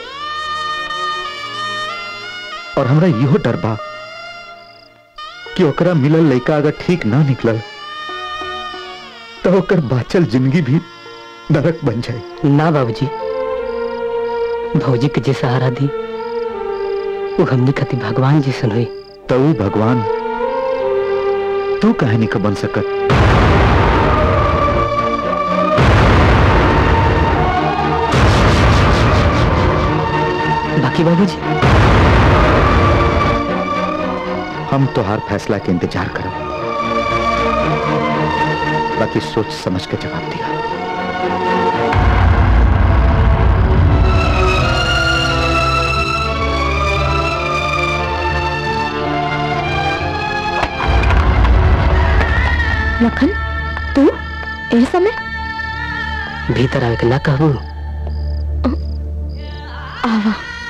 और हमरा यो डर बा कि ओकरा मिलल लड़का अगर ठीक ना निकलल तो ओकर बाचल जिंदगी भी नरक बन जाए। ना बाबूजी, भौजी के जे सहारा दी वो हमनी खातिर भगवान जैसन हुई। तो वो भगवान तू कहानी का बन सकत। बाकी बाबूजी हम तो हर फैसला के इंतजार करो। बाकी सोच समझ के जवाब दिया। लखन, तू ए समय भीतर आवे के ना कहू। आवा।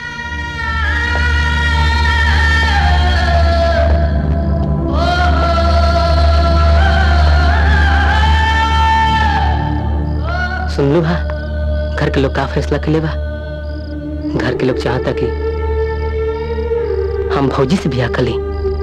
सुन लू हा, घर के लोग का फैसला के ले बा। घर के लोग चाहता कि हम भौजी से ब्याह कर ली।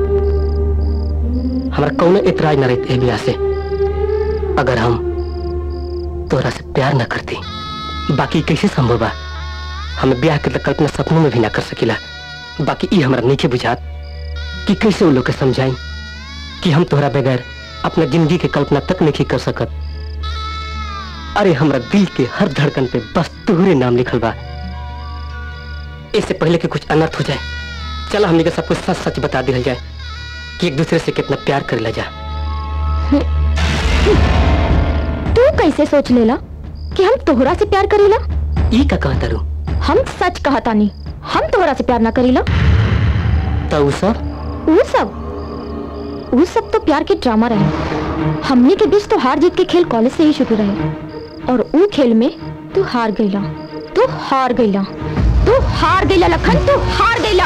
हमारा कौनो एतराज न रहते ब्याह से अगर हम तोरा से प्यार न करती। बाकी कैसे संभव बा? हम ब्याह के कल्पना सपनों में भी ना कर सकीला। बाकी ये हमारा नीचे बुझात कि कैसे वो लोग के समझाई कि हम तोहरा बगैर अपना जिंदगी के कल्पना तक नहीं कर सकत। अरे हमरा दिल के हर धड़कन पे बस तुहरे नाम लिखल बा। इससे पहले कि कुछ अनर्थ हो जाए, चला हमने सब कुछ सच सच बता दिया जाए कि एक दूसरे से कितना प्यार कर ला जा। कैसे सोच लेला कि हम तोहरा से प्यार करीला? ई का कहता रू? हम सच कहता नहीं, हम तोहरा से प्यार ना करीला। तो उ सब वो सब वो सब तो प्यार के ड्रामा रहे। हमने के बीच तो हार जीत के खेल कॉलेज से ही शुरू रहे, और वो खेल में तू हार गईला, तू हार गईला, तू हार गईला लखन, तू हार गईला।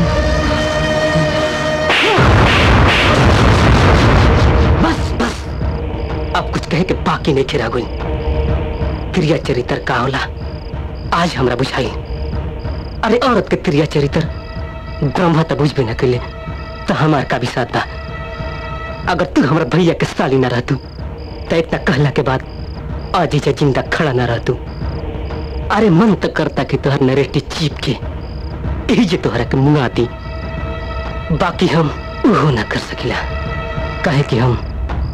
बस बस, अब कुछ कहे के बाकी नहीं खिरा गई। क्रिया चरित्र का होला आज हमरा बुझाई। अरे औरत के क्रिया चरित्र ब्रह्मा तो बुझ भी न कले, तो हमार का भी साथ था। अगर तू हमारा भैया के साली न रहतू तो इतना कहला के बाद आज ही जिंदा खड़ा न रहतू। अरे मन तो करता कि तुहर नरेटी चीप के यही जे तुहरा के मुंगा दी, बाकी हम वो न कर सकिला। कहे कि हम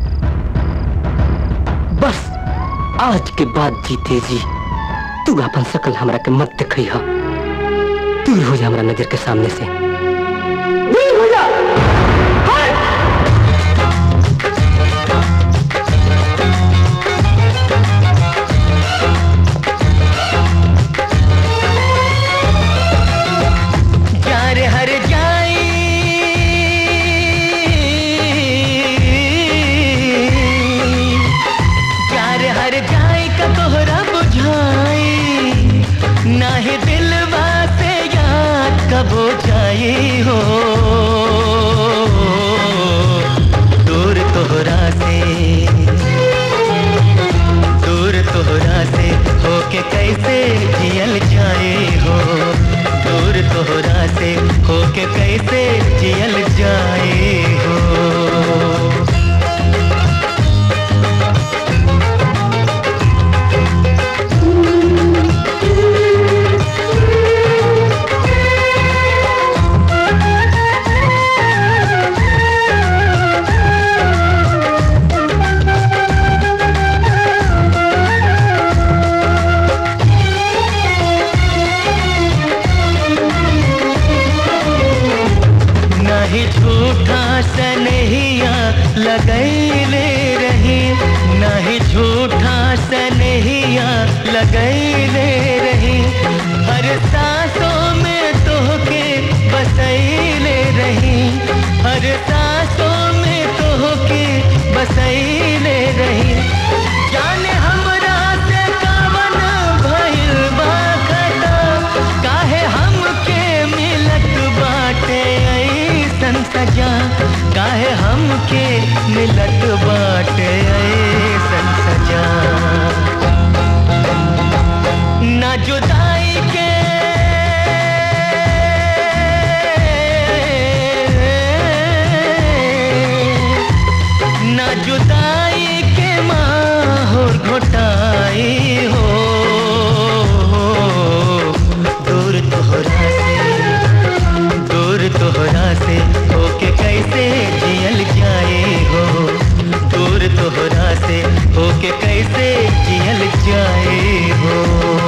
बस आज के बाद जीते जी तू अपन शकल हमरा के मत दिखाई हो, दूर हो जा हमरा नजर के सामने से, दूर हो जा। हो दूर तोहरा से, दूर तोहरा से होके कैसे जियल जाए हो, दूर तोहरा से होके कैसे जियल जाए हो। लगैले रही नहीं झूठा सनहिया, लगैले रही हर सांसों में तोहके बसैले रही, हर सांसों में तोहके बसैले रही। जाने हमरा से कावन भइल बा खता, काहे हमके मिलत बाटे ऐसन सजा, काहे हमके मिलत बाटे ऐसन सजा। ना जुदाई के ना जुदाई के माहौर घोटाई हो, दूर तोहरा से, दूर तोहरा से होके कैसे जियल जाए हो, दूर तोहरा से होके कैसे जियल जाए हो।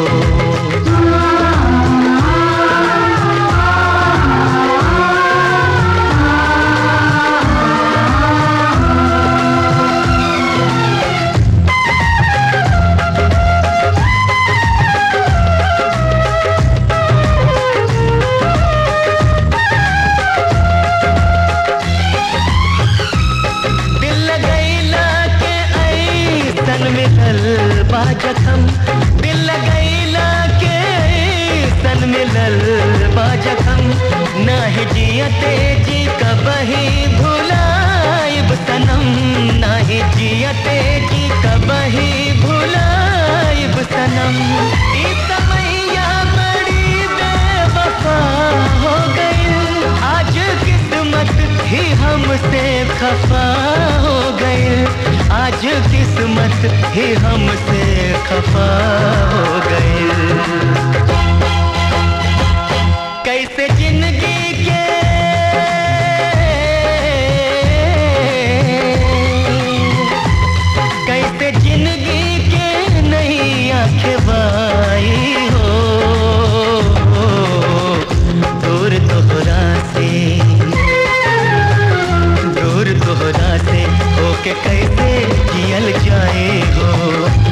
जखम दिल लगैला के सन मिलल बा जखम, नाही जियते जी कबही भुलाइब सनम, नाही जियते जी कबही भुलाइब सनम। ई समैया बड़ी बेवफा हो गई, आज किस्मत ही हमसे खफा हो गई, आज किस्मत ही हमसे खफा हो गई। कैसे जिंदगी के कैसे जिंदगी के नई आँखें हो, दूर तोहरा से, दूर तोहरा से होके कैसे जियल जाए हो,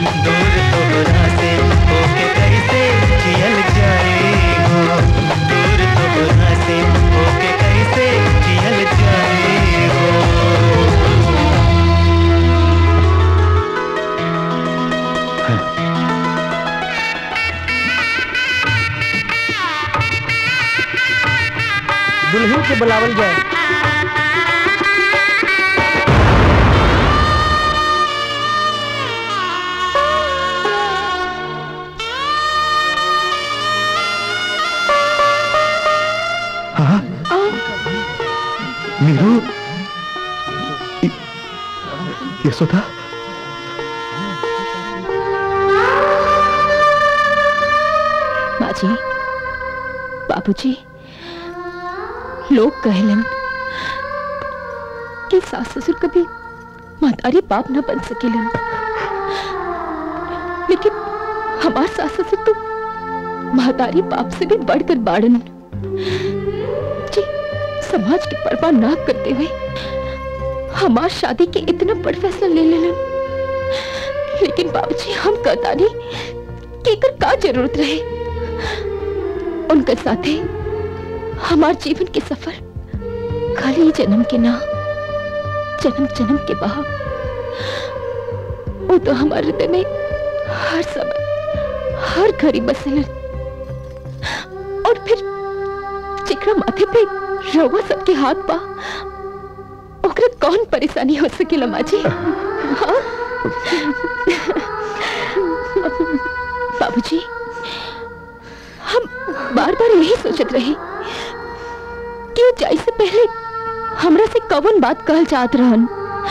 दुल्हन के बुलावल जाए। हाँ मीरू, य- यशोदा, माँ जी, बाबूजी, लोग कहलन कि सास ससुर कभी महतारी बाप न बन सकेलन, लेकिन हमार सास ससुर तो महतारी बाप से भी बढ़कर बाड़न जी। समाज की परवाह ना करते हुए हमार शादी के इतना बड़ फैसला ले लेलन, लेकिन बाबूजी हम कहता नहीं कि एकर का जरूरत रहे। उनके साथे हमार जीवन के सफर खाली जन्म के ना, जन्म जन्म के बहा। वो तो हमारे हृदय में हर समय हर घड़ी बसेलन, और फिर जिकरा माथे पे रवा सबके हाथ पा, ओकरा कौन परेशानी हो सकेला माँ जी? हाँ? बाबूजी, हम बार बार यही सोचत रहे कि वो जाए से पहले हमरा से कौन बात कहल चाहत रहन।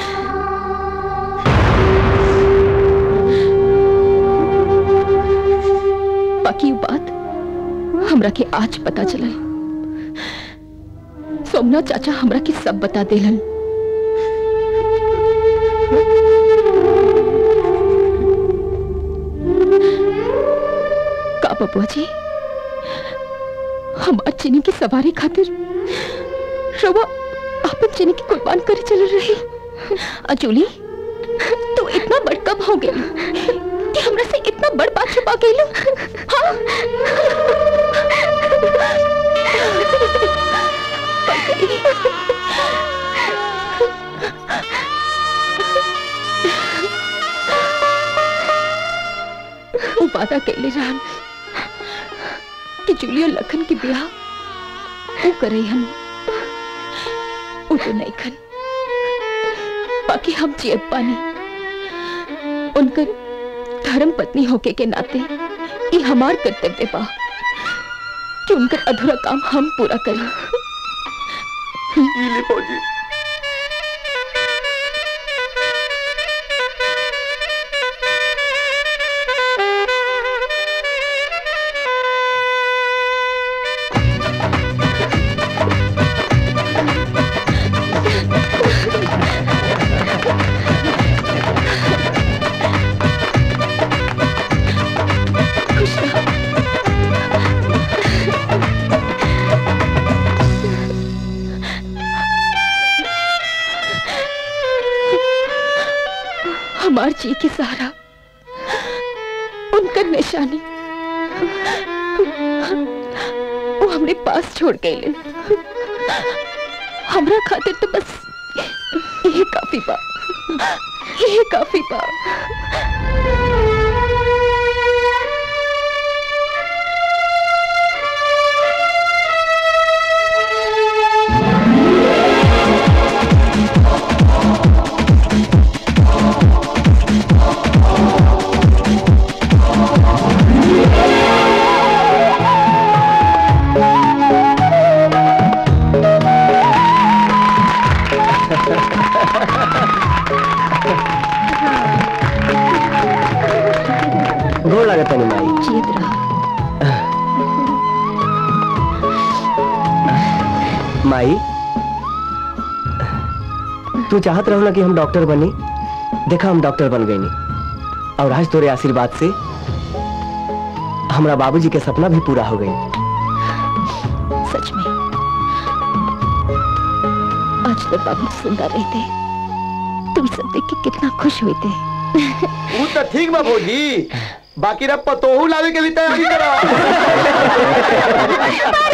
बाकी वो बात हमरा के आज पता चलल। सोमनाथ चाचा हमरा के सब बता देलन। का बबुआ जी, हमार चीनी की सवारी खातिर रवा आपन चीनी की कुर्बान करे चल रही। अजूली, तू इतना बड़ कब हो गई कि हमरा से इतना बड़ बात छुपा गई? हाँ? वो वादा कैले रहन कि जूली और लखन के ब्याह वो करे हन, वो तो नहीं खन। बाकी हम जियत पानी उनकर धर्म पत्नी होके के नाते ये हमार कर्तव्य बा कि उनका अधूरा काम हम पूरा करें। फौजी, हमार जी की सहारा उनका निशानी वो हमने पास छोड़ गए। हमरा खातिर तो बस यही काफी बा, यही काफी बा। गोड़ लागत नहीं माई। जीत रहा माई, तू चाहत रहो ना कि हम डॉक्टर बनी, देखा हम डॉक्टर बन गए नहीं, और आज तोरे आशीर्वाद से हमारा बाबूजी के सपना भी पूरा हो गए। सच में आज तो बाबू जिंदा रहते, तुम सब देख के कितना खुश हुए थे। वो तो ठीक बा भौजी, बाकी रब पतोहू लावे के भी तैयारी करो।